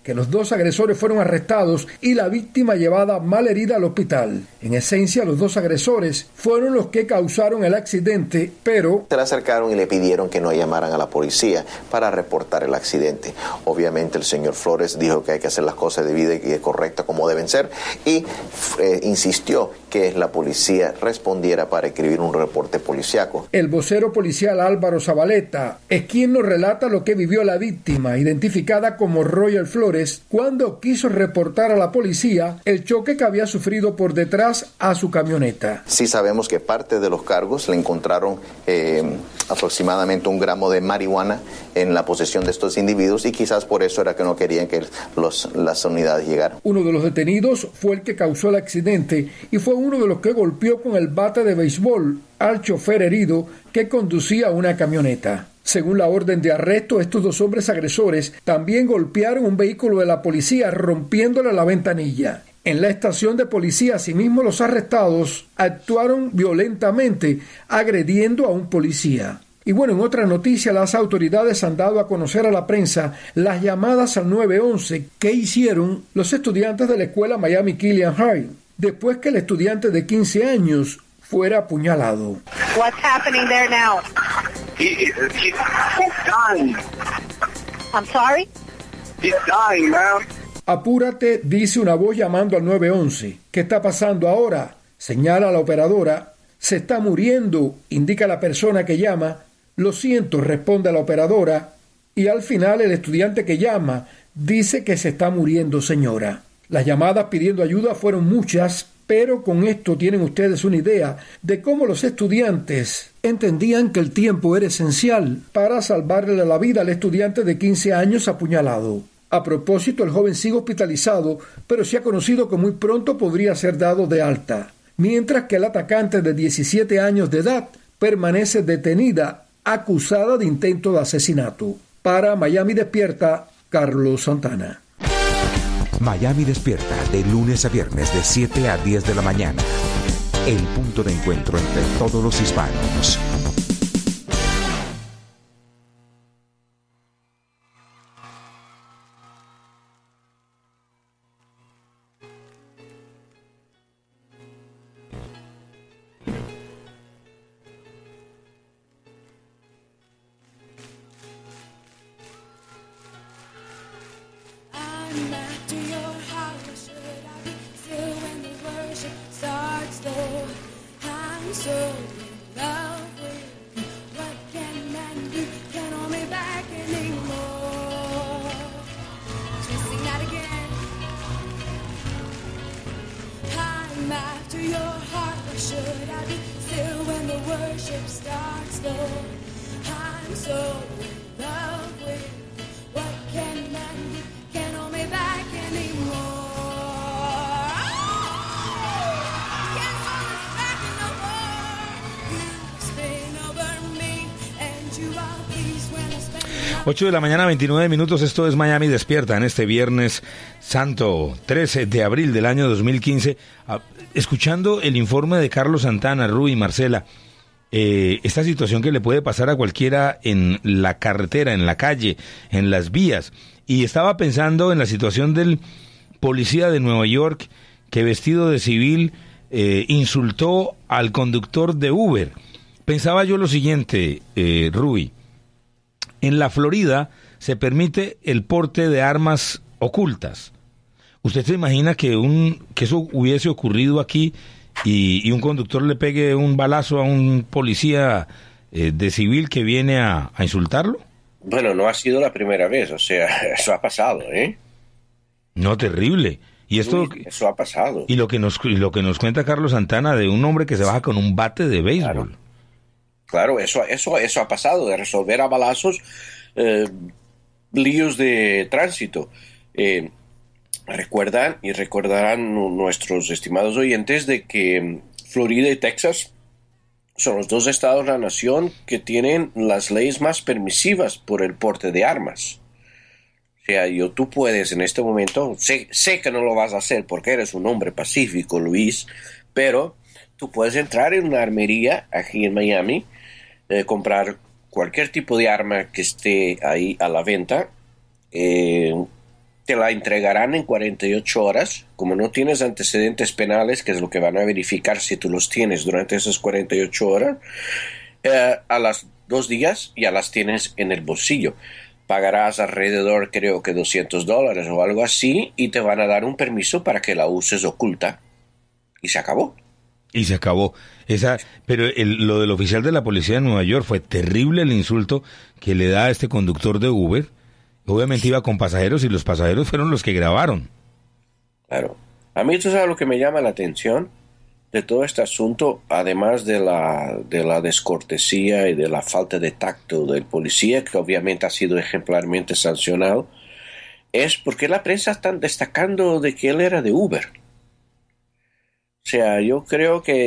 que los dos agresores fueron arrestados y la víctima llevada malherida al hospital. En esencia, los dos agresores fueron los que causaron el accidente, pero se le acercaron y le pidieron que no llamaran a la policía para reportar el accidente. Obviamente el señor Flores dijo que hay que hacer las cosas debidas y correctas como deben ser y insistió que la policía respondiera para escribir un reporte policiaco. El vocero policial Álvaro Zabaleta es quien nos relata lo que vivió la víctima, identificada como Royal Flores, cuando quiso reportar a la policía el choque que había sufrido por detrás a su camioneta. Sí sabemos que parte de los cargos le encontraron aproximadamente 1 gramo de marihuana en la posesión de estos individuos y quizás por eso era que no querían que las unidades llegaran. Uno de los detenidos fue el que causó el accidente y fue uno de los que golpeó con el bate de béisbol al chofer herido que conducía una camioneta. Según la orden de arresto, estos dos hombres agresores también golpearon un vehículo de la policía rompiéndole la ventanilla. En la estación de policía, asimismo, los arrestados actuaron violentamente, agrediendo a un policía. Y bueno, en otra noticia, las autoridades han dado a conocer a la prensa las llamadas al 911 que hicieron los estudiantes de la escuela Miami Killian High, después que el estudiante de 15 años fuera apuñalado. What's happening there now? He's dying. I'm sorry? He's dying, man. Apúrate, dice una voz llamando al 911. ¿Qué está pasando ahora? Señala la operadora. Se está muriendo, indica la persona que llama. Lo siento, responde la operadora. Y al final el estudiante que llama dice que se está muriendo, señora. Las llamadas pidiendo ayuda fueron muchas, pero con esto tienen ustedes una idea de cómo los estudiantes entendían que el tiempo era esencial para salvarle la vida al estudiante de 15 años apuñalado. A propósito, el joven sigue hospitalizado, pero se ha conocido que muy pronto podría ser dado de alta, mientras que el atacante de 17 años de edad permanece detenida, acusada de intento de asesinato. Para Miami Despierta, Carlos Santana. Miami Despierta, de lunes a viernes de 7 a 10 de la mañana. El punto de encuentro entre todos los hispanos. Ocho de la mañana, 29 minutos. Esto es Miami Despierta en este viernes santo, 13 de abril del año 2015. Escuchando el informe de Carlos Santana, Rui, Marcela, esta situación que le puede pasar a cualquiera en la carretera, en la calle, en las vías. Y estaba pensando en la situación del policía de Nueva York que vestido de civil insultó al conductor de Uber. Pensaba yo lo siguiente, Rui. En la Florida se permite el porte de armas ocultas. ¿Usted se imagina que eso hubiese ocurrido aquí y un conductor le pegue un balazo a un policía de civil que viene a insultarlo? Bueno, no ha sido la primera vez, o sea, eso ha pasado, ¿eh? No, terrible. Y esto, eso ha pasado. Y lo que nos cuenta Carlos Santana de un hombre que se baja con un bate de béisbol. Claro, eso ha pasado, de resolver a balazos líos de tránsito. Recordarán nuestros estimados oyentes de que Florida y Texas son los dos estados de la nación que tienen las leyes más permisivas por el porte de armas. O sea, tú puedes en este momento, sé que no lo vas a hacer porque eres un hombre pacífico, Luis, pero tú puedes entrar en una armería aquí en Miami, comprar cualquier tipo de arma que esté ahí a la venta, te la entregarán en 48 horas. Como no tienes antecedentes penales, que es lo que van a verificar si tú los tienes durante esas 48 horas, a las 2 días ya las tienes en el bolsillo. Pagarás alrededor, creo que $200 o algo así, y te van a dar un permiso para que la uses oculta. Y se acabó. Y se acabó. Pero lo del oficial de la policía de Nueva York fue terrible, el insulto que le da a este conductor de Uber. Obviamente iba con pasajeros y los pasajeros fueron los que grabaron. Claro. A mí, ¿tú sabes lo que me llama la atención de todo este asunto? Además de la descortesía y de la falta de tacto del policía, que obviamente ha sido ejemplarmente sancionado, es porque la prensa está destacando de que él era de Uber. O sea, yo creo que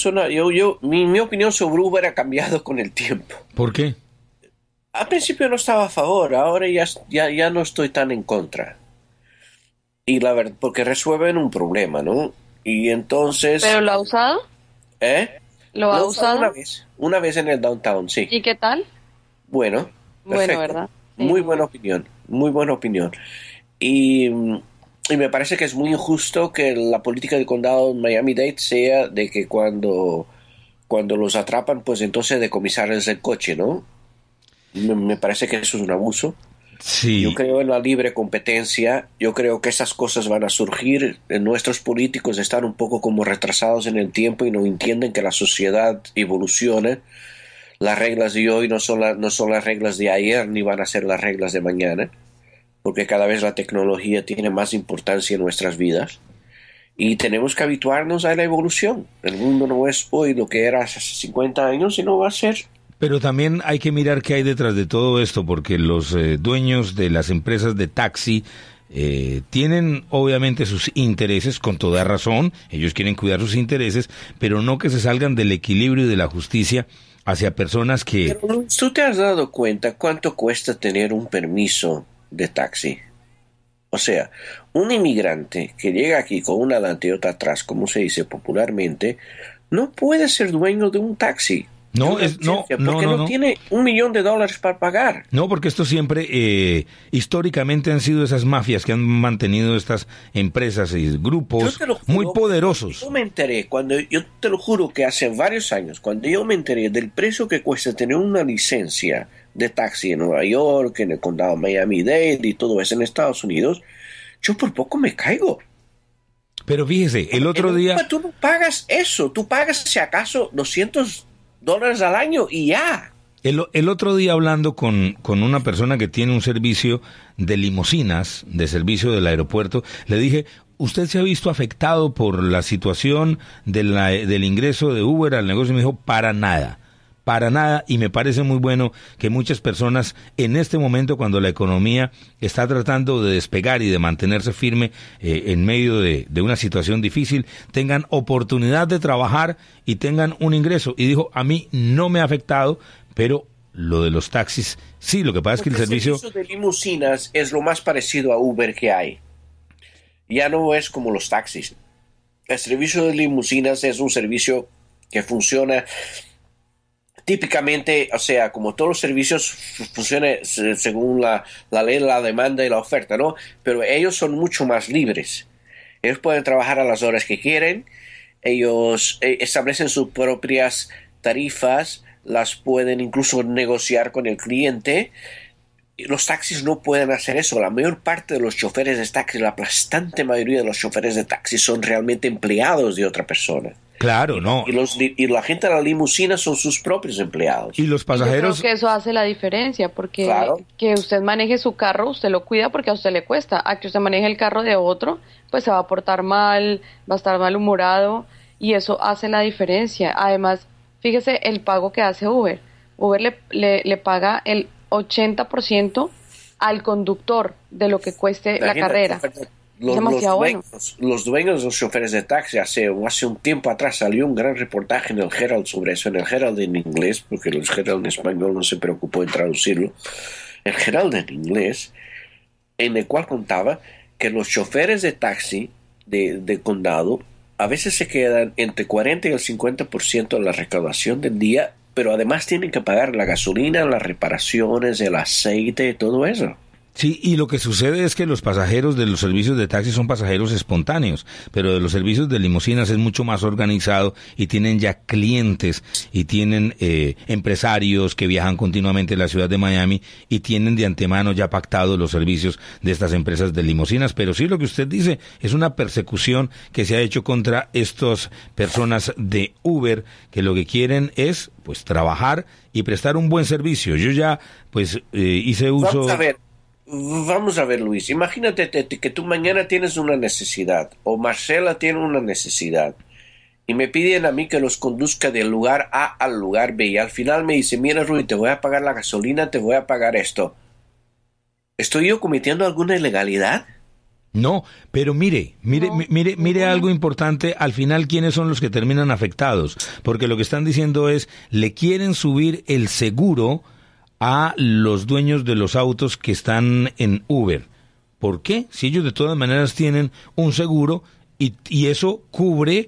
mi opinión sobre Uber ha cambiado con el tiempo. ¿Por qué? Al principio no estaba a favor, ahora ya no estoy tan en contra. Y la verdad, porque resuelven un problema, ¿no? Y entonces... ¿Pero lo ha usado? ¿Lo ha usado? Una vez en el downtown, sí. ¿Y qué tal? Bueno, perfecto. Bueno, ¿verdad? Sí. Muy buena opinión. Y me parece que es muy injusto que la política del condado de Miami-Dade sea de que cuando los atrapan, pues entonces decomisarles el coche, ¿no? Me parece que eso es un abuso. Sí. Yo creo en la libre competencia. Yo creo que esas cosas van a surgir. Nuestros políticos están un poco como retrasados en el tiempo y no entienden que la sociedad evoluciona. Las reglas de hoy no son las reglas de ayer ni van a ser las reglas de mañana, porque cada vez la tecnología tiene más importancia en nuestras vidas y tenemos que habituarnos a la evolución. El mundo no es hoy lo que era hace 50 años y no va a ser. Pero también hay que mirar qué hay detrás de todo esto, porque los dueños de las empresas de taxi tienen obviamente sus intereses, con toda razón, ellos quieren cuidar sus intereses, pero no que se salgan del equilibrio y de la justicia hacia personas que... Pero, ¿tú te has dado cuenta cuánto cuesta tener un permiso de taxi? O sea, un inmigrante que llega aquí con una adelante y otra atrás, como se dice popularmente, no puede ser dueño de un taxi. Porque no tiene $1 millón para pagar. No, porque esto siempre, históricamente han sido esas mafias que han mantenido estas empresas y grupos muy poderosos. Yo me enteré, yo te lo juro que hace varios años, cuando yo me enteré del precio que cuesta tener una licencia de taxi en Nueva York, en el condado de Miami-Dade y todo eso en Estados Unidos, yo por poco me caigo. Pero fíjese, el otro día... Tú no pagas eso, tú pagas si acaso $200 al año y ya. El otro día hablando con una persona que tiene un servicio de limusinas, de servicio del aeropuerto, le dije, ¿usted se ha visto afectado por la situación del ingreso de Uber al negocio? Y me dijo, para nada, y me parece muy bueno que muchas personas en este momento, cuando la economía está tratando de despegar y de mantenerse firme en medio de una situación difícil, tengan oportunidad de trabajar y tengan un ingreso. Y dijo, a mí no me ha afectado, pero lo de los taxis, sí, lo que pasa es que el servicio de limusinas es lo más parecido a Uber que hay. Ya no es como los taxis. El servicio de limusinas es un servicio que funciona típicamente, o sea, como todos los servicios funcionan según la ley, la demanda y la oferta, ¿no? Pero ellos son mucho más libres. Ellos pueden trabajar a las horas que quieren, ellos establecen sus propias tarifas, las pueden incluso negociar con el cliente. Los taxis no pueden hacer eso. La mayor parte de los choferes de taxi, la aplastante mayoría de los choferes de taxi son realmente empleados de otra persona. Claro, no. Y la gente de la limusina son sus propios empleados. Y los pasajeros... Yo creo que eso hace la diferencia, porque que usted maneje su carro, usted lo cuida porque a usted le cuesta. A que usted maneje el carro de otro, pues se va a portar mal, va a estar malhumorado, y eso hace la diferencia. Además, fíjese el pago que hace Uber. Uber le paga el 80% al conductor de lo que cueste la carrera. Los dueños de los choferes de taxi, hace un tiempo atrás salió un gran reportaje en el Herald sobre eso, en el Herald en inglés, porque el Herald en español no se preocupó en traducirlo. El Herald en inglés, en el cual contaba que los choferes de taxi de condado a veces se quedan entre 40 y el 50% de la recaudación del día, pero además tienen que pagar la gasolina, las reparaciones, el aceite y todo eso. Sí, y lo que sucede es que los pasajeros de los servicios de taxi son pasajeros espontáneos, pero de los servicios de limusinas es mucho más organizado y tienen ya clientes y tienen empresarios que viajan continuamente a la ciudad de Miami y tienen de antemano ya pactados los servicios de estas empresas de limusinas. Pero sí, lo que usted dice es una persecución que se ha hecho contra estas personas de Uber que lo que quieren es pues trabajar y prestar un buen servicio. Yo ya pues hice uso... Vamos a ver, Luis, imagínate que tú mañana tienes una necesidad o Marcela tiene una necesidad y me piden a mí que los conduzca del lugar A al lugar B y al final me dice, mira, Rudy, te voy a pagar la gasolina, te voy a pagar esto. ¿Estoy yo cometiendo alguna ilegalidad? No, pero mire algo importante, al final quiénes son los que terminan afectados, porque lo que están diciendo es, le quieren subir el seguro a los dueños de los autos que están en Uber. ¿Por qué? Si ellos de todas maneras tienen un seguro y eso cubre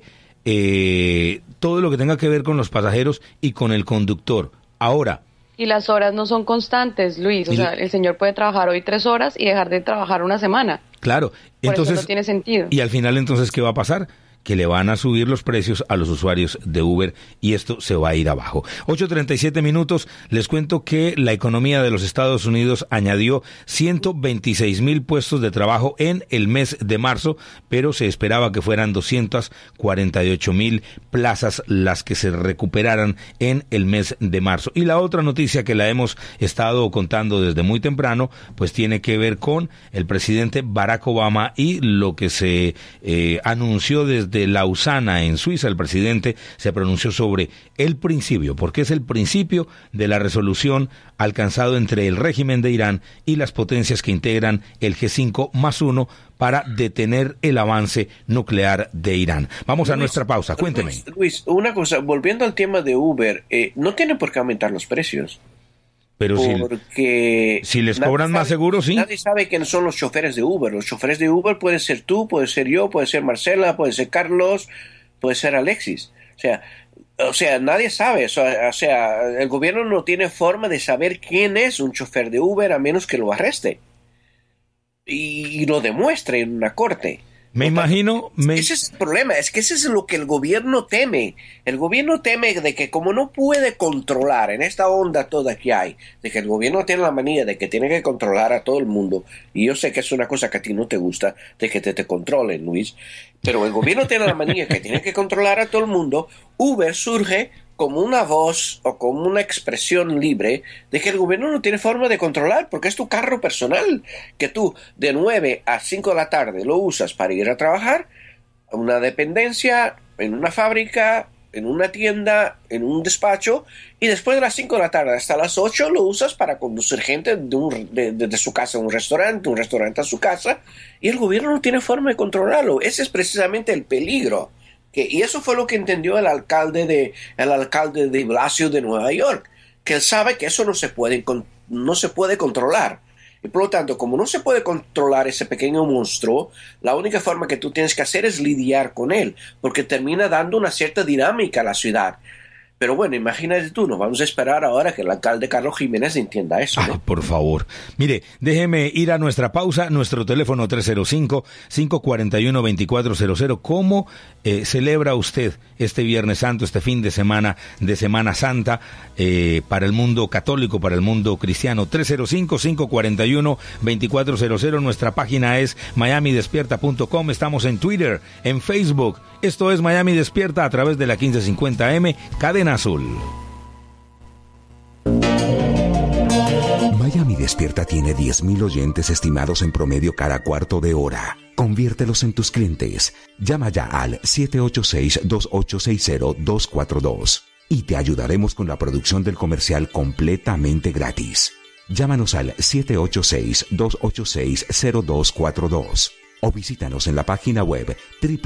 todo lo que tenga que ver con los pasajeros y con el conductor. Ahora... Y las horas no son constantes, Luis. O sea, el señor puede trabajar hoy 3 horas y dejar de trabajar una semana. Claro. Entonces, eso no tiene sentido. Y al final, entonces, ¿qué va a pasar? Que le van a subir los precios a los usuarios de Uber y esto se va a ir abajo. 8:37 minutos, les cuento que la economía de los Estados Unidos añadió 126,000 puestos de trabajo en el mes de marzo, pero se esperaba que fueran 248,000 plazas las que se recuperaran en el mes de marzo. Y la otra noticia que la hemos estado contando desde muy temprano, pues tiene que ver con el presidente Barack Obama y lo que se anunció desde Lausana, en Suiza. El presidente se pronunció sobre el principio, porque es el principio de la resolución alcanzado entre el régimen de Irán y las potencias que integran el G5+1 para detener el avance nuclear de Irán. Vamos a nuestra pausa, cuénteme. Luis, una cosa, volviendo al tema de Uber, no tiene por qué aumentar los precios. Pero porque si les cobran más seguro, sí. Nadie sabe quiénes son los choferes de Uber. Los choferes de Uber puede ser tú, puede ser yo, puede ser Marcela, puede ser Carlos, puede ser Alexis. O sea, nadie sabe. O sea, el gobierno no tiene forma de saber quién es un chofer de Uber a menos que lo arreste y lo demuestre en una corte. Ese es el problema, es que ese es lo que el gobierno teme. El gobierno teme de que como no puede controlar en esta onda toda que hay, de que el gobierno tiene la manía de que tiene que controlar a todo el mundo, y yo sé que es una cosa que a ti no te gusta, de que te controlen, Luis, pero el gobierno tiene la manía que tiene que controlar a todo el mundo. Uber surge como una voz o como una expresión libre de que el gobierno no tiene forma de controlar, porque es tu carro personal, que tú de 9 a 5 de la tarde lo usas para ir a trabajar, a una dependencia, en una fábrica, en una tienda, en un despacho, y después de las 5 de la tarde hasta las 8 lo usas para conducir gente de su casa a un restaurante a su casa, y el gobierno no tiene forma de controlarlo. Ese es precisamente el peligro. Y eso fue lo que entendió el alcalde de Blasio de Nueva York, que él sabe que eso no se puede controlar. Y por lo tanto, como no se puede controlar ese pequeño monstruo, la única forma que tú tienes que hacer es lidiar con él, porque termina dando una cierta dinámica a la ciudad. Pero bueno, imagínate tú, nos vamos a esperar ahora que el alcalde Carlos Jiménez entienda eso, ¿no? Ay, por favor. Mire, déjeme ir a nuestra pausa, nuestro teléfono 305-541-2400. ¿Cómo celebra usted este Viernes Santo, este fin de Semana Santa, para el mundo católico, para el mundo cristiano? 305-541-2400. Nuestra página es miamidespierta.com. Estamos en Twitter, en Facebook. Esto es Miami Despierta a través de la 1550 AM, Cadena Azul. Miami Despierta tiene 10,000 oyentes estimados en promedio cada cuarto de hora. Conviértelos en tus clientes. Llama ya al 786-2860-242 y te ayudaremos con la producción del comercial completamente gratis. Llámanos al 786-286-0242 o visítanos en la página web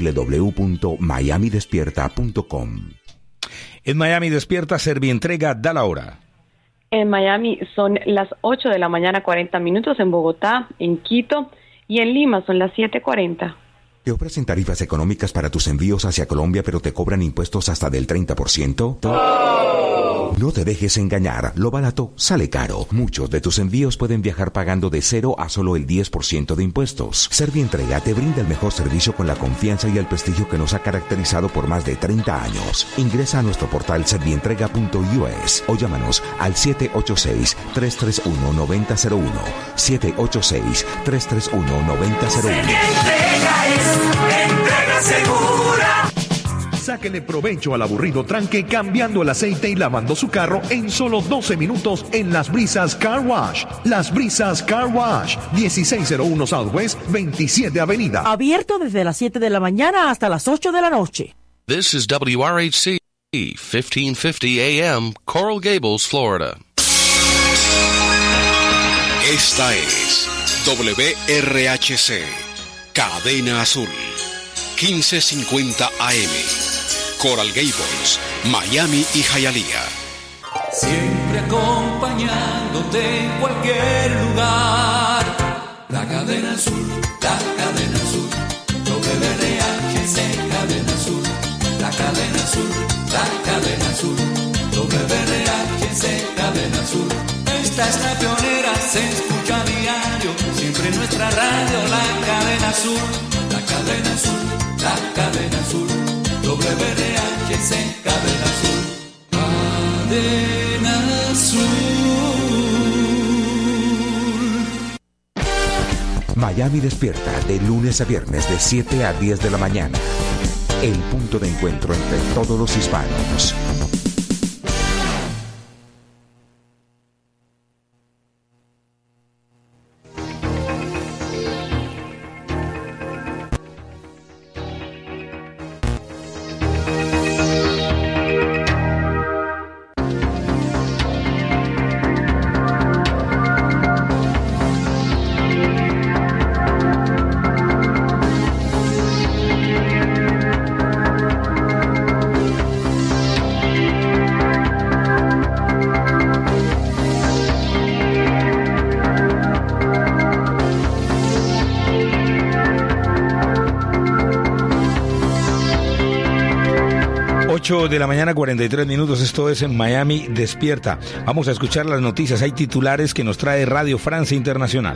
www.miamidespierta.com. En Miami Despierta, Servientrega da la hora. En Miami son las 8 de la mañana, 40 minutos. En Bogotá, en Quito y en Lima son las 7:40. ¿Te ofrecen tarifas económicas para tus envíos hacia Colombia, pero te cobran impuestos hasta del 30%? No te dejes engañar, lo barato sale caro. Muchos de tus envíos pueden viajar pagando de 0 a solo el 10% de impuestos. Servientrega te brinda el mejor servicio con la confianza y el prestigio que nos ha caracterizado por más de 30 años. Ingresa a nuestro portal servientrega.us o llámanos al 786-331-9001. 786-331-9001. Servientrega es entrega segura. Sáquele provecho al aburrido tranque cambiando el aceite y lavando su carro en solo 12 minutos en Las Brisas Car Wash. Las Brisas Car Wash, 1601 Southwest 27 Avenida. Abierto desde las 7 de la mañana hasta las 8 de la noche. This is WRHC, 1550 AM, Coral Gables, Florida. Esta es WRHC, Cadena Azul, 1550 AM, Coral Gables, Miami y Hialeah. Siempre acompañándote en cualquier lugar. La cadena azul, la cadena azul. WRHC, cadena azul. La cadena azul, la cadena azul. WRHC, cadena azul. Esta es la pionera, se escucha a diario. Siempre en nuestra radio, la cadena azul. La cadena azul, la cadena azul. WRHC, cadena azul. Cadena azul. Miami despierta de lunes a viernes de 7 a 10 de la mañana. El punto de encuentro entre todos los hispanos. De la mañana, 43 minutos. Esto es en Miami Despierta. Vamos a escuchar las noticias. Hay titulares que nos trae Radio Francia Internacional.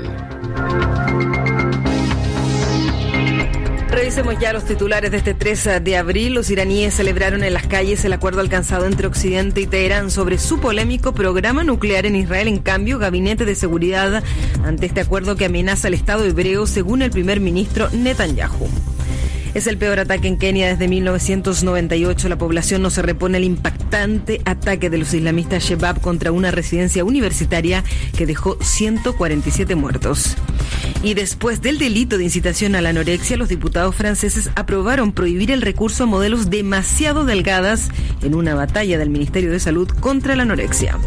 Revisemos ya los titulares de este 3 de abril. Los iraníes celebraron en las calles el acuerdo alcanzado entre Occidente y Teherán sobre su polémico programa nuclear en Israel. En cambio, Gabinete de Seguridad ante este acuerdo que amenaza al Estado hebreo, según el primer ministro Netanyahu. Es el peor ataque en Kenia desde 1998. La población no se repone el impactante ataque de los islamistas Shebab contra una residencia universitaria que dejó 147 muertos. Y después del delito de incitación a la anorexia, los diputados franceses aprobaron prohibir el recurso a modelos demasiado delgadas en una batalla del Ministerio de Salud contra la anorexia.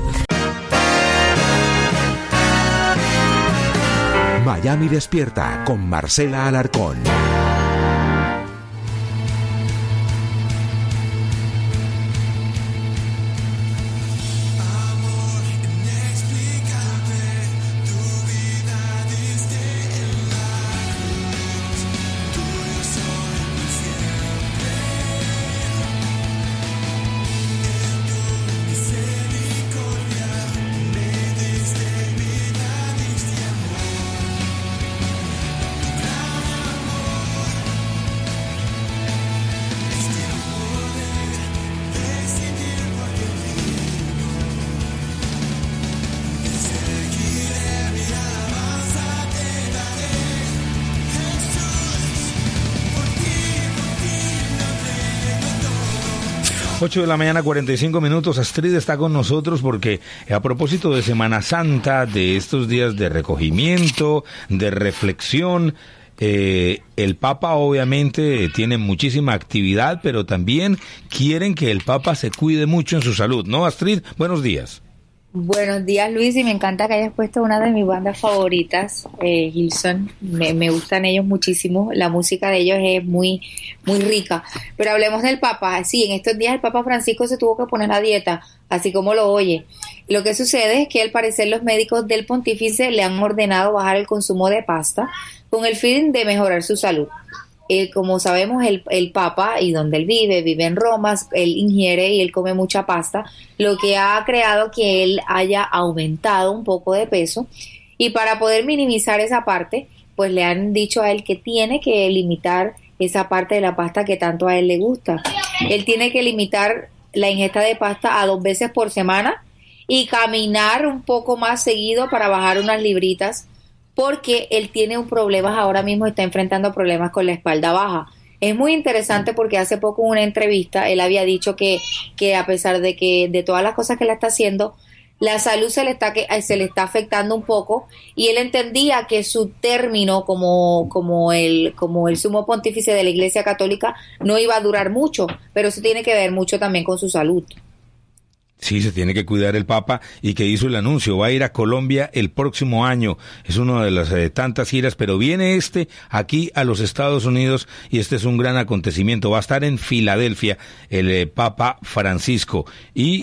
Miami Despierta con Marcela Alarcón. Ocho de la mañana, 45 minutos. Astrid está con nosotros porque a propósito de Semana Santa, de estos días de recogimiento, de reflexión, el Papa obviamente tiene muchísima actividad, pero también quieren que el Papa se cuide mucho en su salud, ¿no, Astrid? Buenos días. Buenos días, Luis, y me encanta que hayas puesto una de mis bandas favoritas, Hillsong. Me gustan ellos muchísimo, la música de ellos es muy rica. Pero hablemos del Papa. Sí, en estos días el Papa Francisco se tuvo que poner a dieta, así como lo oye. Y lo que sucede es que al parecer los médicos del pontífice le han ordenado bajar el consumo de pasta con el fin de mejorar su salud. como sabemos, el Papa, y donde él vive en Roma, él ingiere y él come mucha pasta, lo que ha creado que él haya aumentado un poco de peso, y para poder minimizar esa parte, pues le han dicho a él que tiene que limitar esa parte de la pasta que tanto a él le gusta. Él tiene que limitar la ingesta de pasta a 2 veces por semana y caminar un poco más seguido para bajar unas libritas, porque él tiene un problema, ahora mismo está enfrentando problemas con la espalda baja. Es muy interesante porque hace poco en una entrevista él había dicho que a pesar de todas las cosas que él está haciendo, la salud se le está afectando un poco, y él entendía que su término como el sumo pontífice de la Iglesia Católica no iba a durar mucho, pero eso tiene que ver mucho también con su salud. Sí, se tiene que cuidar el Papa, y que hizo el anuncio, va a ir a Colombia el próximo año, es una de las tantas giras, pero viene aquí a los Estados Unidos, y este es un gran acontecimiento, va a estar en Filadelfia el Papa Francisco. Y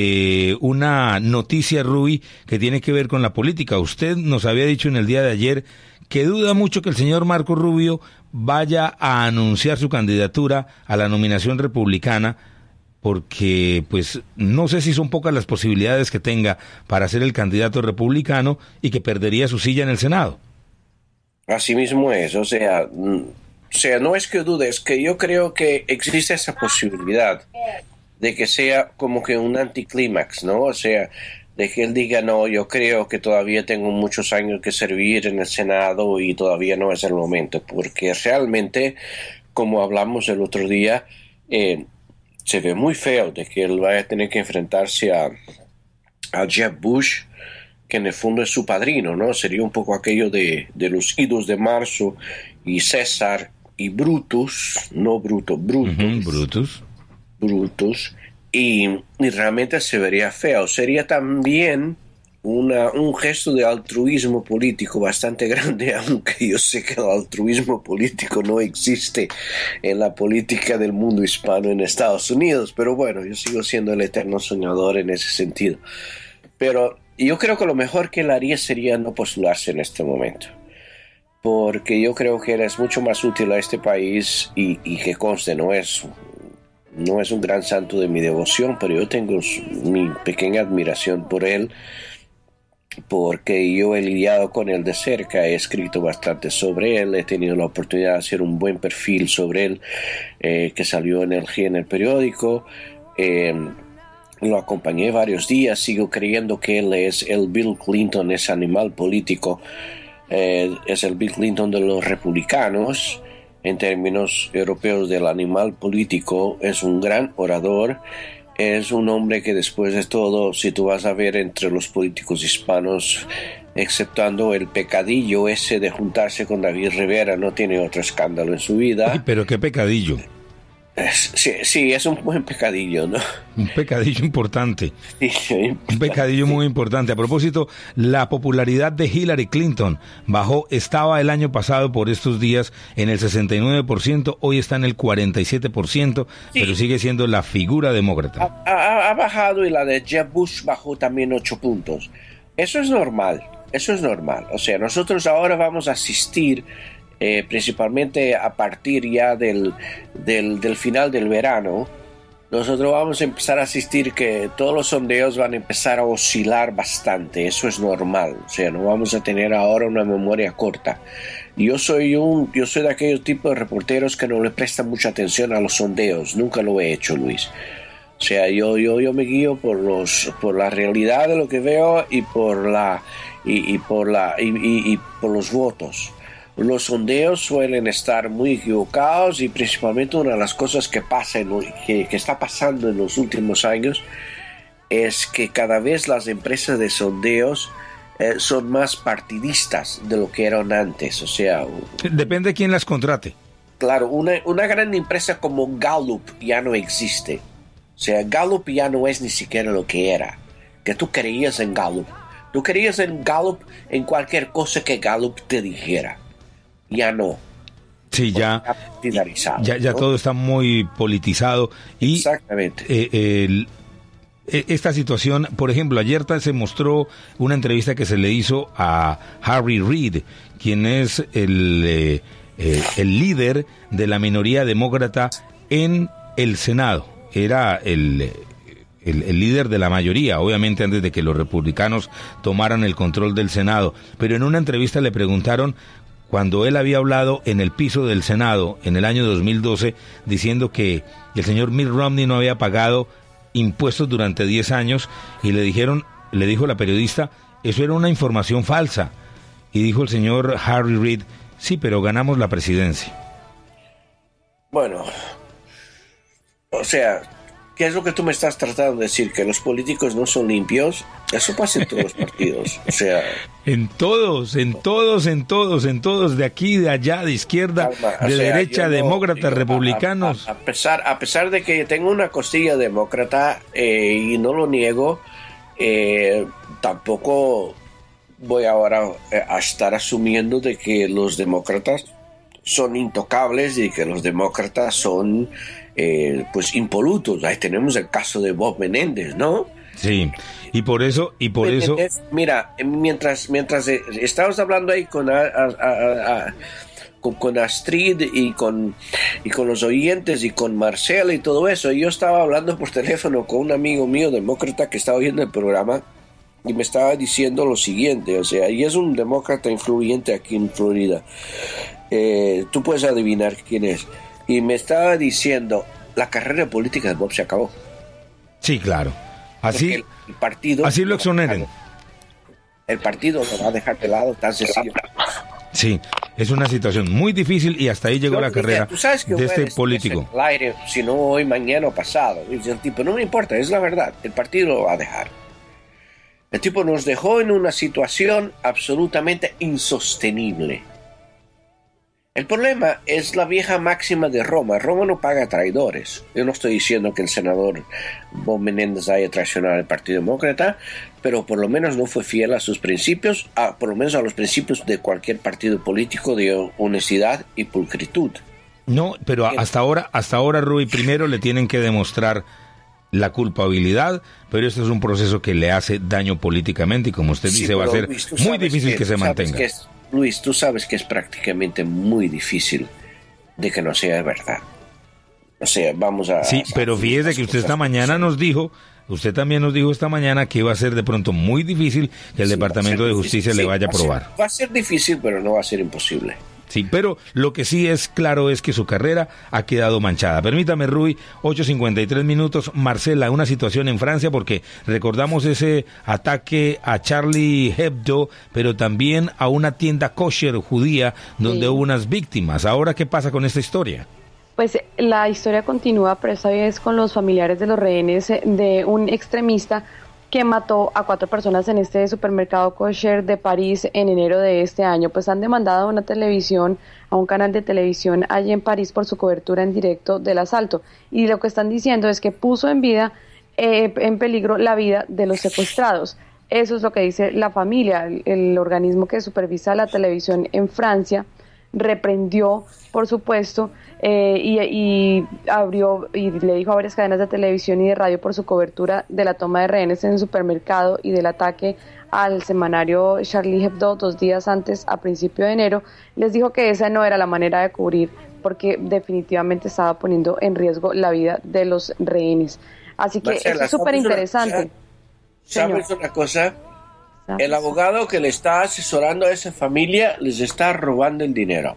una noticia, Rui, que tiene que ver con la política. Usted nos había dicho en el día de ayer que duda mucho que el señor Marco Rubio vaya a anunciar su candidatura a la nominación republicana, porque pues no sé si son pocas las posibilidades que tenga para ser el candidato republicano, y que perdería su silla en el Senado. Así mismo es, o sea, no es que dude, es que yo creo que existe esa posibilidad de que sea como que un anticlímax, ¿no? O sea, de que él diga, no, yo creo que todavía tengo muchos años que servir en el Senado y todavía no es el momento, porque realmente, como hablamos el otro día, se ve muy feo de que él vaya a tener que enfrentarse a Jeb Bush, que en el fondo es su padrino, ¿no? Sería un poco aquello de los idos de marzo, y César y Brutus, no Bruto, Brutus. Brutus, y realmente se vería feo. Sería también un gesto de altruismo político bastante grande, aunque yo sé que el altruismo político no existe en la política del mundo hispano en Estados Unidos, pero bueno, yo sigo siendo el eterno soñador en ese sentido. Pero yo creo que lo mejor que él haría sería no postularse en este momento, porque yo creo que él es mucho más útil a este país, y que conste, no es un gran santo de mi devoción, pero yo tengo mi pequeña admiración por él, porque yo he lidiado con él de cerca, he escrito bastante sobre él, he tenido la oportunidad de hacer un buen perfil sobre él, que salió en el periódico, lo acompañé varios días, sigo creyendo que él es el Bill Clinton, ese animal político, es el Bill Clinton de los republicanos, en términos europeos del animal político, es un gran orador. Es un hombre que después de todo, si tú vas a ver entre los políticos hispanos, exceptuando el pecadillo ese de juntarse con David Rivera, no tiene otro escándalo en su vida. Ay, pero qué pecadillo. Sí, es un buen pecadillo, ¿no? Un pecadillo importante. Sí, un pecadillo muy importante. A propósito, la popularidad de Hillary Clinton estaba el año pasado por estos días en el 69%, hoy está en el 47%, sí, pero sigue siendo la figura demócrata. Ha bajado, y la de Jeb Bush bajó también 8 puntos. Eso es normal. O sea, nosotros ahora vamos a asistir, principalmente a partir ya del final del verano, nosotros vamos a empezar a asistir que todos los sondeos van a empezar a oscilar bastante. Eso es normal, o sea, no vamos a tener ahora una memoria corta. Yo soy de aquellos tipos de reporteros que no le prestan mucha atención a los sondeos, nunca lo he hecho, Luis. O sea, yo me guío por la realidad de lo que veo, y por los votos. Los sondeos suelen estar muy equivocados, y principalmente una de las cosas que está pasando en los últimos años es que cada vez las empresas de sondeos son más partidistas de lo que eran antes. O sea, depende de quién las contrate. Claro, una gran empresa como Gallup ya no existe. O sea, Gallup ya no es ni siquiera lo que era. Que tú creías en Gallup. Tú creías en Gallup en cualquier cosa que Gallup te dijera. Ya no. Sí, ya ¿no? Todo está muy politizado. Y exactamente. Esta situación, por ejemplo, ayer se mostró una entrevista que se le hizo a Harry Reid, quien es el el líder de la minoría demócrata en el Senado. Era el líder de la mayoría, obviamente antes de que los republicanos tomaran el control del Senado. Pero en una entrevista le preguntaron, cuando él había hablado en el piso del Senado en el año 2012, diciendo que el señor Mitt Romney no había pagado impuestos durante 10 años, y le dijo la periodista, eso era una información falsa. Y dijo el señor Harry Reid, sí, pero ganamos la presidencia. Bueno, o sea, ¿qué es lo que tú me estás tratando de decir? ¿Que los políticos no son limpios? Eso pasa en todos los partidos. O sea, en todos, de aquí, de allá, de izquierda, de derecha, demócratas, republicanos. A pesar de que tengo una costilla demócrata, y no lo niego, tampoco voy ahora a estar asumiendo de que los demócratas son intocables y que los demócratas son pues impolutos. Ahí tenemos el caso de Bob Menéndez, ¿no? Sí, y por eso mira, mientras estábamos hablando ahí con Astrid y con los oyentes y con Marcela y todo eso, yo estaba hablando por teléfono con un amigo mío demócrata que estaba oyendo el programa y me estaba diciendo lo siguiente, o sea, y es un demócrata influyente aquí en Florida. Tú puedes adivinar quién es. Y me estaba diciendo, la carrera política de Bob se acabó. Sí, claro. Así, el partido, así lo exoneren. El partido lo va a dejar de lado, tan sencillo. Sí, es una situación muy difícil y hasta ahí llegó la carrera de este político. El aire, si no hoy, mañana o pasado. Y el tipo, no me importa, es la verdad. El partido lo va a dejar. El tipo nos dejó en una situación absolutamente insostenible. El problema es la vieja máxima de Roma. Roma no paga traidores. Yo no estoy diciendo que el senador Bob Menéndez haya traicionado al Partido Demócrata, pero por lo menos no fue fiel a sus principios, por lo menos a los principios de cualquier partido político de honestidad y pulcritud. No, pero hasta ahora, Rui, primero le tienen que demostrar la culpabilidad, pero este es un proceso que le hace daño políticamente y, como usted dice, va a ser muy difícil que se mantenga. Luis, tú sabes que es prácticamente muy difícil de que no sea verdad. O sea, vamos a... Sí, pero fíjese que usted esta mañana nos dijo, usted también nos dijo esta mañana que iba a ser de pronto muy difícil que el Departamento de Justicia le vaya a aprobar. Va a ser difícil, pero no va a ser imposible. Sí, pero lo que sí es claro es que su carrera ha quedado manchada. Permítame, Rui, 8:53 minutos. Marcela, una situación en Francia, porque recordamos ese ataque a Charlie Hebdo, pero también a una tienda kosher judía donde hubo unas víctimas. Ahora, ¿qué pasa con esta historia? Pues la historia continúa, pero esta vez con los familiares de los rehenes de un extremista que mató a 4 personas en este supermercado kosher de París en enero de este año. Pues han demandado a un canal de televisión allí en París por su cobertura en directo del asalto. Y lo que están diciendo es que puso en peligro la vida de los secuestrados. Eso es lo que dice la familia. El organismo que supervisa la televisión en Francia reprendió, por supuesto, y abrió y le dijo a varias cadenas de televisión y de radio por su cobertura de la toma de rehenes en el supermercado y del ataque al semanario Charlie Hebdo 2 días antes, a principio de enero. Les dijo que esa no era la manera de cubrir, porque definitivamente estaba poniendo en riesgo la vida de los rehenes. Así que Marcela, es súper interesante. ¿Sabes una cosa? El abogado que le está asesorando a esa familia les está robando el dinero.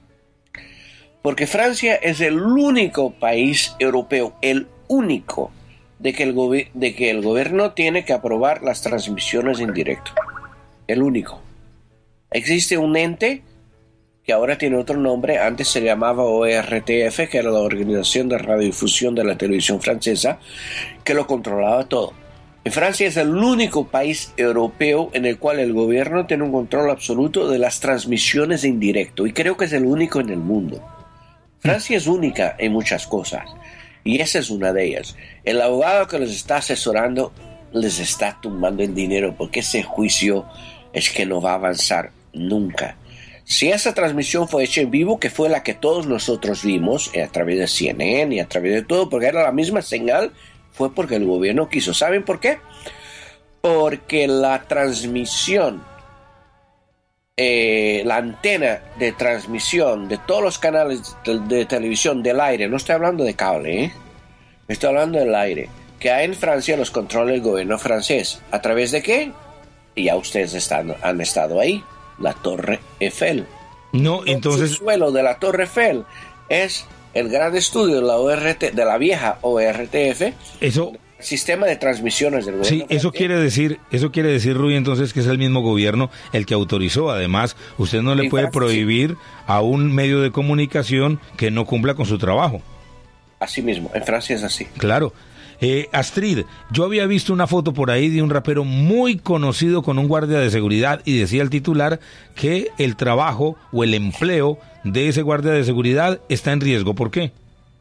Porque Francia es el único país europeo, el único, de que el gobierno tiene que aprobar las transmisiones en directo. El único. Existe un ente que ahora tiene otro nombre, antes se llamaba ORTF, que era la Organización de Radiodifusión de la Televisión Francesa, que lo controlaba todo. En Francia es el único país europeo en el cual el gobierno tiene un control absoluto de las transmisiones en directo, y creo que es el único en el mundo. Francia es única en muchas cosas, y esa es una de ellas. El abogado que les está asesorando les está tumbando el dinero, porque ese juicio es que no va a avanzar nunca. Si esa transmisión fue hecha en vivo, que fue la que todos nosotros vimos a través de CNN y a través de todo, porque era la misma señal, fue porque el gobierno quiso. ¿Saben por qué? Porque la transmisión la antena de transmisión de todos los canales de televisión del aire, no estoy hablando de cable, estoy hablando del aire, que hay en Francia los controla el gobierno francés. ¿A través de qué? Y ya ustedes han estado ahí, la Torre Eiffel. No, entonces... El suelo de la Torre Eiffel es el gran estudio de la ORT, de la vieja ORTF. Eso... Sistema de transmisiones del gobierno. Sí, eso quiere decir, Rui, entonces que es el mismo gobierno el que autorizó. Además, usted no le puede prohibir a un medio de comunicación que no cumpla con su trabajo. Así mismo, en Francia es así. Claro. Astrid, yo había visto una foto por ahí de un rapero muy conocido con un guardia de seguridad y decía el titular que el trabajo o el empleo de ese guardia de seguridad está en riesgo. ¿Por qué?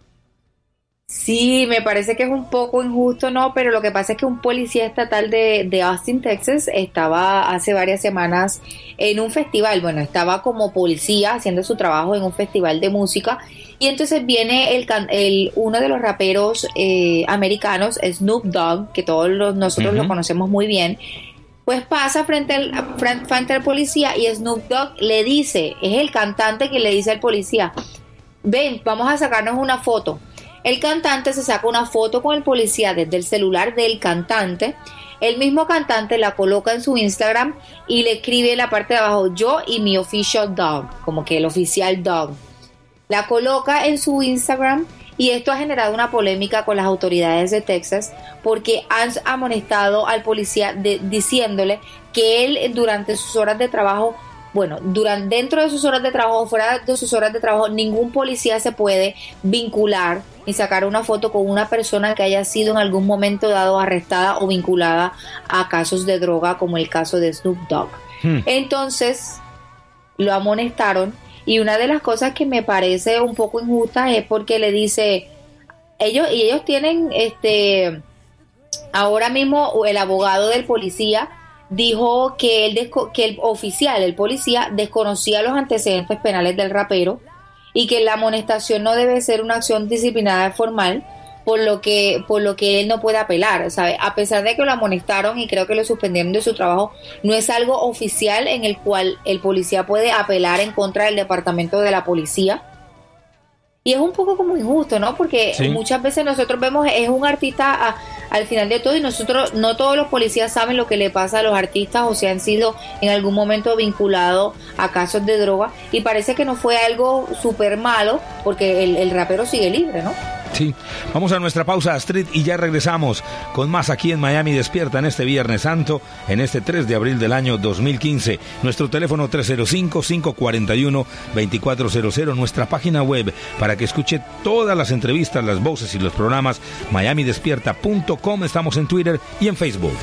Sí, me parece que es un poco injusto, ¿no? Pero lo que pasa es que un policía estatal de Austin, Texas, estaba hace varias semanas en un festival. Bueno, estaba como policía haciendo su trabajo en un festival de música. Y entonces viene uno de los raperos americanos, Snoop Dogg, que todos nosotros lo conocemos muy bien. Pues pasa frente al policía y Snoop Dogg le dice, es el cantante que le dice al policía, ven, vamos a sacarnos una foto. El cantante se saca una foto con el policía desde el celular del cantante. El mismo cantante la coloca en su Instagram y le escribe en la parte de abajo, yo y mi official dog, como que el oficial dog. La coloca en su Instagram y esto ha generado una polémica con las autoridades de Texas porque han amonestado al policía diciéndole que él durante sus horas de trabajo, dentro de sus horas de trabajo, fuera de sus horas de trabajo, ningún policía se puede vincular ni sacar una foto con una persona que haya sido en algún momento dado arrestada o vinculada a casos de droga, como el caso de Snoop Dogg. Entonces, lo amonestaron y una de las cosas que me parece un poco injusta es porque le dice, ellos tienen, ahora mismo el abogado del policía dijo que el policía desconocía los antecedentes penales del rapero y que la amonestación no debe ser una acción disciplinaria formal, por lo que él no puede apelar, ¿sabe? A pesar de que lo amonestaron y creo que lo suspendieron de su trabajo, no es algo oficial en el cual el policía puede apelar en contra del departamento de la policía. Y es un poco como injusto, ¿no? Porque muchas veces nosotros vemos, es un artista al final de todo y nosotros, no todos los policías saben lo que le pasa a los artistas o si han sido en algún momento vinculados a casos de droga y parece que no fue algo súper malo porque el rapero sigue libre, ¿no? Sí, vamos a nuestra pausa, Astrid, y ya regresamos con más aquí en Miami Despierta en este Viernes Santo, en este 3 de abril del año 2015. Nuestro teléfono 305-541-2400, nuestra página web para que escuche todas las entrevistas, las voces y los programas, miamidespierta.com. Estamos en Twitter y en Facebook.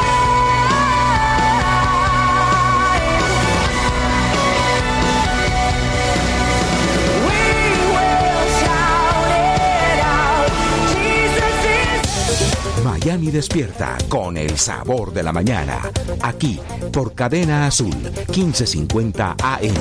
Miami Despierta con el sabor de la mañana. Aquí por Cadena Azul 1550 AM.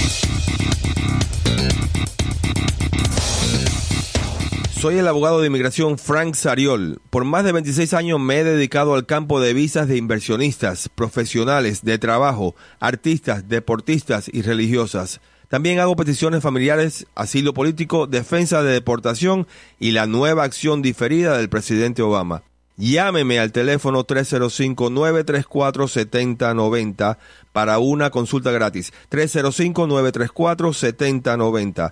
Soy el abogado de inmigración Frank Sariol. Por más de 26 años me he dedicado al campo de visas de inversionistas, profesionales, de trabajo, artistas, deportistas y religiosas. También hago peticiones familiares, asilo político, defensa de deportación y la nueva acción diferida del presidente Obama. Llámeme al teléfono 305-934-7090 para una consulta gratis. 305-934-7090.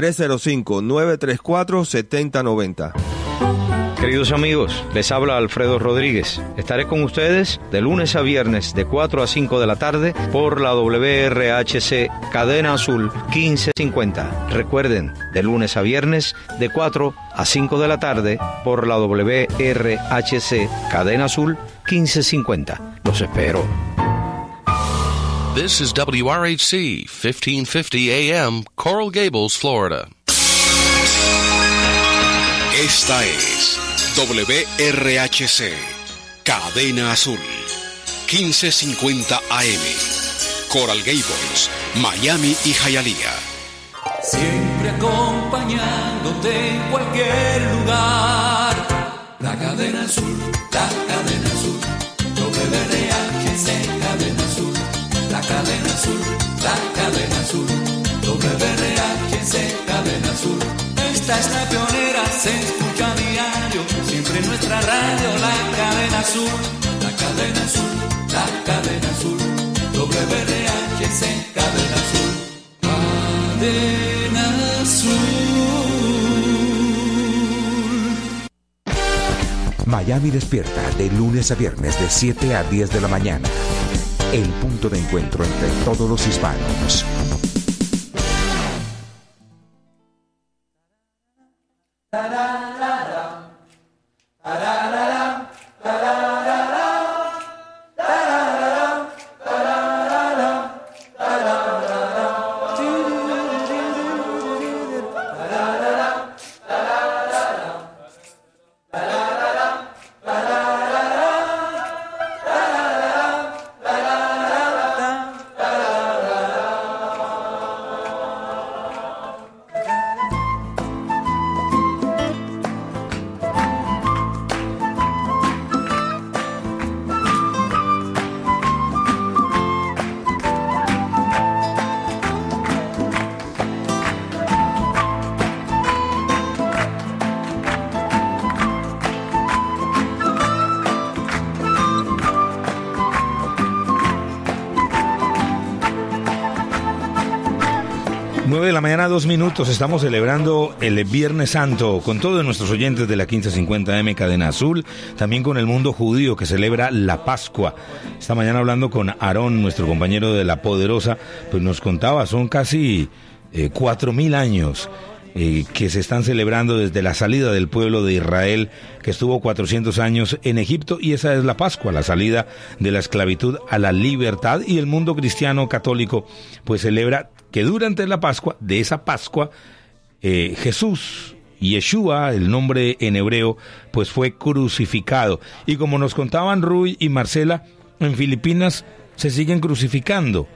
305-934-7090. Queridos amigos, les habla Alfredo Rodríguez. Estaré con ustedes de lunes a viernes de 4 a 5 de la tarde por la WRHC Cadena Azul 1550. Recuerden, de lunes a viernes de 4 a 5 de la tarde por la WRHC Cadena Azul 1550. Los espero. This is WRHC 1550 AM, Coral Gables, Florida. Esta es WRHC, Cadena Azul, 1550 AM, Coral Gables, Miami y Hialeah. Siempre acompañándote en cualquier lugar. La Cadena Azul, la Cadena Azul, WRHC, Cadena Azul, la Cadena Azul, la cadena azul. WRHC, cadena azul. Esta es la pionera, se escucha a diario, siempre en nuestra radio, la cadena azul. La cadena azul, la cadena azul. WRHC, cadena azul. Cadena azul. Miami despierta de lunes a viernes de 7 a 10 de la mañana. El punto de encuentro entre todos los hispanos. De la mañana, 2 minutos. Estamos celebrando el Viernes Santo con todos nuestros oyentes de la 1550M Cadena Azul, también con el mundo judío que celebra la Pascua. Esta mañana hablando con Aarón, nuestro compañero de La Poderosa, pues nos contaba, son casi 4.000 años que se están celebrando desde la salida del pueblo de Israel, que estuvo 400 años en Egipto, y esa es la Pascua, la salida de la esclavitud a la libertad, y el mundo cristiano católico pues celebra que durante la Pascua, de esa Pascua, Jesús, Yeshua, el nombre en hebreo, pues fue crucificado. Y como nos contaban Rui y Marcela, en Filipinas se siguen crucificando.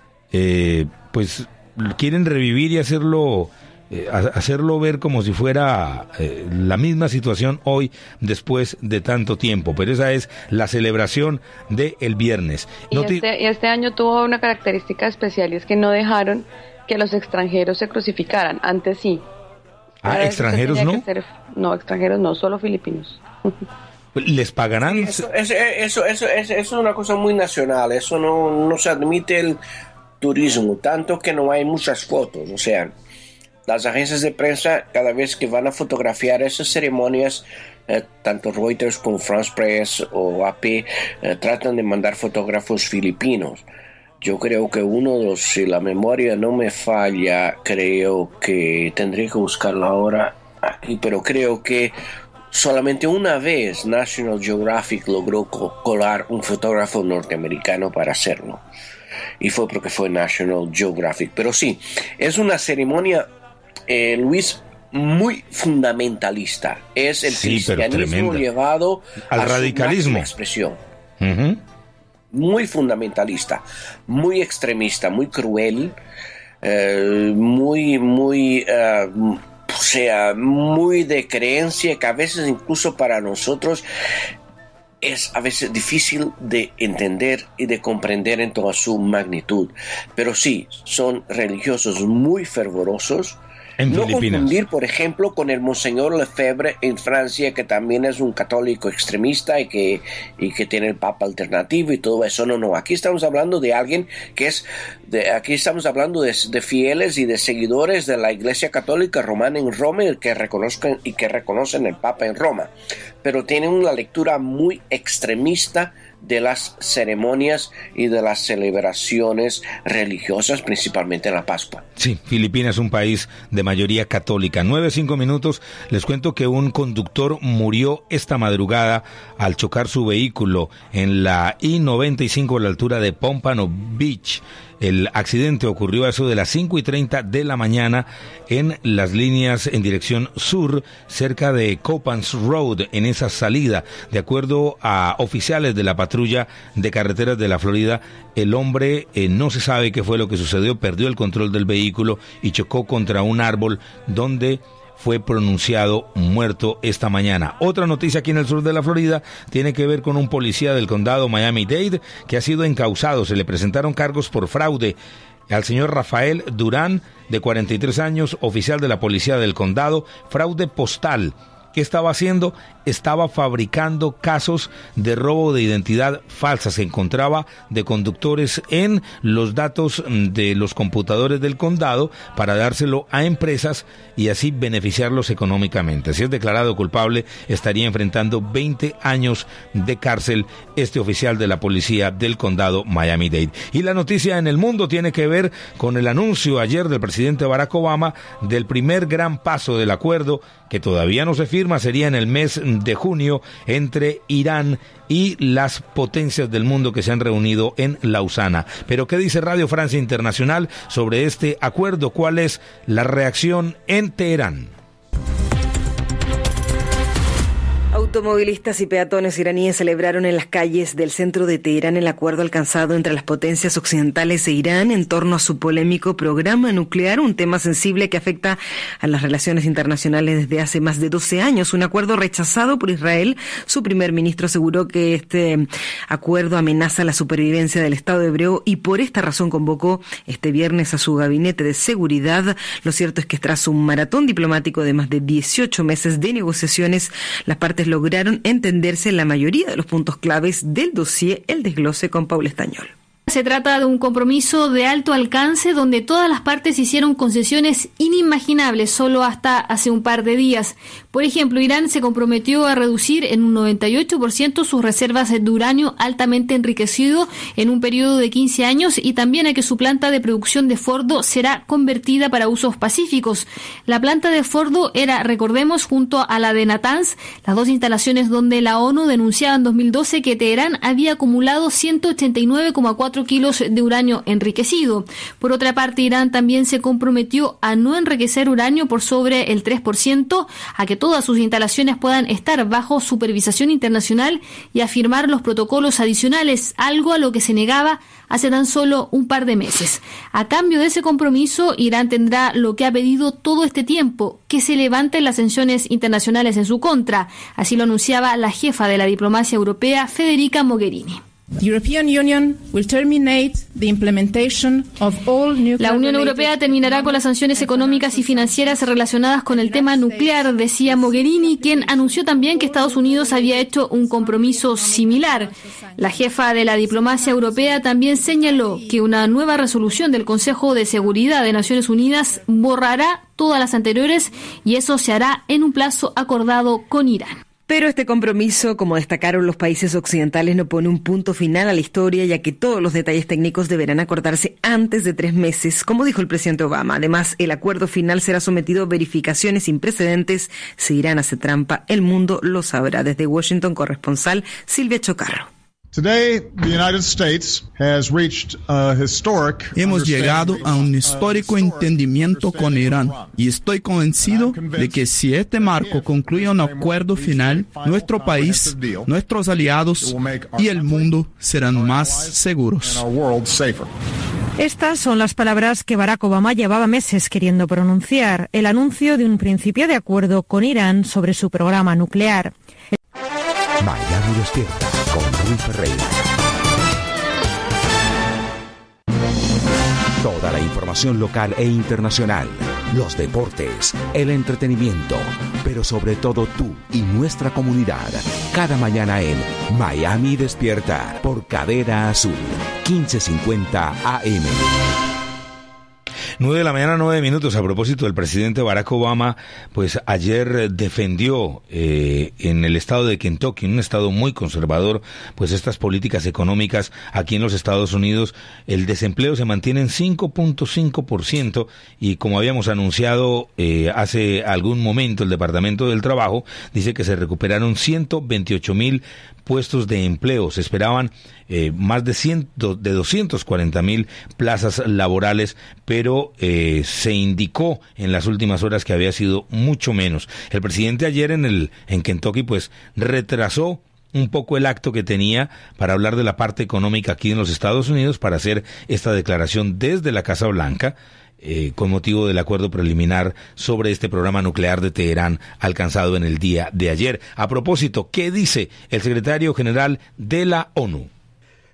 Pues quieren revivir y hacerlo ver como si fuera la misma situación hoy, después de tanto tiempo. Pero esa es la celebración del viernes. Y este año tuvo una característica especial, y es que no dejaron que los extranjeros se crucificaran. Antes sí. ¿Extranjeros no? No, extranjeros no, solo filipinos. ¿Les pagarán? Eso es una cosa muy nacional. Eso no se admite el turismo, tanto que no hay muchas fotos. O sea, las agencias de prensa, cada vez que van a fotografiar esas ceremonias, tanto Reuters como France Press o AP, tratan de mandar fotógrafos filipinos. Yo creo que si la memoria no me falla, creo que tendré que buscarlo ahora aquí, pero creo que solamente una vez National Geographic logró colar un fotógrafo norteamericano para hacerlo, y fue porque fue National Geographic. Pero sí, es una ceremonia, Luis, muy fundamentalista. Es el cristianismo llevado al radicalismo, expresión. Muy fundamentalista, muy extremista, muy cruel, muy de creencia, que a veces incluso para nosotros es a veces difícil de entender y de comprender en toda su magnitud. Pero sí, son religiosos muy fervorosos. No confundir, por ejemplo, con el Monseñor Lefebvre en Francia, que también es un católico extremista y que tiene el Papa alternativo y todo eso. No. Aquí estamos hablando de alguien aquí estamos hablando de fieles y de seguidores de la Iglesia Católica Romana en Roma, y que reconocen el Papa en Roma. Pero tienen una lectura muy extremista de las ceremonias y de las celebraciones religiosas, principalmente en la Pascua. Sí, Filipinas es un país de mayoría católica. 9:05 minutos. Les cuento que un conductor murió esta madrugada al chocar su vehículo en la I-95 a la altura de Pompano Beach. El accidente ocurrió a eso de las 5:30 de la mañana en las líneas en dirección sur, cerca de Copans Road, en esa salida. De acuerdo a oficiales de la patrulla de carreteras de la Florida, el hombre no se sabe qué fue lo que sucedió, perdió el control del vehículo y chocó contra un árbol, donde fue pronunciado muerto esta mañana. Otra noticia aquí en el sur de la Florida tiene que ver con un policía del condado Miami-Dade que ha sido encausado. Se le presentaron cargos por fraude al señor Rafael Durán, de 43 años, oficial de la policía del condado, fraude postal. ¿Qué estaba haciendo? Estaba fabricando casos de robo de identidad falsa. Se encontraba de conductores en los datos de los computadores del condado para dárselo a empresas y así beneficiarlos económicamente. Si es declarado culpable, estaría enfrentando 20 años de cárcel este oficial de la policía del condado Miami-Dade. Y la noticia en el mundo tiene que ver con el anuncio ayer del presidente Barack Obama del primer gran paso del acuerdo, que todavía no se firma, sería en el mes de junio, entre Irán y las potencias del mundo que se han reunido en Lausana. Pero ¿qué dice Radio Francia Internacional sobre este acuerdo? ¿Cuál es la reacción en Teherán? Automovilistas y peatones iraníes celebraron en las calles del centro de Teherán el acuerdo alcanzado entre las potencias occidentales e Irán en torno a su polémico programa nuclear, un tema sensible que afecta a las relaciones internacionales desde hace más de 12 años. Un acuerdo rechazado por Israel. Su primer ministro aseguró que este acuerdo amenaza la supervivencia del Estado hebreo y por esta razón convocó este viernes a su gabinete de seguridad. Lo cierto es que tras un maratón diplomático de más de 18 meses de negociaciones, las partes lograron entenderse en la mayoría de los puntos claves del dossier. El desglose con Paula Estañol. Se trata de un compromiso de alto alcance donde todas las partes hicieron concesiones inimaginables solo hasta hace un par de días. Por ejemplo, Irán se comprometió a reducir en un 98% sus reservas de uranio altamente enriquecido en un periodo de 15 años y también a que su planta de producción de Fordo será convertida para usos pacíficos. La planta de Fordo era, recordemos, junto a la de Natanz, las dos instalaciones donde la ONU denunciaba en 2012 que Teherán había acumulado 189,4 kilos de uranio enriquecido. Por otra parte, Irán también se comprometió a no enriquecer uranio por sobre el 3%, a que todas sus instalaciones puedan estar bajo supervisación internacional y a firmar los protocolos adicionales, algo a lo que se negaba hace tan solo un par de meses. A cambio de ese compromiso, Irán tendrá lo que ha pedido todo este tiempo, que se levanten las sanciones internacionales en su contra. Así lo anunciaba la jefa de la diplomacia europea, Federica Mogherini. La Unión Europea terminará con las sanciones económicas y financieras relacionadas con el tema nuclear, decía Mogherini, quien anunció también que Estados Unidos había hecho un compromiso similar. La jefa de la diplomacia europea también señaló que una nueva resolución del Consejo de Seguridad de Naciones Unidas borrará todas las anteriores y eso se hará en un plazo acordado con Irán. Pero este compromiso, como destacaron los países occidentales, no pone un punto final a la historia, ya que todos los detalles técnicos deberán acordarse antes de 3 meses, como dijo el presidente Obama. Además, el acuerdo final será sometido a verificaciones sin precedentes. Si Irán hace trampa, el mundo lo sabrá. Desde Washington, corresponsal Silvia Chocarro. Hemos llegado a un histórico entendimiento con Irán y estoy convencido de que si este marco concluye un acuerdo final, nuestro país, nuestros aliados y el mundo serán más seguros. Estas son las palabras que Barack Obama llevaba meses queriendo pronunciar, el anuncio de un principio de acuerdo con Irán sobre su programa nuclear. Miami Despierta con Luis Ferreira. Toda la información local e internacional, los deportes, el entretenimiento, pero sobre todo tú y nuestra comunidad. Cada mañana en Miami Despierta por Cadena Azul, 1550 AM. 9 de la mañana, 9 minutos. A propósito, el presidente Barack Obama, pues ayer defendió en el estado de Kentucky, un estado muy conservador, pues estas políticas económicas aquí en los Estados Unidos. El desempleo se mantiene en 5.5% y como habíamos anunciado hace algún momento, el Departamento del Trabajo dice que se recuperaron 128,000 puestos de empleo. Se esperaban más de 240,000 plazas laborales, pero se indicó en las últimas horas que había sido mucho menos. El presidente ayer en Kentucky pues retrasó un poco el acto que tenía para hablar de la parte económica aquí en los Estados Unidos para hacer esta declaración desde la Casa Blanca con motivo del acuerdo preliminar sobre este programa nuclear de Teherán alcanzado en el día de ayer. A propósito, ¿qué dice el secretario general de la ONU?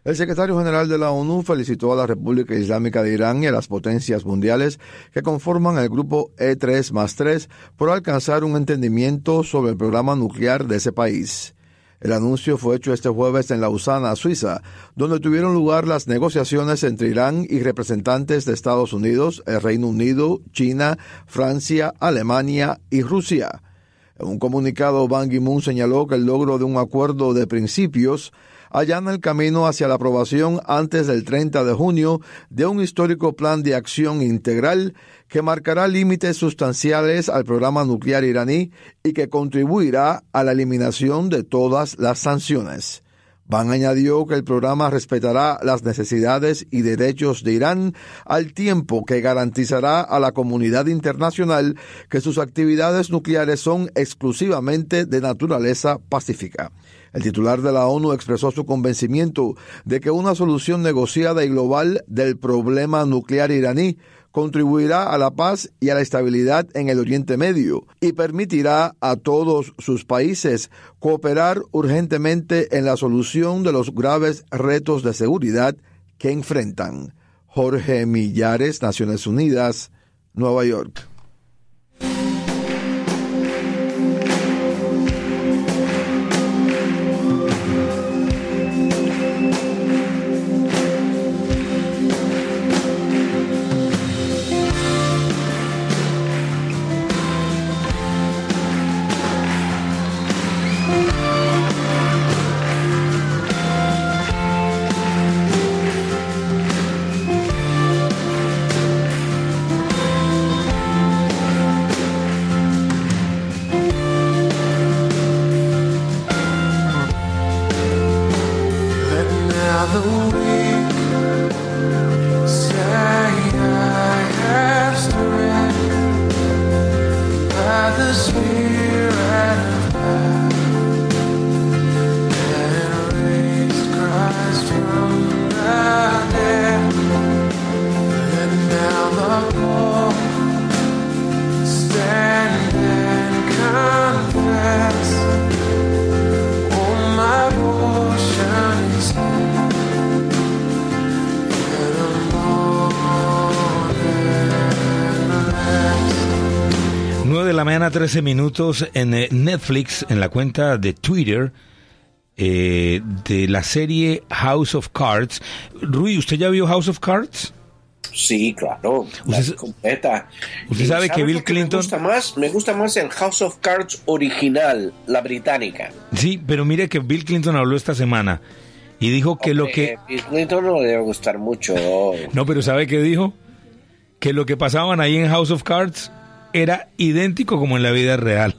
El secretario general de la ONU felicitó a la República Islámica de Irán y a las potencias mundiales que conforman el grupo E3+3 por alcanzar un entendimiento sobre el programa nuclear de ese país. El anuncio fue hecho este jueves en Lausana, Suiza, donde tuvieron lugar las negociaciones entre Irán y representantes de Estados Unidos, el Reino Unido, China, Francia, Alemania y Rusia. En un comunicado, Ban Ki-moon señaló que el logro de un acuerdo de principios allana el camino hacia la aprobación antes del 30 de junio de un histórico plan de acción integral que marcará límites sustanciales al programa nuclear iraní y que contribuirá a la eliminación de todas las sanciones. Ban añadió que el programa respetará las necesidades y derechos de Irán al tiempo que garantizará a la comunidad internacional que sus actividades nucleares son exclusivamente de naturaleza pacífica. El titular de la ONU expresó su convencimiento de que una solución negociada y global del problema nuclear iraní contribuirá a la paz y a la estabilidad en el Oriente Medio y permitirá a todos sus países cooperar urgentemente en la solución de los graves retos de seguridad que enfrentan. Jorge Millares, Naciones Unidas, Nueva York. Mañana 13 minutos en Netflix, en la cuenta de Twitter de la serie House of Cards. Rui, ¿usted ya vio House of Cards? Sí, claro, la completa. ¿Usted sabe que Bill Clinton... Me gusta más el House of Cards original, la británica. Sí, pero mire que Bill Clinton habló esta semana y dijo que lo que... Bill Clinton no le debe gustar mucho. No, pero ¿sabe qué dijo? Que lo que pasaban ahí en House of Cards era idéntico como en la vida real.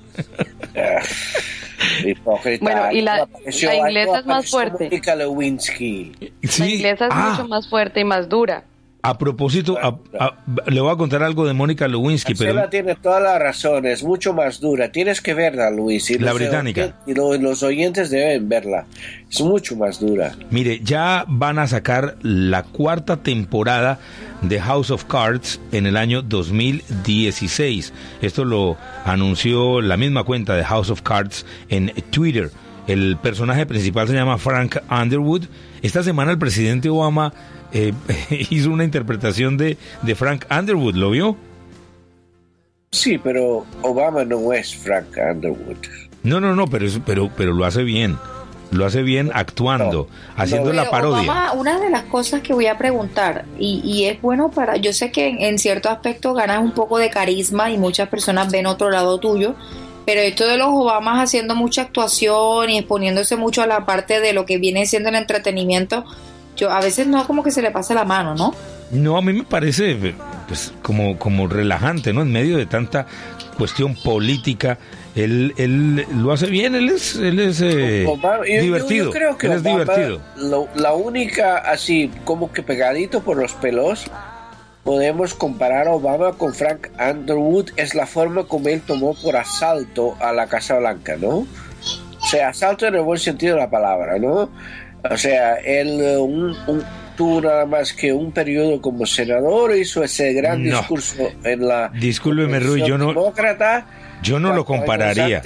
Bueno, y la inglesa es más fuerte. Mónica Lewinsky. Sí. La inglesa es mucho más fuerte y más dura. A propósito, le voy a contar algo de Mónica Lewinsky. Marcela tiene toda la razón, es mucho más dura. Tienes que verla, Luis. La británica. Y los oyentes deben verla. Es mucho más dura. Mire, ya van a sacar la 4ª temporada de House of Cards en el año 2016. Esto lo anunció la misma cuenta de House of Cards en Twitter. El personaje principal se llama Frank Underwood. Esta semana el presidente Obama hizo una interpretación de Frank Underwood, ¿lo vio? Sí, pero Obama no es Frank Underwood. No, pero lo hace bien. Lo hace bien actuando, haciendo la parodia. Obama, una de las cosas que voy a preguntar, y es bueno para... Yo sé que en cierto aspecto ganas un poco de carisma y muchas personas ven otro lado tuyo, pero esto de los Obamas haciendo mucha actuación y exponiéndose mucho a la parte de lo que viene siendo el entretenimiento, yo a veces no como que se le pasa la mano, ¿no? No, a mí me parece pues como relajante, ¿no? En medio de tanta cuestión política, él lo hace bien, él es divertido. Yo creo que él es divertido. La única, así como que pegadito por los pelos, podemos comparar a Obama con Frank Underwood, es la forma como él tomó por asalto a la Casa Blanca, ¿no? O sea, asalto en el buen sentido de la palabra, ¿no? O sea, él tuvo nada más que un periodo como senador, hizo ese gran discurso en la... Discúlpeme, Rui, yo no lo compararía. Antes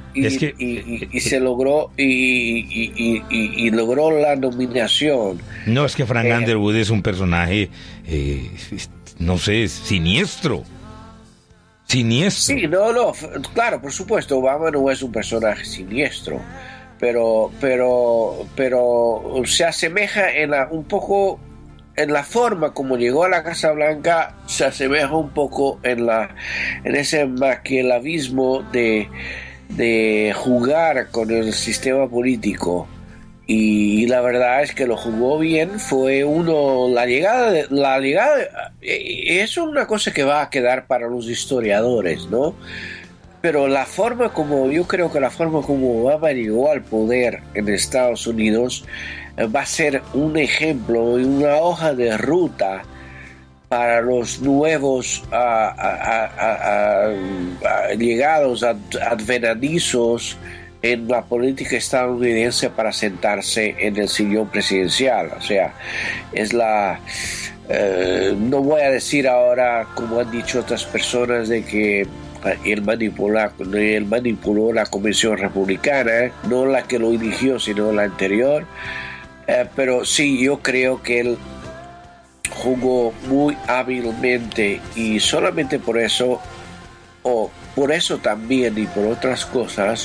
y se logró y logró la nominación. No, es que Frank Underwood es un personaje, no sé, siniestro. Sí, no, claro, por supuesto, Obama no es un personaje siniestro, pero se asemeja un poco en la forma como llegó a la Casa Blanca, se asemeja un poco en ese maquiavelismo de jugar con el sistema político. Y la verdad es que lo jugó bien. Fue la llegada es una cosa que va a quedar para los historiadores, ¿no? Pero yo creo que la forma como Obama llegó al poder en Estados Unidos va a ser un ejemplo y una hoja de ruta para los nuevos llegados advenedizos en la política estadounidense para sentarse en el sillón presidencial. O sea, no voy a decir ahora, como han dicho otras personas, de que él manipuló la Convención Republicana, no la que lo eligió, sino la anterior. Pero sí, yo creo que él jugó muy hábilmente, y solamente por eso, o por eso también y por otras cosas,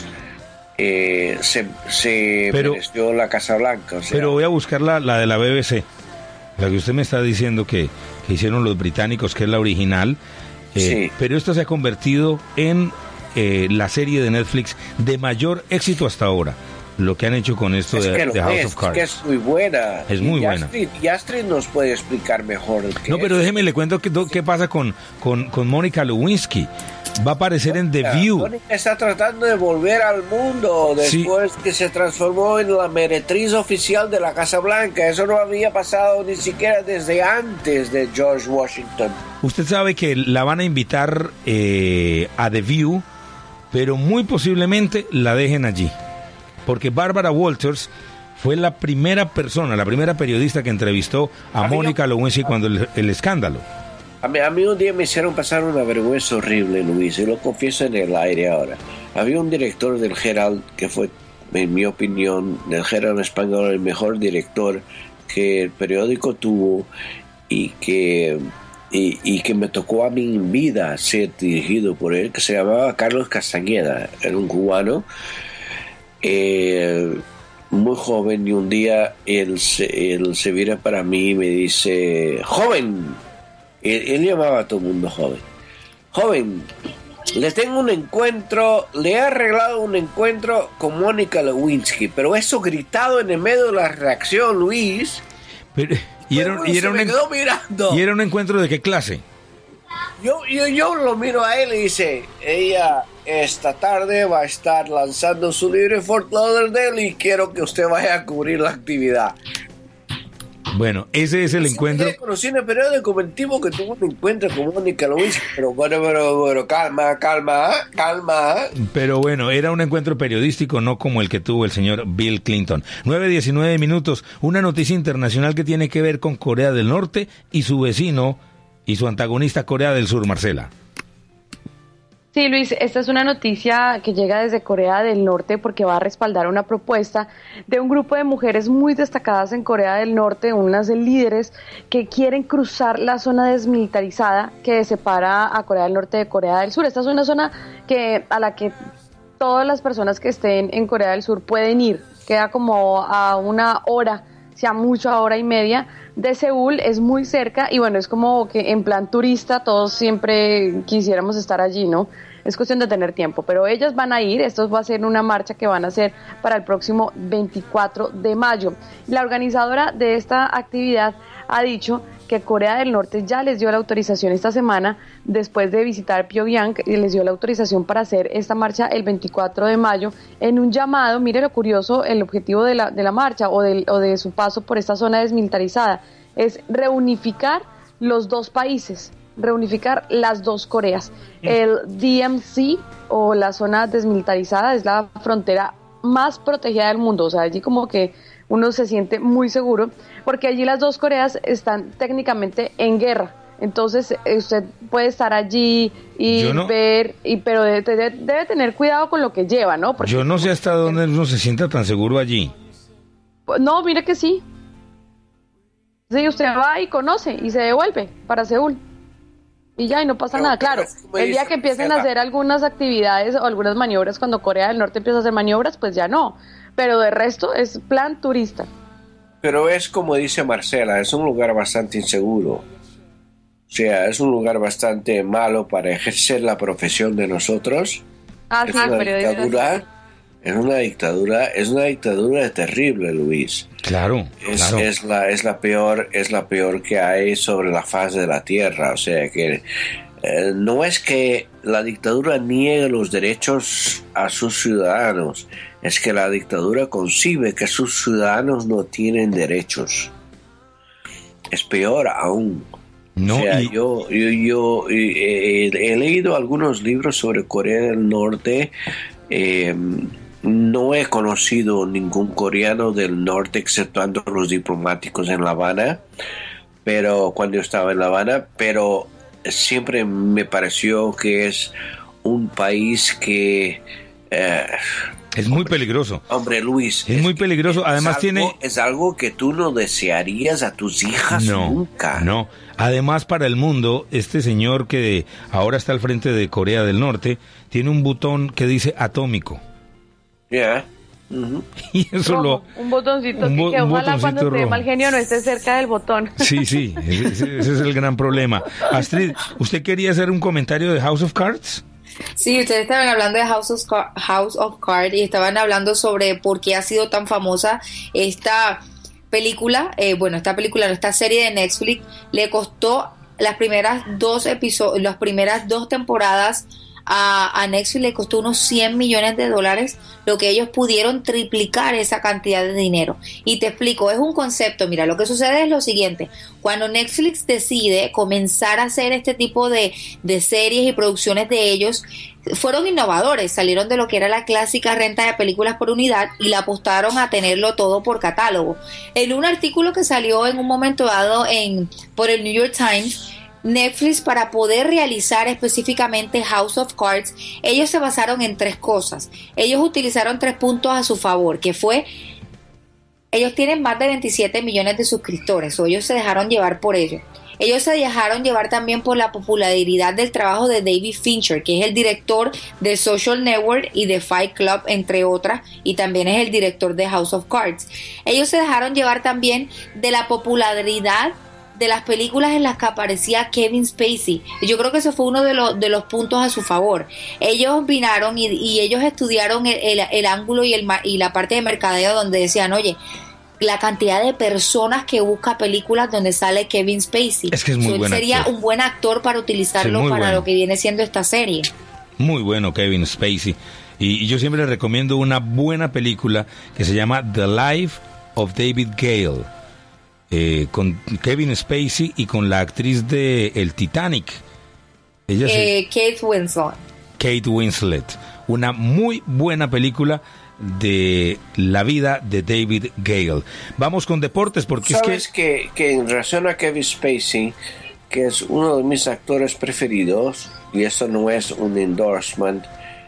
se mereció la Casa Blanca. O sea, pero voy a buscar la de la BBC, la que usted me está diciendo que hicieron los británicos, que es la original. Sí. Pero esta se ha convertido en la serie de Netflix de mayor éxito hasta ahora. Lo que han hecho con esto de House of Cards. Que es muy buena. Es muy buena. Y Astrid nos puede explicar mejor. No, pero déjeme le cuento qué pasa con Mónica Lewinsky. Va a aparecer en The View. Mónica está tratando de volver al mundo después que se transformó en la meretriz oficial de la Casa Blanca. Eso no había pasado ni siquiera desde antes de George Washington. Usted sabe que la van a invitar a The View, pero muy posiblemente la dejen allí. Porque Barbara Walters fue la primera periodista que entrevistó a Mónica Lewinsky cuando el escándalo. A mí un día me hicieron pasar una vergüenza horrible, Luis, y lo confieso en el aire ahora. Había un director del Herald que fue, en mi opinión, del Herald español, el mejor director que el periódico tuvo, y que me tocó a mí en vida ser dirigido por él, que se llamaba Carlos Castañeda. Era un cubano muy joven, y un día él se vira para mí y me dice: joven, él llamaba a todo el mundo joven, le tengo un encuentro, le he arreglado un encuentro con Mónica Lewinsky. Pero eso gritado en el medio de la reacción, Luis. Pero, me quedó mirando. ¿Y era un encuentro de qué clase? Yo lo miro a él y dice: ella esta tarde va a estar lanzando su libro en Fort Lauderdale y quiero que usted vaya a cubrir la actividad. Bueno, ese es el encuentro. Conocí en el periódico el tipo que tuvo un encuentro con Mónica Lewinsky, pero bueno, calma. Pero bueno, era un encuentro periodístico, no como el que tuvo el señor Bill Clinton. 9:19 minutos, una noticia internacional que tiene que ver con Corea del Norte y su vecino y su antagonista Corea del Sur, Marcela. Sí, Luis, esta es una noticia que llega desde Corea del Norte porque va a respaldar una propuesta de un grupo de mujeres muy destacadas en Corea del Norte, unas líderes que quieren cruzar la zona desmilitarizada que separa a Corea del Norte de Corea del Sur. Esta es una zona a la que todas las personas que estén en Corea del Sur pueden ir. Queda como a una hora, sea mucho, a hora y media de Seúl, es muy cerca y bueno, es como que en plan turista todos siempre quisiéramos estar allí, ¿no? Es cuestión de tener tiempo, pero ellas van a ir. Esto va a ser una marcha que van a hacer para el próximo 24 de mayo. La organizadora de esta actividad ha dicho que Corea del Norte ya les dio la autorización esta semana, después de visitar Pyongyang, y les dio la autorización para hacer esta marcha el 24 de mayo, en un llamado. Mire lo curioso, el objetivo de la marcha o de su paso por esta zona desmilitarizada es reunificar los dos países, reunificar las dos Coreas. El DMZ, o la zona desmilitarizada, es la frontera más protegida del mundo, o sea, allí como que uno se siente muy seguro, porque allí las dos Coreas están técnicamente en guerra. Entonces usted puede estar allí y ver, pero debe tener cuidado con lo que lleva, ¿no? Porque yo no sé hasta dónde uno se sienta tan seguro allí. No, mire que sí. Sí, usted va y conoce y se devuelve para Seúl. Y ya, y no pasa nada. Claro, el día que empiecen a hacer algunas actividades o algunas maniobras, cuando Corea del Norte empieza a hacer maniobras, pues ya no. Pero de resto es plan turista. Pero es como dice Marcela, es un lugar bastante inseguro. O sea, es un lugar bastante malo para ejercer la profesión de nosotros. Ah, es una dictadura. Es una dictadura terrible, Luis. Claro, claro. Es la peor que hay sobre la faz de la tierra. O sea que no es que la dictadura niegue los derechos a sus ciudadanos, es que la dictadura concibe que sus ciudadanos no tienen derechos. Es peor aún. No, o sea, yo he leído algunos libros sobre Corea del Norte. No he conocido ningún coreano del norte exceptuando los diplomáticos en La Habana, pero cuando yo estaba en La Habana, pero siempre me pareció que es un país que es muy peligroso. Hombre, Luis, es muy peligroso. Además es algo que tú no desearías a tus hijas nunca. No. Además, para el mundo, este señor que ahora está al frente de Corea del Norte tiene un botón que dice atómico. Yeah. Y eso rojo, un botoncito que ojalá cuando esté mal genio no esté cerca del botón. Sí, ese es el gran problema. Astrid, ¿usted quería hacer un comentario de House of Cards? Sí, ustedes estaban hablando de House of Cards y estaban hablando sobre por qué ha sido tan famosa esta película. Esta serie de Netflix le costó las primeras dos temporadas a Netflix le costó unos $100 millones, lo que ellos pudieron triplicar esa cantidad de dinero. Y te explico, es un concepto. Mira, lo que sucede es lo siguiente: cuando Netflix decide comenzar a hacer este tipo de series y producciones de ellos, fueron innovadores, salieron de lo que era la clásica renta de películas por unidad y la apostaron a tenerlo todo por catálogo. En un artículo que salió en un momento dado por el New York Times, Netflix, para poder realizar específicamente House of Cards, ellos se basaron en 3 cosas. Ellos utilizaron 3 puntos a su favor, que fue, ellos tienen más de 27 millones de suscriptores, o ellos se dejaron llevar por ello. Ellos se dejaron llevar también por la popularidad del trabajo de David Fincher, que es el director de Social Network y de Fight Club, entre otras, y también es el director de House of Cards. Ellos se dejaron llevar también de la popularidad de las películas en las que aparecía Kevin Spacey. Yo creo que ese fue uno de los puntos a su favor. Ellos vinieron y ellos estudiaron el ángulo y la parte de mercadeo, donde decían, oye, la cantidad de personas que busca películas donde sale Kevin Spacey. Es que es muy buen sería actor. Un buen actor para utilizarlo para lo que viene siendo esta serie. Muy bueno Kevin Spacey. Y yo siempre le recomiendo una buena película que se llama The Life of David Gale. Con Kevin Spacey y con la actriz de El Titanic. Kate Winslet. Una muy buena película de la vida de David Gale. Vamos con deportes, porque ¿sabes que en relación a Kevin Spacey, que es uno de mis actores preferidos, y eso no es un endorsement,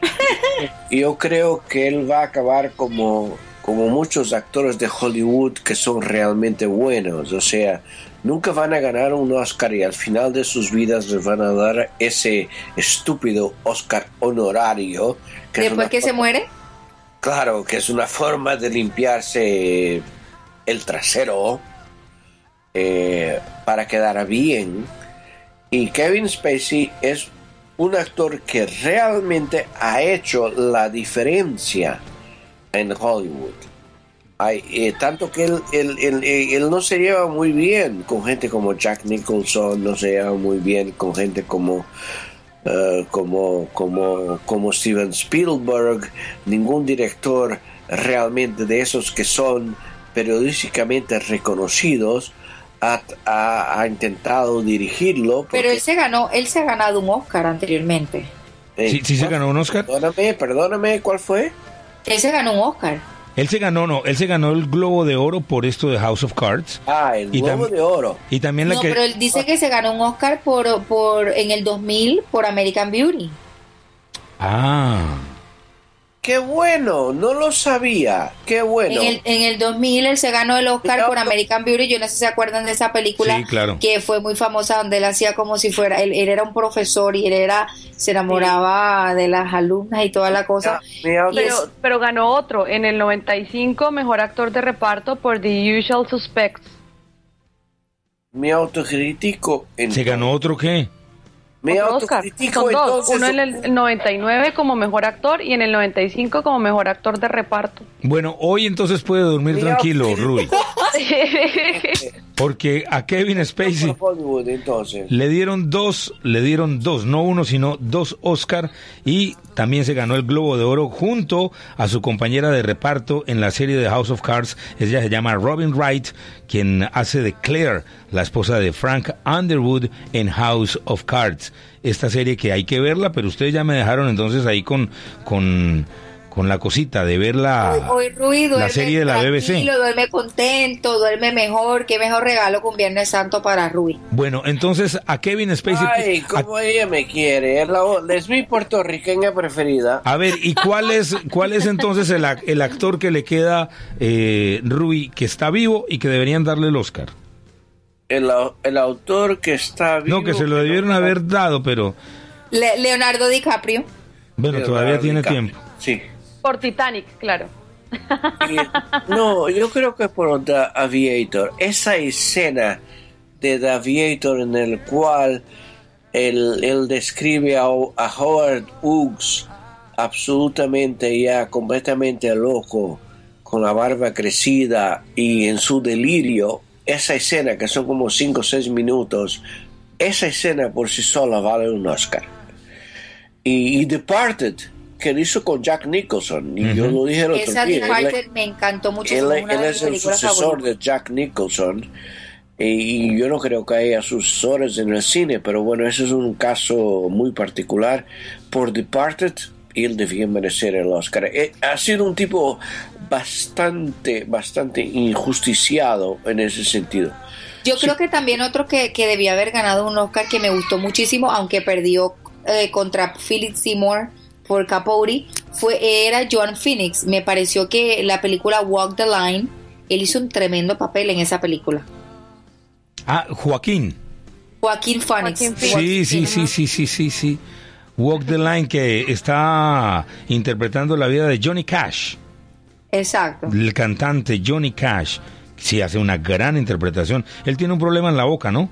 yo creo que él va a acabar como muchos actores de Hollywood que son realmente buenos. O sea, nunca van a ganar un Oscar y al final de sus vidas les van a dar ese estúpido Oscar honorario. ¿Después que se muere? Claro, que es una forma de limpiarse el trasero para quedar bien. Y Kevin Spacey es un actor que realmente ha hecho la diferencia en Hollywood. Tanto que él no se lleva muy bien con gente como Jack Nicholson, no se lleva muy bien con gente como Steven Spielberg. Ningún director realmente de esos que son periodísticamente reconocidos ha intentado dirigirlo. Pero él se ha ganado un Oscar anteriormente. ¿Sí se ganó un Oscar? Perdóname, ¿cuál fue? Él se ganó un Oscar. Él se ganó el Globo de Oro por esto de House of Cards. El Globo de Oro. Y también no, pero él dice que se ganó un Oscar por en el 2000 por American Beauty. ¡Qué bueno! No lo sabía. ¡Qué bueno! En el 2000 él se ganó el Oscar por American Beauty. Yo no sé si se acuerdan de esa película, sí, claro, que fue muy famosa, donde él hacía como si fuera... Él era un profesor y se enamoraba de las alumnas y toda la cosa. Pero ganó otro en el 95, mejor actor de reparto por The Usual Suspects. Mi autocrítico... ¿Se ganó otro qué? Oscar. Son dos, uno en el 99 como mejor actor y en el 95 como mejor actor de reparto. Bueno, hoy entonces puede dormir tranquilo, Rui. Porque a Kevin Spacey le dieron dos, no uno, sino 2 Oscar, y también se ganó el Globo de Oro junto a su compañera de reparto en la serie de House of Cards. Ella se llama Robin Wright, quien hace de Claire, la esposa de Frank Underwood en House of Cards. Esta serie que hay que verla, pero ustedes ya me dejaron entonces ahí con la cosita de ver la serie de la BBC. Duerme contento, duerme mejor. Qué mejor regalo que un Viernes Santo para Rui. Bueno, entonces a Kevin Spacey... Ay, como ella me quiere. Es mi puertorriqueña preferida. A ver, ¿y cuál es entonces el actor que le queda, Rui, que está vivo y que deberían darle el Oscar? El autor que está vivo... No, que se lo debieron haber dado, pero... Leonardo DiCaprio. Bueno, todavía tiene tiempo. Sí. Por Titanic, claro. No, yo creo que por The Aviator. Esa escena de The Aviator en el cual él describe a Howard Hughes absolutamente ya completamente loco, con la barba crecida y en su delirio. Esa escena, que son como 5 o 6 minutos, esa escena por sí sola vale un Oscar. Y Departed, que lo hizo con Jack Nicholson, y yo lo dije el otro día. Departed me encantó mucho. Él es el sucesor de Jack Nicholson, y yo no creo que haya sucesores en el cine, pero bueno, ese es un caso muy particular. Por Departed, él debía merecer el Oscar. Ha sido un tipo bastante injusticiado en ese sentido. Yo creo que también otro que debía haber ganado un Oscar, que me gustó muchísimo, aunque perdió contra Philip Seymour por Capote, era Joaquin Phoenix. Me pareció que la película Walk the Line, él hizo un tremendo papel en esa película. Joaquín Phoenix. Sí. Walk the Line, que está interpretando la vida de Johnny Cash. Exacto. El cantante Johnny Cash. Sí, hace una gran interpretación. Él tiene un problema en la boca, ¿no?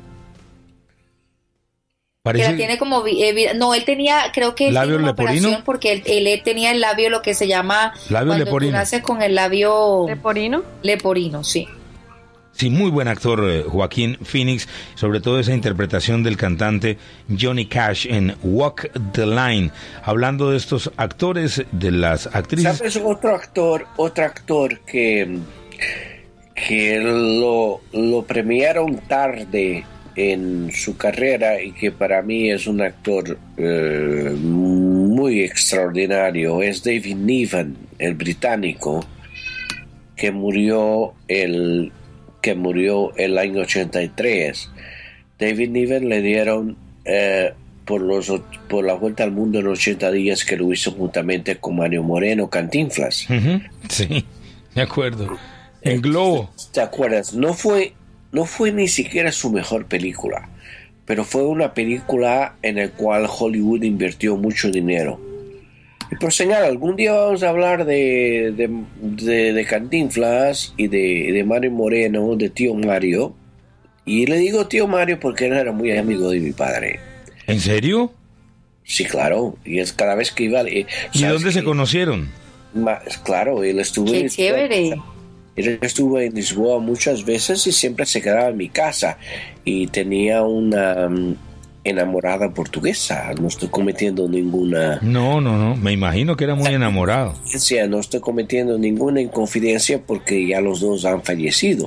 Parece... Que tiene como... no, él tenía, creo que... ¿Labio leporino? Porque él tenía el labio, lo que se llama... Labio cuando leporino. Tú naces con el labio... ¿Leporino? Leporino, sí. Sí, muy buen actor, Joaquín Phoenix, sobre todo esa interpretación del cantante Johnny Cash en Walk the Line. Hablando de estos actores, de las actrices... ¿Sabes otro actor que lo premiaron tarde en su carrera y que para mí es un actor muy extraordinario? Es David Niven, el británico, que murió el año 83. David Niven le dieron por la vuelta al mundo en 80 días, que lo hizo juntamente con Mario Moreno, Cantinflas. Sí, de acuerdo. En Globo. ¿Te acuerdas? No fue ni siquiera su mejor película, pero fue una película en la cual Hollywood invirtió mucho dinero. Y por señal, algún día vamos a hablar de Cantinflas y de Mario Moreno, de Tío Mario. Y le digo Tío Mario porque él era muy amigo de mi padre. ¿En serio? Sí, claro. Y es cada vez que iba... ¿Y dónde se conocieron? Claro, él estuvo... ¡Qué chévere! Él estuvo en Lisboa muchas veces y siempre se quedaba en mi casa. Y tenía una enamorada portuguesa. No estoy cometiendo ninguna... No, me imagino que era muy enamorado. No estoy cometiendo ninguna inconfidencia porque ya los dos han fallecido.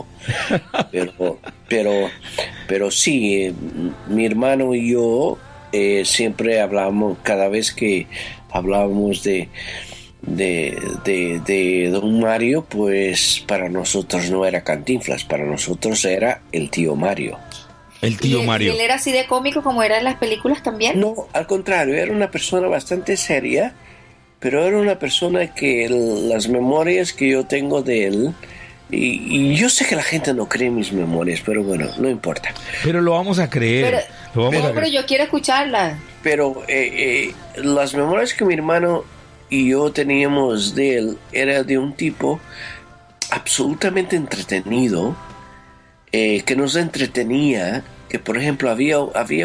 Pero sí, mi hermano y yo siempre hablamos, cada vez que hablábamos de de Don Mario, pues para nosotros no era Cantinflas, para nosotros era el tío Mario. El tío Mario. ¿Y él era así de cómico como era en las películas también? No, al contrario, era una persona bastante seria, pero era una persona que las memorias que yo tengo de él, y yo sé que la gente no cree en mis memorias, pero bueno, no importa. Pero lo vamos a creer. Pero yo quiero escucharla. Pero las memorias que mi hermano y yo teníamos de él era de un tipo absolutamente entretenido, que nos entretenía, que por ejemplo había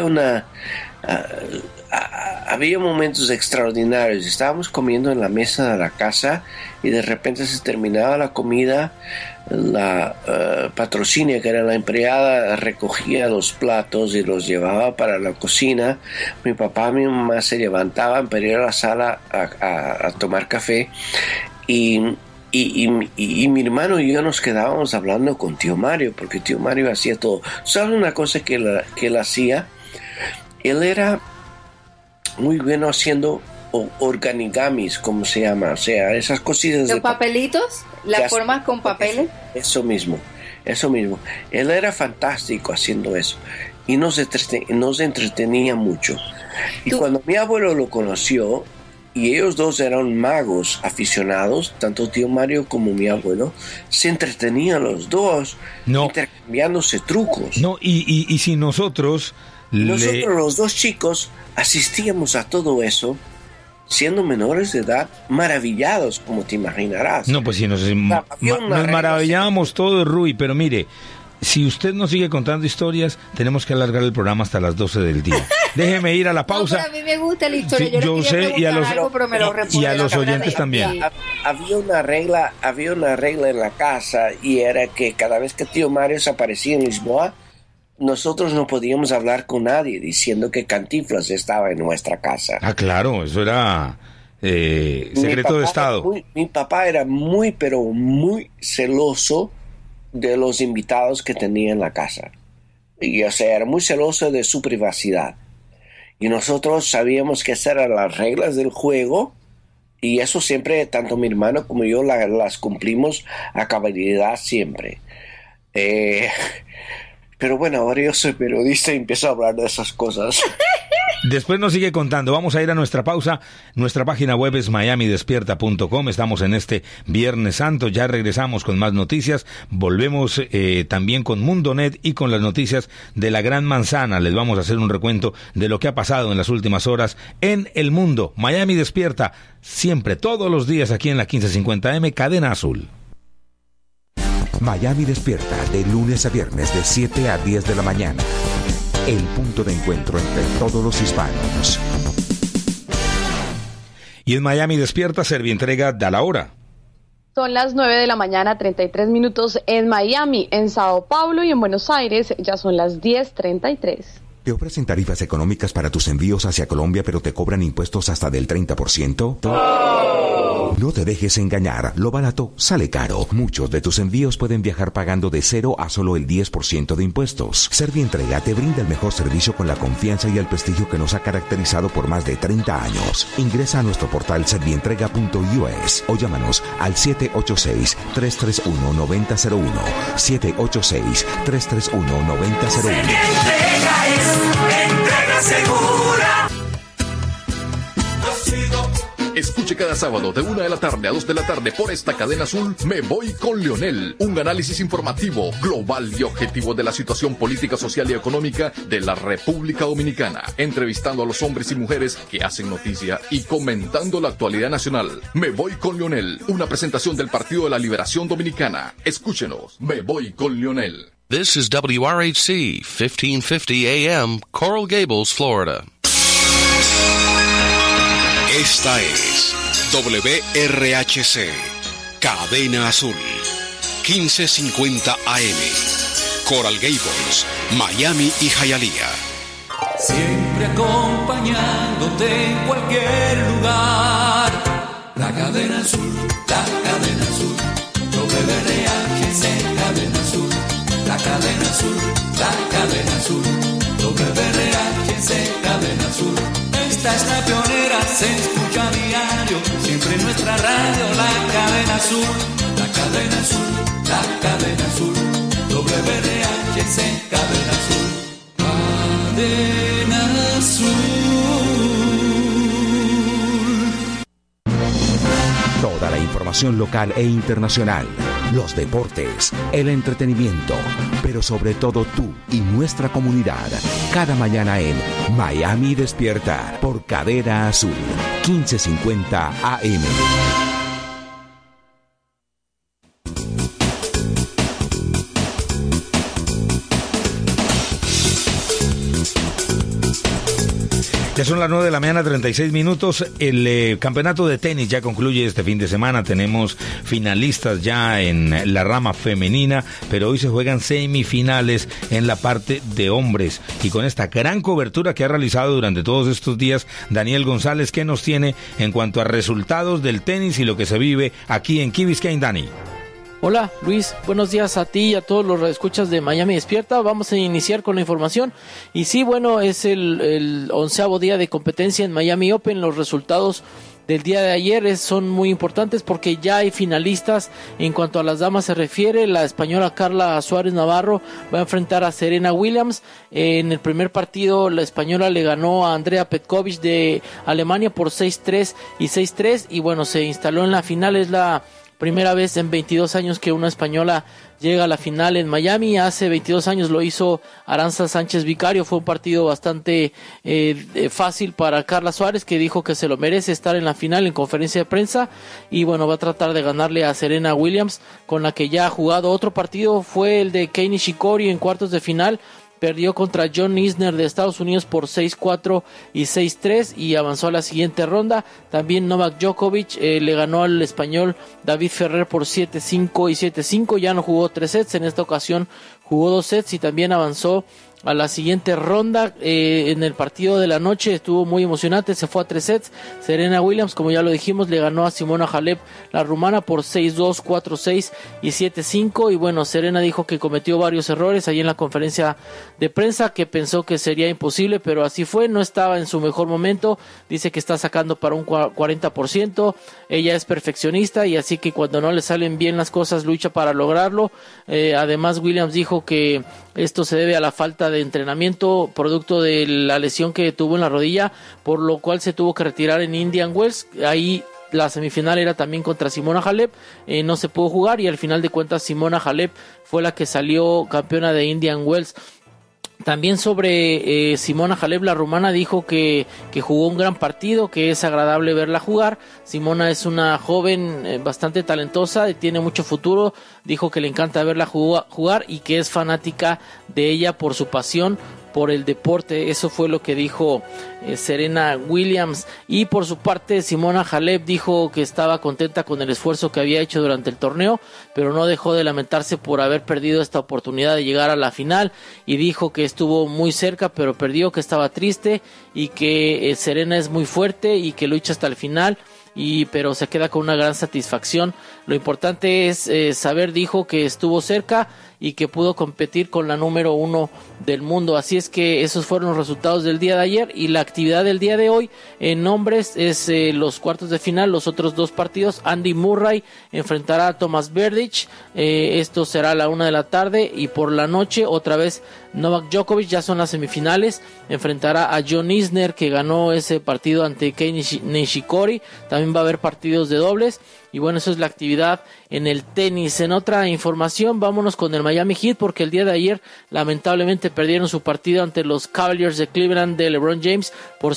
momentos extraordinarios. Estábamos comiendo en la mesa de la casa y de repente se terminaba la comida, la patrocinio, que era la empleada, recogía los platos y los llevaba para la cocina. Mi papá y mi mamá se levantaban para ir a la sala a tomar café, y mi hermano y yo nos quedábamos hablando con tío Mario, porque tío Mario hacía todo. ¿Sabes una cosa que él hacía? Él era muy bueno haciendo organigamis, como se llama, o sea, esas cositas ¿los papelitos? ¿Las formas con papeles? Eso mismo. Él era fantástico haciendo eso y nos entretenía mucho. Y cuando mi abuelo lo conoció, y ellos dos eran magos aficionados, tanto tío Mario como mi abuelo, se entretenían los dos, intercambiándose trucos. No, y si nosotros los dos chicos asistíamos a todo eso, siendo menores de edad, maravillados, como te imaginarás. No, pues sí, nos maravillábamos todos, Rui, pero mire, si usted nos sigue contando historias, tenemos que alargar el programa hasta las 12 del día. Déjeme ir a la pausa. No, pero a mí me gusta la historia. Sí, yo sé, y a los oyentes también. Había una regla en la casa, y era que cada vez que tío Mario se aparecía en Lisboa, nosotros no podíamos hablar con nadie diciendo que Cantinflas estaba en nuestra casa. Ah, claro, eso era secreto de Estado. Mi papá era muy, pero muy celoso de los invitados que tenía en la casa. Y, o sea, era muy celoso de su privacidad. Y nosotros sabíamos que esas eran las reglas del juego, y eso siempre, tanto mi hermano como yo, las cumplimos a cabalidad siempre. Pero bueno, ahora yo soy periodista y empiezo a hablar de esas cosas. Después nos sigue contando. Vamos a ir a nuestra pausa. Nuestra página web es miamidespierta.com. Estamos en este Viernes Santo. Ya regresamos con más noticias. Volvemos también con Mundonet y con las noticias de la Gran Manzana. Les vamos a hacer un recuento de lo que ha pasado en las últimas horas en el mundo. Miami Despierta, siempre, todos los días, aquí en la 1550M, Cadena Azul. Miami Despierta, de lunes a viernes, de 7 a 10 de la mañana. El punto de encuentro entre todos los hispanos. Y en Miami Despierta, Servientrega da la hora. Son las 9 de la mañana, 33 minutos en Miami, en Sao Paulo y en Buenos Aires ya son las 10:33. ¿Te ofrecen tarifas económicas para tus envíos hacia Colombia, pero te cobran impuestos hasta del 30%? No te dejes engañar, lo barato sale caro. Muchos de tus envíos pueden viajar pagando de 0 a solo el 10% de impuestos. Servientrega te brinda el mejor servicio con la confianza y el prestigio que nos ha caracterizado por más de 30 años. Ingresa a nuestro portal servientrega.us o llámanos al 786-331-9001. 786-331-9001. Servientrega es entrega segura. Escuche cada sábado de 1 de la tarde a 2 de la tarde por esta cadena azul Me Voy con Leonel, un análisis informativo, global y objetivo de la situación política, social y económica de la República Dominicana, entrevistando a los hombres y mujeres que hacen noticia y comentando la actualidad nacional. Me Voy con Leonel, una presentación del Partido de la Liberación Dominicana. Escúchenos, Me Voy con Leonel. This is WRHC 1550 AM, Coral Gables, Florida. Esta es WRHC, Cadena Azul, 1550 AM, Coral Gables, Miami y Hialeah. Siempre acompañándote en cualquier lugar. La Cadena Azul, la Cadena Azul, WRHC, Cadena Azul, la Cadena Azul, la Cadena Azul, WRHC, Cadena Azul. Esta es la pionera, se escucha a diario, siempre nuestra nuestra radio, la cadena azul, la cadena azul, la cadena azul, WRHC, cadena azul, cadena azul. Toda la información local e internacional, los deportes, el entretenimiento, pero sobre todo tú y nuestra comunidad, cada mañana en Miami Despierta por Cadena Azul, 1550 AM. Ya son las 9 de la mañana, 36 minutos. El campeonato de tenis ya concluye este fin de semana. Tenemos finalistas ya en la rama femenina, pero hoy se juegan semifinales en la parte de hombres. Y con esta gran cobertura que ha realizado durante todos estos días Daniel González, ¿qué nos tiene en cuanto a resultados del tenis y lo que se vive aquí en Key Biscayne, Dani? Hola Luis, buenos días a ti y a todos los radioescuchas de Miami Despierta. Vamos a iniciar con la información y sí, bueno, es el 11º día de competencia en Miami Open. Los resultados del día de ayer son muy importantes porque ya hay finalistas. En cuanto a las damas se refiere, la española Carla Suárez Navarro va a enfrentar a Serena Williams. En el primer partido la española le ganó a Andrea Petkovic de Alemania por 6-3 y 6-3 y bueno, se instaló en la final. Es la primera vez en 22 años que una española llega a la final en Miami. Hace 22 años lo hizo Aranza Sánchez Vicario. Fue un partido bastante fácil para Carla Suárez, que dijo que se lo merece estar en la final en conferencia de prensa. Y bueno, va a tratar de ganarle a Serena Williams, con la que ya ha jugado. Otro partido fue el de Kei Nishikori en cuartos de final. Perdió contra John Isner de Estados Unidos por 6-4 y 6-3 y avanzó a la siguiente ronda. También Novak Djokovic le ganó al español David Ferrer por 7-5 y 7-5. Ya no jugó 3 sets, en esta ocasión jugó 2 sets y también avanzó a la siguiente ronda. En el partido de la noche estuvo muy emocionante, se fue a 3 sets. Serena Williams, como ya lo dijimos, le ganó a Simona Halep, la rumana, por 6-2, 4-6 y 7-5. Y bueno, Serena dijo que cometió varios errores ahí en la conferencia de prensa, que pensó que sería imposible, pero así fue. No estaba en su mejor momento, dice que está sacando para un 40%. Ella es perfeccionista y así que cuando no le salen bien las cosas lucha para lograrlo. Además, Williams dijo que esto se debe a la falta de entrenamiento producto de la lesión que tuvo en la rodilla, por lo cual se tuvo que retirar en Indian Wells. Ahí la semifinal era también contra Simona Halep, no se pudo jugar y al final de cuentas Simona Halep fue la que salió campeona de Indian Wells. También sobre Simona Halep, la rumana, dijo que jugó un gran partido, que es agradable verla jugar. Simona es una joven bastante talentosa y tiene mucho futuro. Dijo que le encanta verla jugar y que es fanática de ella por su pasión por el deporte. Eso fue lo que dijo Serena Williams. Y por su parte, Simona Halep dijo que estaba contenta con el esfuerzo que había hecho durante el torneo, pero no dejó de lamentarse por haber perdido esta oportunidad de llegar a la final, y dijo que estuvo muy cerca pero perdió, que estaba triste y que Serena es muy fuerte y que lucha hasta el final, pero se queda con una gran satisfacción. Lo importante es saber, dijo, que estuvo cerca y que pudo competir con la número 1 del mundo. Así es que esos fueron los resultados del día de ayer, y la actividad del día de hoy en hombres es los cuartos de final, los otros 2 partidos. Andy Murray enfrentará a Thomas Berdych, esto será a la 1 de la tarde, y por la noche otra vez Novak Djokovic, ya son las semifinales, enfrentará a John Isner, que ganó ese partido ante Kei Nishikori. También va a haber partidos de dobles. Y bueno, eso es la actividad en el tenis. En otra información, vámonos con el Miami Heat, porque el día de ayer lamentablemente perdieron su partido ante los Cavaliers de Cleveland de LeBron James por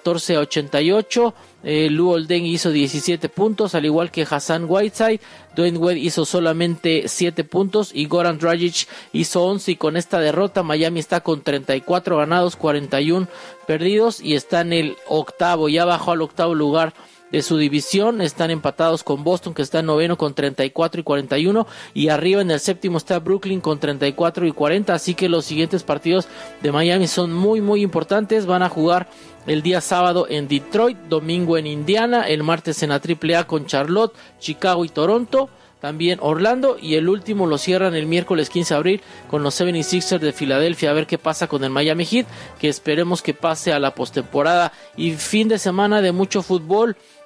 114-88. Lou Olden hizo 17 puntos, al igual que Hassan Whiteside. Dwayne Wade hizo solamente 7 puntos y Goran Dragic hizo 11. Y con esta derrota, Miami está con 34 ganados, 41 perdidos y está en el octavo, ya bajó al octavo lugar de su división. Están empatados con Boston, que está en noveno con 34 y 41, y arriba en el séptimo está Brooklyn con 34 y 40, así que los siguientes partidos de Miami son muy muy importantes. Van a jugar el día sábado en Detroit, domingo en Indiana, el martes en la AAA con Charlotte, Chicago y Toronto, también Orlando, y el último lo cierran el miércoles 15 de abril con los 76ers de Filadelfia. A ver qué pasa con el Miami Heat, que esperemos que pase a la postemporada. Y fin de semana de mucho fútbol.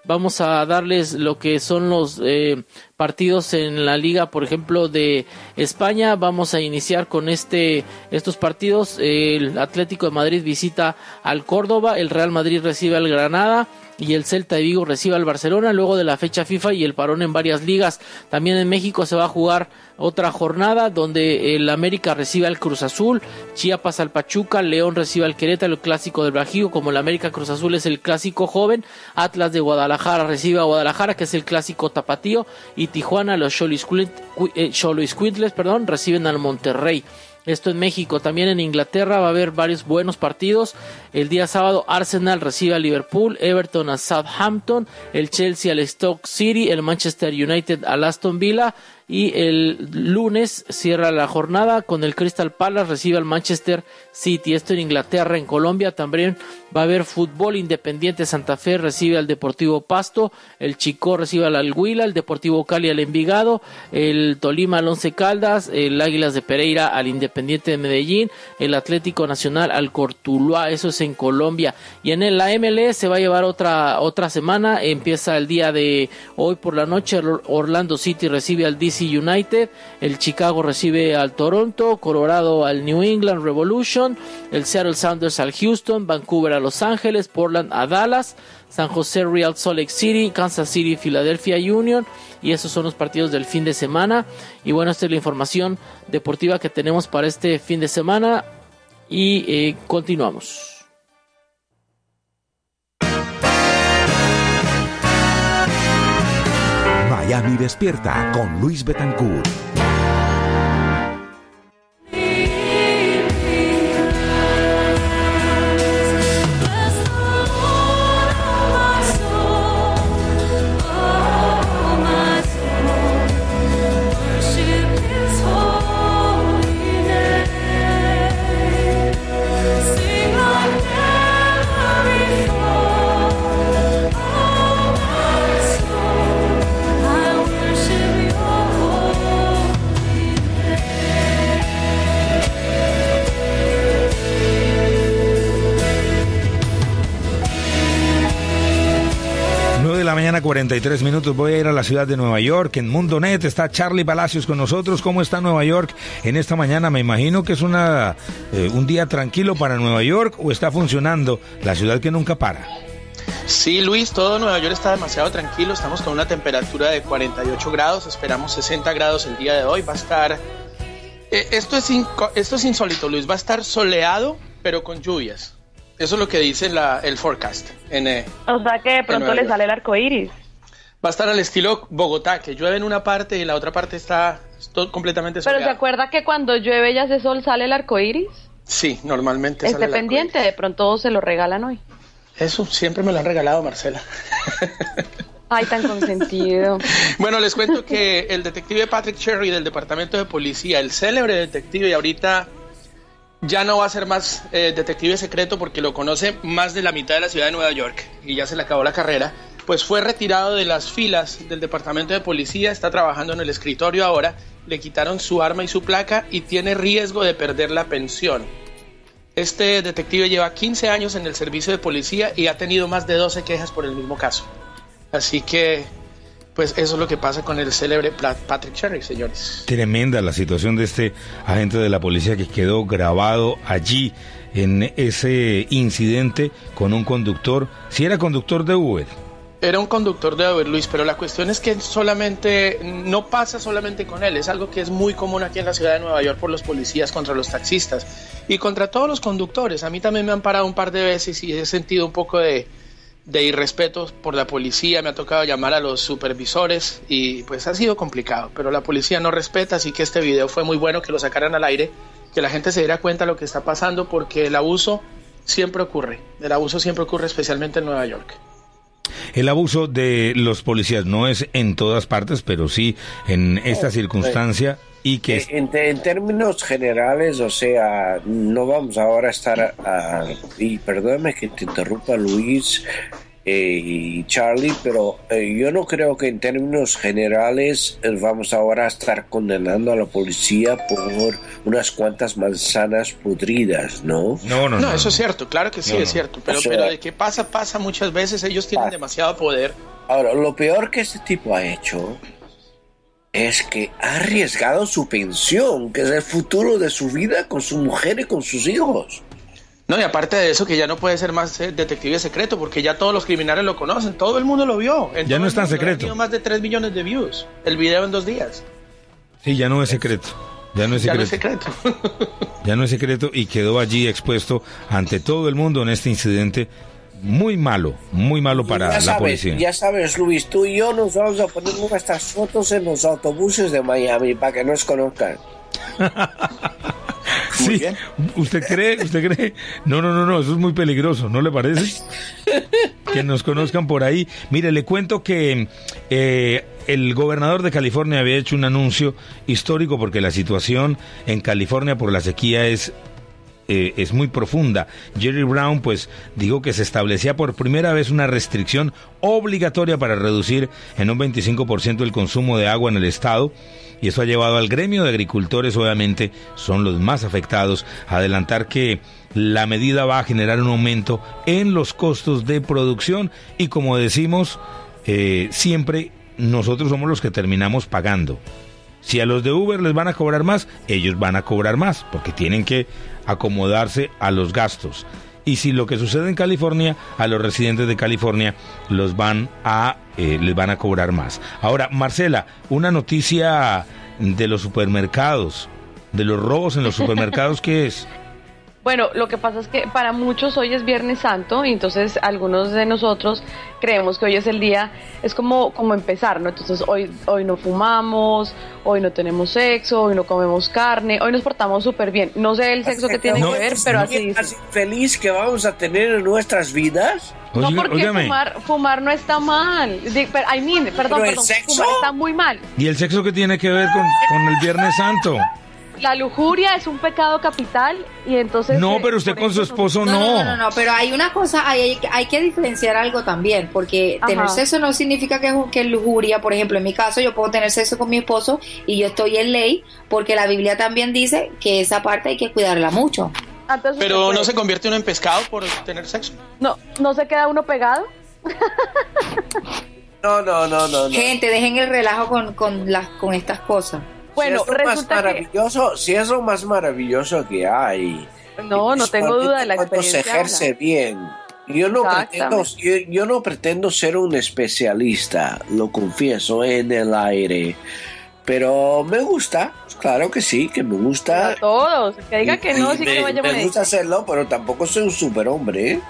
Vamos a darles lo que son los partidos en la liga, por ejemplo, de España. Vamos a iniciar con estos partidos. El Atlético de Madrid visita al Córdoba, el Real Madrid recibe al Granada y el Celta de Vigo recibe al Barcelona luego de la fecha FIFA y el parón en varias ligas. También en México se va a jugar otra jornada donde el América recibe al Cruz Azul, Chiapas al Pachuca, León recibe al Querétaro, el clásico del Bajío. Como el América Cruz Azul es el clásico joven, Atlas de Guadalajara recibe a Guadalajara, que es el clásico tapatío, y Tijuana, los Xoloitzcuintles, reciben al Monterrey. Esto en México. También en Inglaterra va a haber varios buenos partidos. El día sábado Arsenal recibe a Liverpool, Everton a Southampton, el Chelsea al Stoke City, el Manchester United al Aston Villa, y el lunes cierra la jornada con el Crystal Palace recibe al Manchester City. Esto en Inglaterra. En Colombia también va a haber fútbol. Independiente Santa Fe recibe al Deportivo Pasto, el Chicó recibe al Huila, el Deportivo Cali al Envigado, el Tolima al Once Caldas, el Águilas de Pereira al Independiente de Medellín, el Atlético Nacional al Cortuluá. Eso es en Colombia. Y en la MLS se va a llevar otra semana. Empieza el día de hoy por la noche. Orlando City recibe al DC United, el Chicago recibe al Toronto, Colorado al New England Revolution, el Seattle Sounders al Houston, Vancouver a Los Ángeles, Portland a Dallas, San José Real Salt Lake City, Kansas City Philadelphia Union. Y esos son los partidos del fin de semana. Y bueno, esta es la información deportiva que tenemos para este fin de semana y continuamos. Miami Despierta con Luis Betancourt. Mañana 43 minutos. Voy a ir a la ciudad de Nueva York. En Mundonet está Charlie Palacios con nosotros. ¿Cómo está Nueva York en esta mañana? Me imagino que es un día tranquilo para Nueva York, o está funcionando la ciudad que nunca para. Sí, Luis, todo Nueva York está demasiado tranquilo. Estamos con una temperatura de 48 grados. Esperamos 60 grados el día de hoy. Va a estar... Esto es insólito, Luis. Va a estar soleado, pero con lluvias. Eso es lo que dice el forecast. O sea que de pronto le sale el arco iris. Va a estar al estilo Bogotá, que llueve en una parte y la otra parte está todo completamente soleado. ¿Pero se acuerda que cuando llueve y hace sol sale el arco iris? Sí, normalmente sale el arco iris. Pendiente, de pronto se lo regalan hoy. Eso siempre me lo han regalado, Marcela. Ay, tan consentido. Bueno, les cuento que el detective Patrick Cherry del Departamento de Policía, el célebre detective, y ahorita ya no va a ser más detective secreto porque lo conoce más de la mitad de la ciudad de Nueva York y ya se le acabó la carrera, pues fue retirado de las filas del Departamento de Policía, está trabajando en el escritorio ahora, le quitaron su arma y su placa y tiene riesgo de perder la pensión. Este detective lleva 15 años en el servicio de policía y ha tenido más de 12 quejas por el mismo caso. Así que, pues eso es lo que pasa con el célebre Patrick Cherry, señores. Tremenda la situación de este agente de la policía que quedó grabado allí en ese incidente con un conductor. Si era conductor de Uber. Era un conductor de Uber, Luis, pero la cuestión es que no pasa solamente con él, es algo que es muy común aquí en la ciudad de Nueva York por los policías contra los taxistas y contra todos los conductores. A mí también me han parado un par de veces y he sentido un poco de irrespeto por la policía, me ha tocado llamar a los supervisores y pues ha sido complicado, pero la policía no respeta, así que este video fue muy bueno que lo sacaran al aire, que la gente se diera cuenta de lo que está pasando, porque el abuso siempre ocurre especialmente en Nueva York. El abuso de los policías no es en todas partes, pero sí en esta circunstancia. Y que en términos generales, o sea, no vamos ahora a estar y perdóname que te interrumpa, Luis, y Charlie, pero yo no creo que en términos generales vamos ahora a estar condenando a la policía por unas cuantas manzanas podridas, ¿no? No, eso es cierto, claro que sí, es cierto, pero, o sea, pero de que pasa muchas veces, ellos tienen demasiado poder. Ahora, lo peor que este tipo ha hecho es que ha arriesgado su pensión, que es el futuro de su vida con su mujer y con sus hijos. No, y aparte de eso, que ya no puede ser más detective secreto, porque ya todos los criminales lo conocen, todo el mundo lo vio. Ya no es tan secreto. Ha tenido más de 3 millones de views, el video en 2 días. Sí, ya no es secreto. Ya no es secreto. Ya no es secreto y quedó allí expuesto ante todo el mundo en este incidente muy malo para la policía. Ya sabes, Luis, tú y yo nos vamos a poner nuestras fotos en los autobuses de Miami para que nos conozcan. Sí, ¿usted cree? No, eso es muy peligroso, ¿no le parece? Que nos conozcan por ahí. Mire, le cuento que el gobernador de California había hecho un anuncio histórico porque la situación en California por la sequía es muy profunda. Jerry Brown pues dijo que se establecía por primera vez una restricción obligatoria para reducir en un 25% el consumo de agua en el estado, y eso ha llevado al gremio de agricultores, obviamente son los más afectados, a adelantar que la medida va a generar un aumento en los costos de producción y, como decimos, siempre nosotros somos los que terminamos pagando. Si a los de Uber les van a cobrar más, ellos van a cobrar más, porque tienen que acomodarse a los gastos. Y si lo que sucede en California, a los residentes de California les van a cobrar más. Ahora, Marcela, una noticia de los supermercados, de los robos en los supermercados, ¿qué es? Bueno, lo que pasa es que para muchos hoy es Viernes Santo y entonces algunos de nosotros creemos que hoy es el día, es como empezar, ¿no? Entonces hoy no fumamos, hoy no tenemos sexo, hoy no comemos carne, hoy nos portamos súper bien. No sé el sexo que tiene que ver, pero así dice. ¿Así feliz que vamos a tener en nuestras vidas? No, porque fumar no está mal. Perdón, ¿sexo? Fumar está muy mal. ¿Y el sexo qué tiene que ver con el Viernes Santo? La lujuria es un pecado capital y entonces... No, pero usted con su esposo no. No, pero hay una cosa, hay que diferenciar algo también, porque tener sexo no significa que es lujuria. Por ejemplo, en mi caso, yo puedo tener sexo con mi esposo y yo estoy en ley, porque la Biblia también dice que esa parte hay que cuidarla mucho. Entonces, pero ¿no se convierte uno en pescado por tener sexo? ¿No se queda uno pegado? No. Gente, dejen el relajo con estas cosas. Bueno, si es lo más maravilloso que hay. No tengo duda de la experiencia. Se ejerce bien. Yo no pretendo ser un especialista, lo confieso en el aire, pero me gusta, claro que sí, que me gusta. A todos, que diga que no, sí que vaya me gusta hacerlo, pero tampoco soy un superhombre, ¿eh?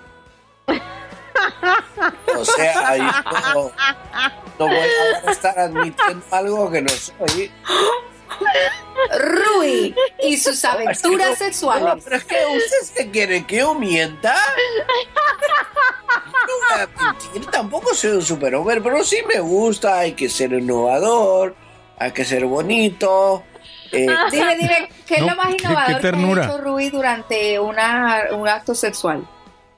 O sea, yo no voy a estar admitiendo algo que no soy. Rui y sus aventuras sexuales. No, pero es que ustedes quieren que yo mienta. No voy a mentir, tampoco soy un superhombre, pero sí me gusta. Hay que ser innovador, hay que ser bonito. Dime, ¿qué es lo más innovador que ha hecho Rui durante un acto sexual?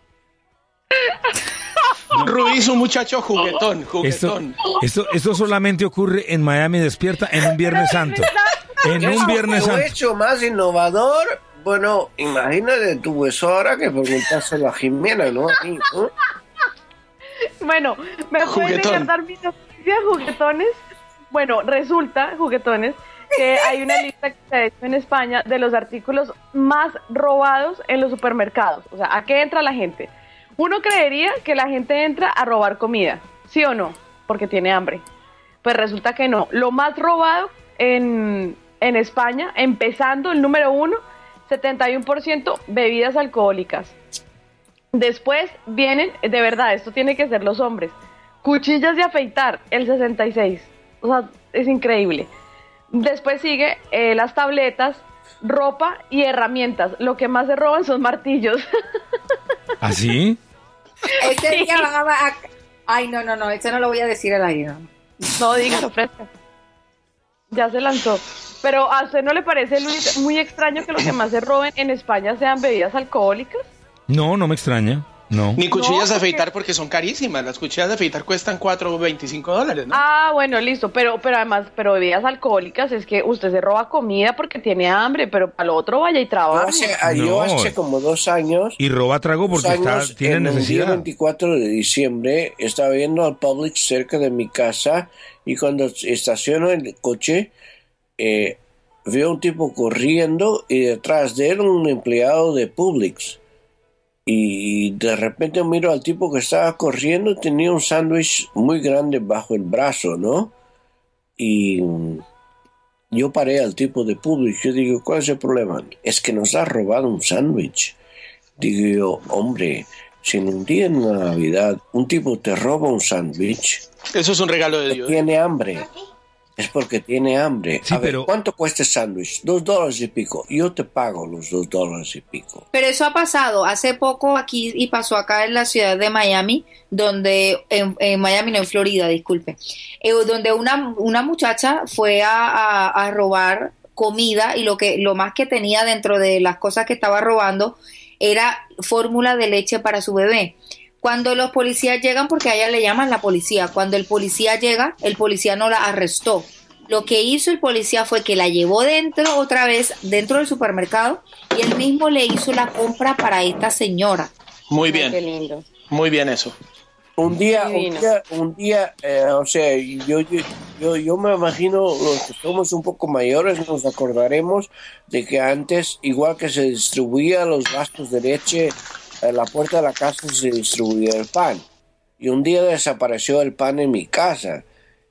Rui es un muchacho juguetón. Esto solamente ocurre en Miami Despierta en un Viernes Santo. En un Viernes Santo. Lo he hecho más innovador. Bueno, imagínate tú eso ahora que preguntárselo a Jimena, ¿no? A mí, ¿no? Bueno, ¿me pueden encantar mis noticias, juguetones? Bueno, resulta, juguetones, que hay una lista que se ha hecho en España de los artículos más robados en los supermercados. O sea, ¿a qué entra la gente? Uno creería que la gente entra a robar comida, ¿sí o no? Porque tiene hambre. Pues resulta que no. Lo más robado en España, empezando el número 1, 71% bebidas alcohólicas. Después vienen, de verdad, esto tiene que ser los hombres, cuchillas de afeitar, el 66%. O sea, es increíble. Después sigue las tabletas, ropa y herramientas. Lo que más se roban son martillos. ¿Ah, sí? Este día van a... Ay, no, este no lo voy a decir al aire. No, dígalo, fresca. Ya se lanzó. Pero ¿a usted no le parece, Luis, muy extraño que lo que más se roben en España sean bebidas alcohólicas? No me extraña. No. Ni cuchillas No, de afeitar porque son carísimas. Las cuchillas de afeitar cuestan $4.25, ¿no? Ah, bueno, listo, pero además, bebidas alcohólicas es que usted se roba comida porque tiene hambre, pero para lo otro vaya y trabaje. Yo hace como 2 años... Y roba trago porque tiene necesidad. El día 24 de diciembre estaba viendo al Publix cerca de mi casa y cuando estaciono el coche, veo un tipo corriendo y detrás de él un empleado de Publix. Y de repente miro al tipo que estaba corriendo, tenía un sándwich muy grande bajo el brazo, ¿no? Y yo paré al tipo de Publix. Yo digo, ¿cuál es el problema? Es que nos ha robado un sándwich. Digo yo, hombre, si en un día en Navidad un tipo te roba un sándwich... Eso es un regalo de Dios. Tiene hambre. Es porque tiene hambre. Sí, a ver, ¿cuánto cuesta el sándwich? $2 y pico. Yo te pago los $2 y pico. Pero eso ha pasado hace poco aquí y pasó acá en la ciudad de Miami, donde en Miami, no, en Florida, disculpe, donde una muchacha fue a robar comida y lo más que tenía dentro de las cosas que estaba robando era fórmula de leche para su bebé. Cuando los policías llegan, porque a ella le llaman la policía, cuando el policía llega, el policía no la arrestó. Lo que hizo el policía fue que la llevó otra vez dentro del supermercado y él mismo le hizo la compra para esta señora. Muy bien. Qué lindo. Muy bien eso. Un día, o sea, yo me imagino los que somos un poco mayores nos acordaremos de que antes, igual que se distribuía los gastos de leche, en la puerta de la casa se distribuía el pan. Y un día desapareció el pan en mi casa.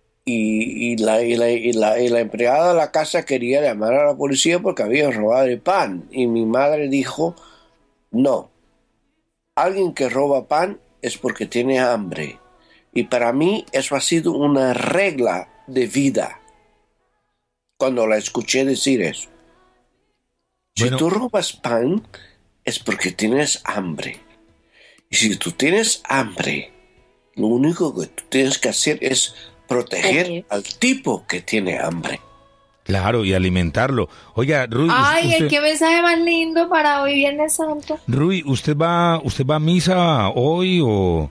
Y la empleada de la casa quería llamar a la policía porque había robado el pan. Y mi madre dijo, no, alguien que roba pan es porque tiene hambre. Y para mí eso ha sido una regla de vida cuando la escuché decir eso. Si tú robas pan es porque tienes hambre. Y si tú tienes hambre, lo único que tú tienes que hacer es proteger al tipo que tiene hambre. Claro, y alimentarlo. Oiga, Rui... Ay, qué mensaje más lindo para hoy Viernes Santo. Rui, ¿usted va a misa hoy o...?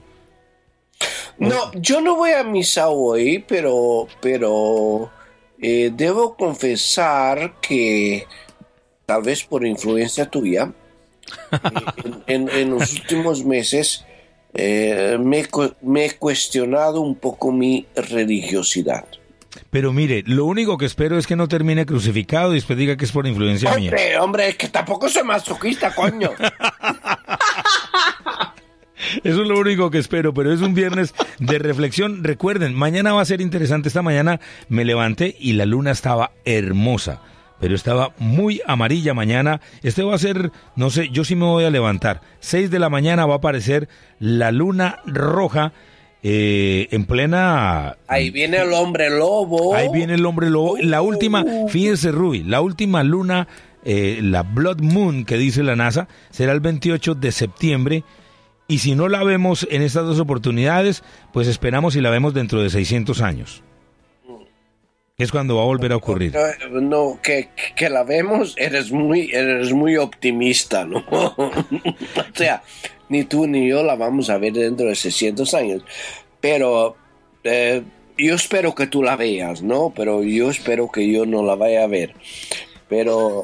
No, yo no voy a misa hoy, pero debo confesar que tal vez por influencia tuya, en los últimos meses me he cuestionado un poco mi religiosidad. Pero mire, lo único que espero es que no termine crucificado y después diga que es por influencia mía. Hombre, es que tampoco soy masoquista, coño. Eso es lo único que espero, pero es un viernes de reflexión. Recuerden, mañana va a ser interesante. Esta mañana me levanté y la luna estaba hermosa, pero estaba muy amarilla mañana. Este va a ser, no sé, yo sí me voy a levantar. 6 de la mañana va a aparecer la luna roja en plena... Ahí viene el hombre lobo. Ahí viene el hombre lobo. La última, fíjense, Rui, la última luna, la Blood Moon que dice la NASA, será el 28 de septiembre. Y si no la vemos en estas dos oportunidades, pues esperamos y la vemos dentro de 600 años. Es cuando va a volver a ocurrir. No, que la vemos, eres muy optimista, ¿no? O sea, ni tú ni yo la vamos a ver dentro de 600 años. Pero yo espero que tú la veas, ¿no? Pero yo espero que yo no la vaya a ver. Pero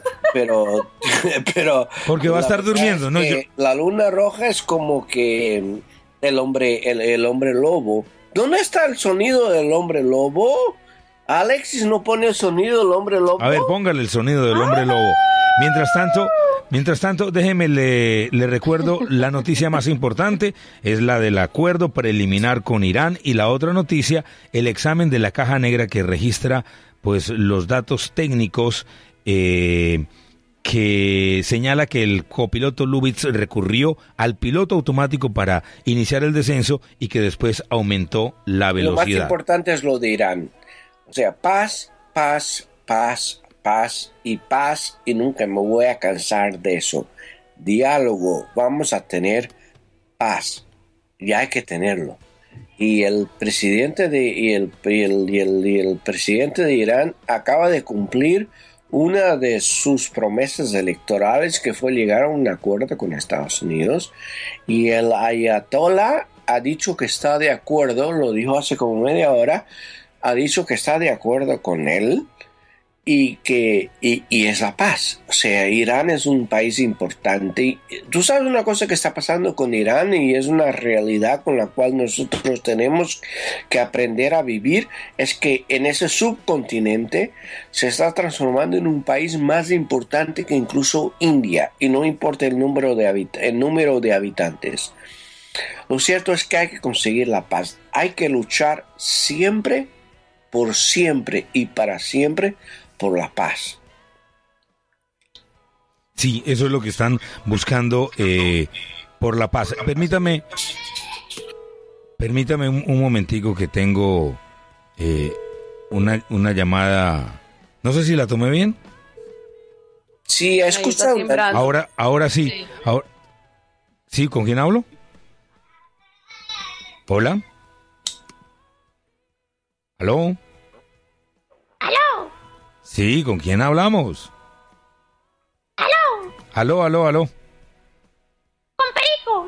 porque va a estar durmiendo, ¿no? La luna roja es como que el hombre lobo. ¿Dónde está el sonido del hombre lobo? Alexis no pone el sonido del hombre lobo. A ver, póngale el sonido del hombre lobo. Mientras tanto, déjeme le recuerdo la noticia más importante, es la del acuerdo preliminar con Irán, y la otra noticia, el examen de la caja negra que registra pues los datos técnicos que señala que el copiloto Lubitz recurrió al piloto automático para iniciar el descenso y que después aumentó la velocidad. Lo más importante es lo de Irán. O sea, paz, paz, paz, paz y paz, y nunca me voy a cansar de eso. Diálogo, vamos a tener paz, ya hay que tenerlo. Y el presidente de Irán acaba de cumplir una de sus promesas electorales, que fue llegar a un acuerdo con Estados Unidos, y el ayatollah ha dicho que está de acuerdo, lo dijo hace como media hora, ha dicho que está de acuerdo con él y que es la paz. O sea, Irán es un país importante. Tú sabes una cosa que está pasando con Irán, y es una realidad con la cual nosotros tenemos que aprender a vivir, es que en ese subcontinente se está transformando en un país más importante que incluso India, y no importa el número de habitantes. Lo cierto es que hay que conseguir la paz. Hay que luchar siempre, por siempre y para siempre, por la paz. Sí, eso es lo que están buscando, por la paz. Permítame un momentico, que tengo una llamada. No sé si la tomé bien. Sí, he escuchado. Ahora sí. Ahora, ¿sí? ¿Con quién hablo? Hola. ¿Aló? ¿Aló? Sí, ¿con quién hablamos? ¿Aló? Aló. ¿Con Perico?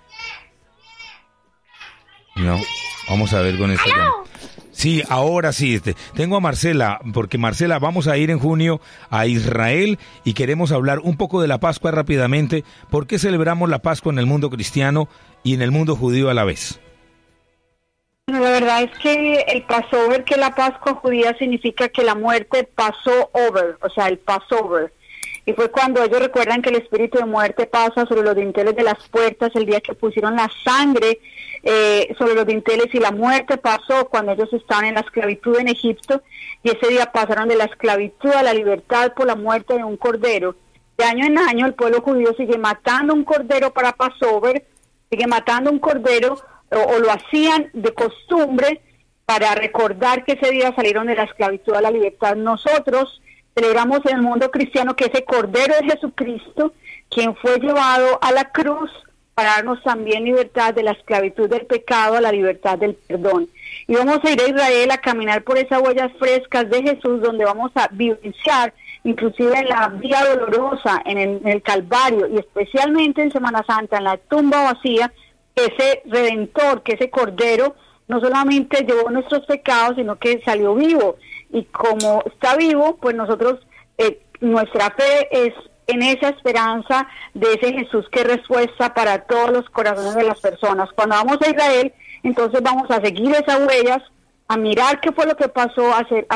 No, vamos a ver con este. ¿Aló? Sí, ahora sí. Tengo a Marcela, porque Marcela, vamos a ir en junio a Israel y queremos hablar un poco de la Pascua rápidamente. ¿Por qué celebramos la Pascua en el mundo cristiano y en el mundo judío a la vez? Bueno, la verdad es que el Passover, que la Pascua judía significa que la muerte pasó over, o sea, el Passover. Y fue cuando ellos recuerdan que el espíritu de muerte pasa sobre los dinteles de las puertas el día que pusieron la sangre sobre los dinteles, y la muerte pasó cuando ellos estaban en la esclavitud en Egipto, y ese día pasaron de la esclavitud a la libertad por la muerte de un cordero. De año en año el pueblo judío sigue matando un cordero para Passover, sigue matando un cordero, o lo hacían de costumbre para recordar que ese día salieron de la esclavitud a la libertad. Nosotros celebramos en el mundo cristiano que ese Cordero de Jesucristo, quien fue llevado a la cruz para darnos también libertad de la esclavitud del pecado a la libertad del perdón. Y vamos a ir a Israel a caminar por esas huellas frescas de Jesús, donde vamos a vivenciar, inclusive en la vía dolorosa, en el Calvario, y especialmente en Semana Santa, en la tumba vacía, ese Redentor, que ese Cordero no solamente llevó nuestros pecados, sino que salió vivo. Y como está vivo, pues nosotros, nuestra fe es en esa esperanza de ese Jesús que es respuesta para todos los corazones de las personas. Cuando vamos a Israel, entonces vamos a seguir esas huellas, a mirar qué fue lo que pasó,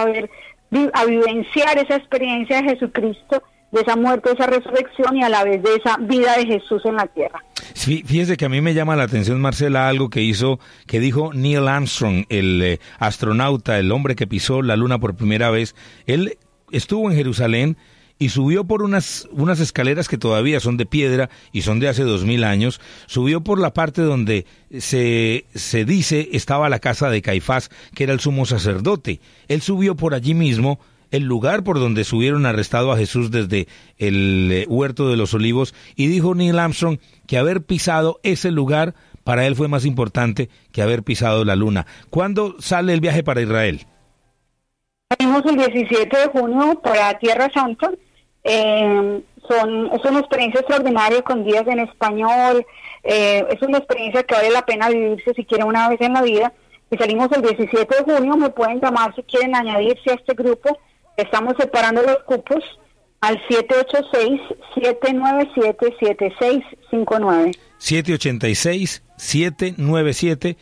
a vivenciar esa experiencia de Jesucristo, de esa muerte, de esa resurrección, y a la vez de esa vida de Jesús en la tierra. Fíjese que a mí me llama la atención, Marcela, algo que dijo Neil Armstrong, el astronauta, el hombre que pisó la luna por primera vez. Él estuvo en Jerusalén y subió por unas escaleras que todavía son de piedra y son de hace 2000 años. Subió por la parte donde se dice estaba la casa de Caifás, que era el sumo sacerdote. Él subió por allí mismo, el lugar por donde subieron arrestado a Jesús desde el huerto de los olivos, y dijo Neil Armstrong que haber pisado ese lugar para él fue más importante que haber pisado la luna. ¿Cuándo sale el viaje para Israel? Salimos el 17 de junio para Tierra Santa. Es una experiencia extraordinaria, con días en español. Es una experiencia que vale la pena vivirse si quieren una vez en la vida. Y salimos el 17 de junio. Me pueden llamar si quieren añadirse a este grupo. Estamos separando los cupos al 786-797-7659. 786-797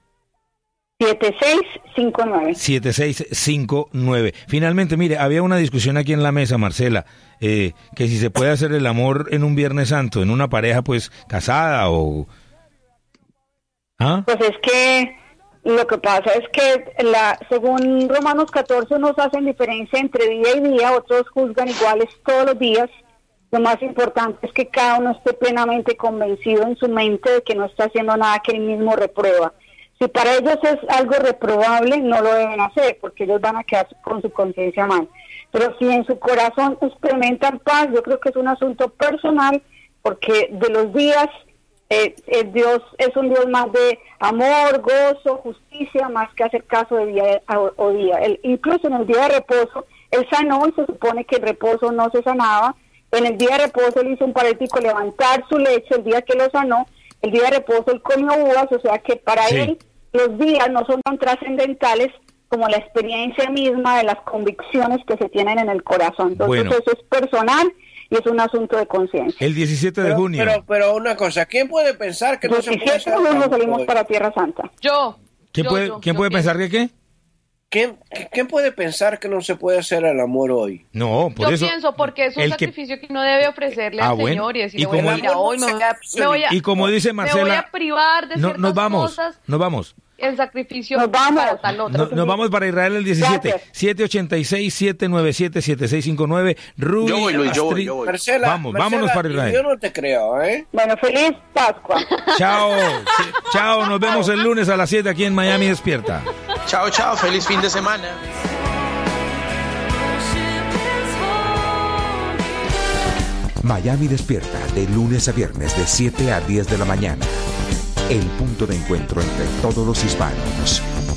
7659. 7659. Finalmente, mire, había una discusión aquí en la mesa, Marcela, que si se puede hacer el amor en un Viernes Santo, en una pareja pues casada o... ¿Ah? Pues es que lo que pasa es que según Romanos 14 nos hacen diferencia entre día y día, otros juzgan iguales todos los días. Lo más importante es que cada uno esté plenamente convencido en su mente de que no está haciendo nada que él mismo reprueba. Si para ellos es algo reprobable, no lo deben hacer, porque ellos van a quedar con su conciencia mal. Pero si en su corazón experimentan paz, yo creo que es un asunto personal, porque de los días, Dios es un Dios más de amor, gozo, justicia, más que hacer caso de día o día. Incluso en el día de reposo, Él sanó y se supone que el reposo no se sanaba. En el día de reposo él hizo un paralítico levantar su lecho, el día que lo sanó, el día de reposo él comió uvas, o sea que para él los días no son tan trascendentales como la experiencia misma de las convicciones que se tienen en el corazón. Entonces eso es personal y es un asunto de conciencia. El 17 de junio. Pero una cosa, ¿quién puede pensar que no se puede hacer? 17 de junio salimos para Tierra Santa. ¿Quién puede pensar que qué? ¿Quién puede pensar que no se puede hacer el amor hoy? No, por eso. Yo pienso porque es un sacrificio que uno debe ofrecerle al Señor y decirle, bueno, mira, hoy me voy a, y como dice Marcela, me voy a privar de ciertas cosas. Nos vamos. El sacrificio para tal otro. Nos vamos para Israel el 17. 786-797-7659. Rui, yo voy, Luis, yo voy. Marcela, vámonos para Israel. Yo no te creo, ¿eh? Bueno, feliz Pascua. Chao, nos vemos el lunes a las 7 aquí en Miami Despierta. Chao, feliz fin de semana. Miami Despierta, de lunes a viernes de 7 a 10 de la mañana. El punto de encuentro entre todos los hispanos.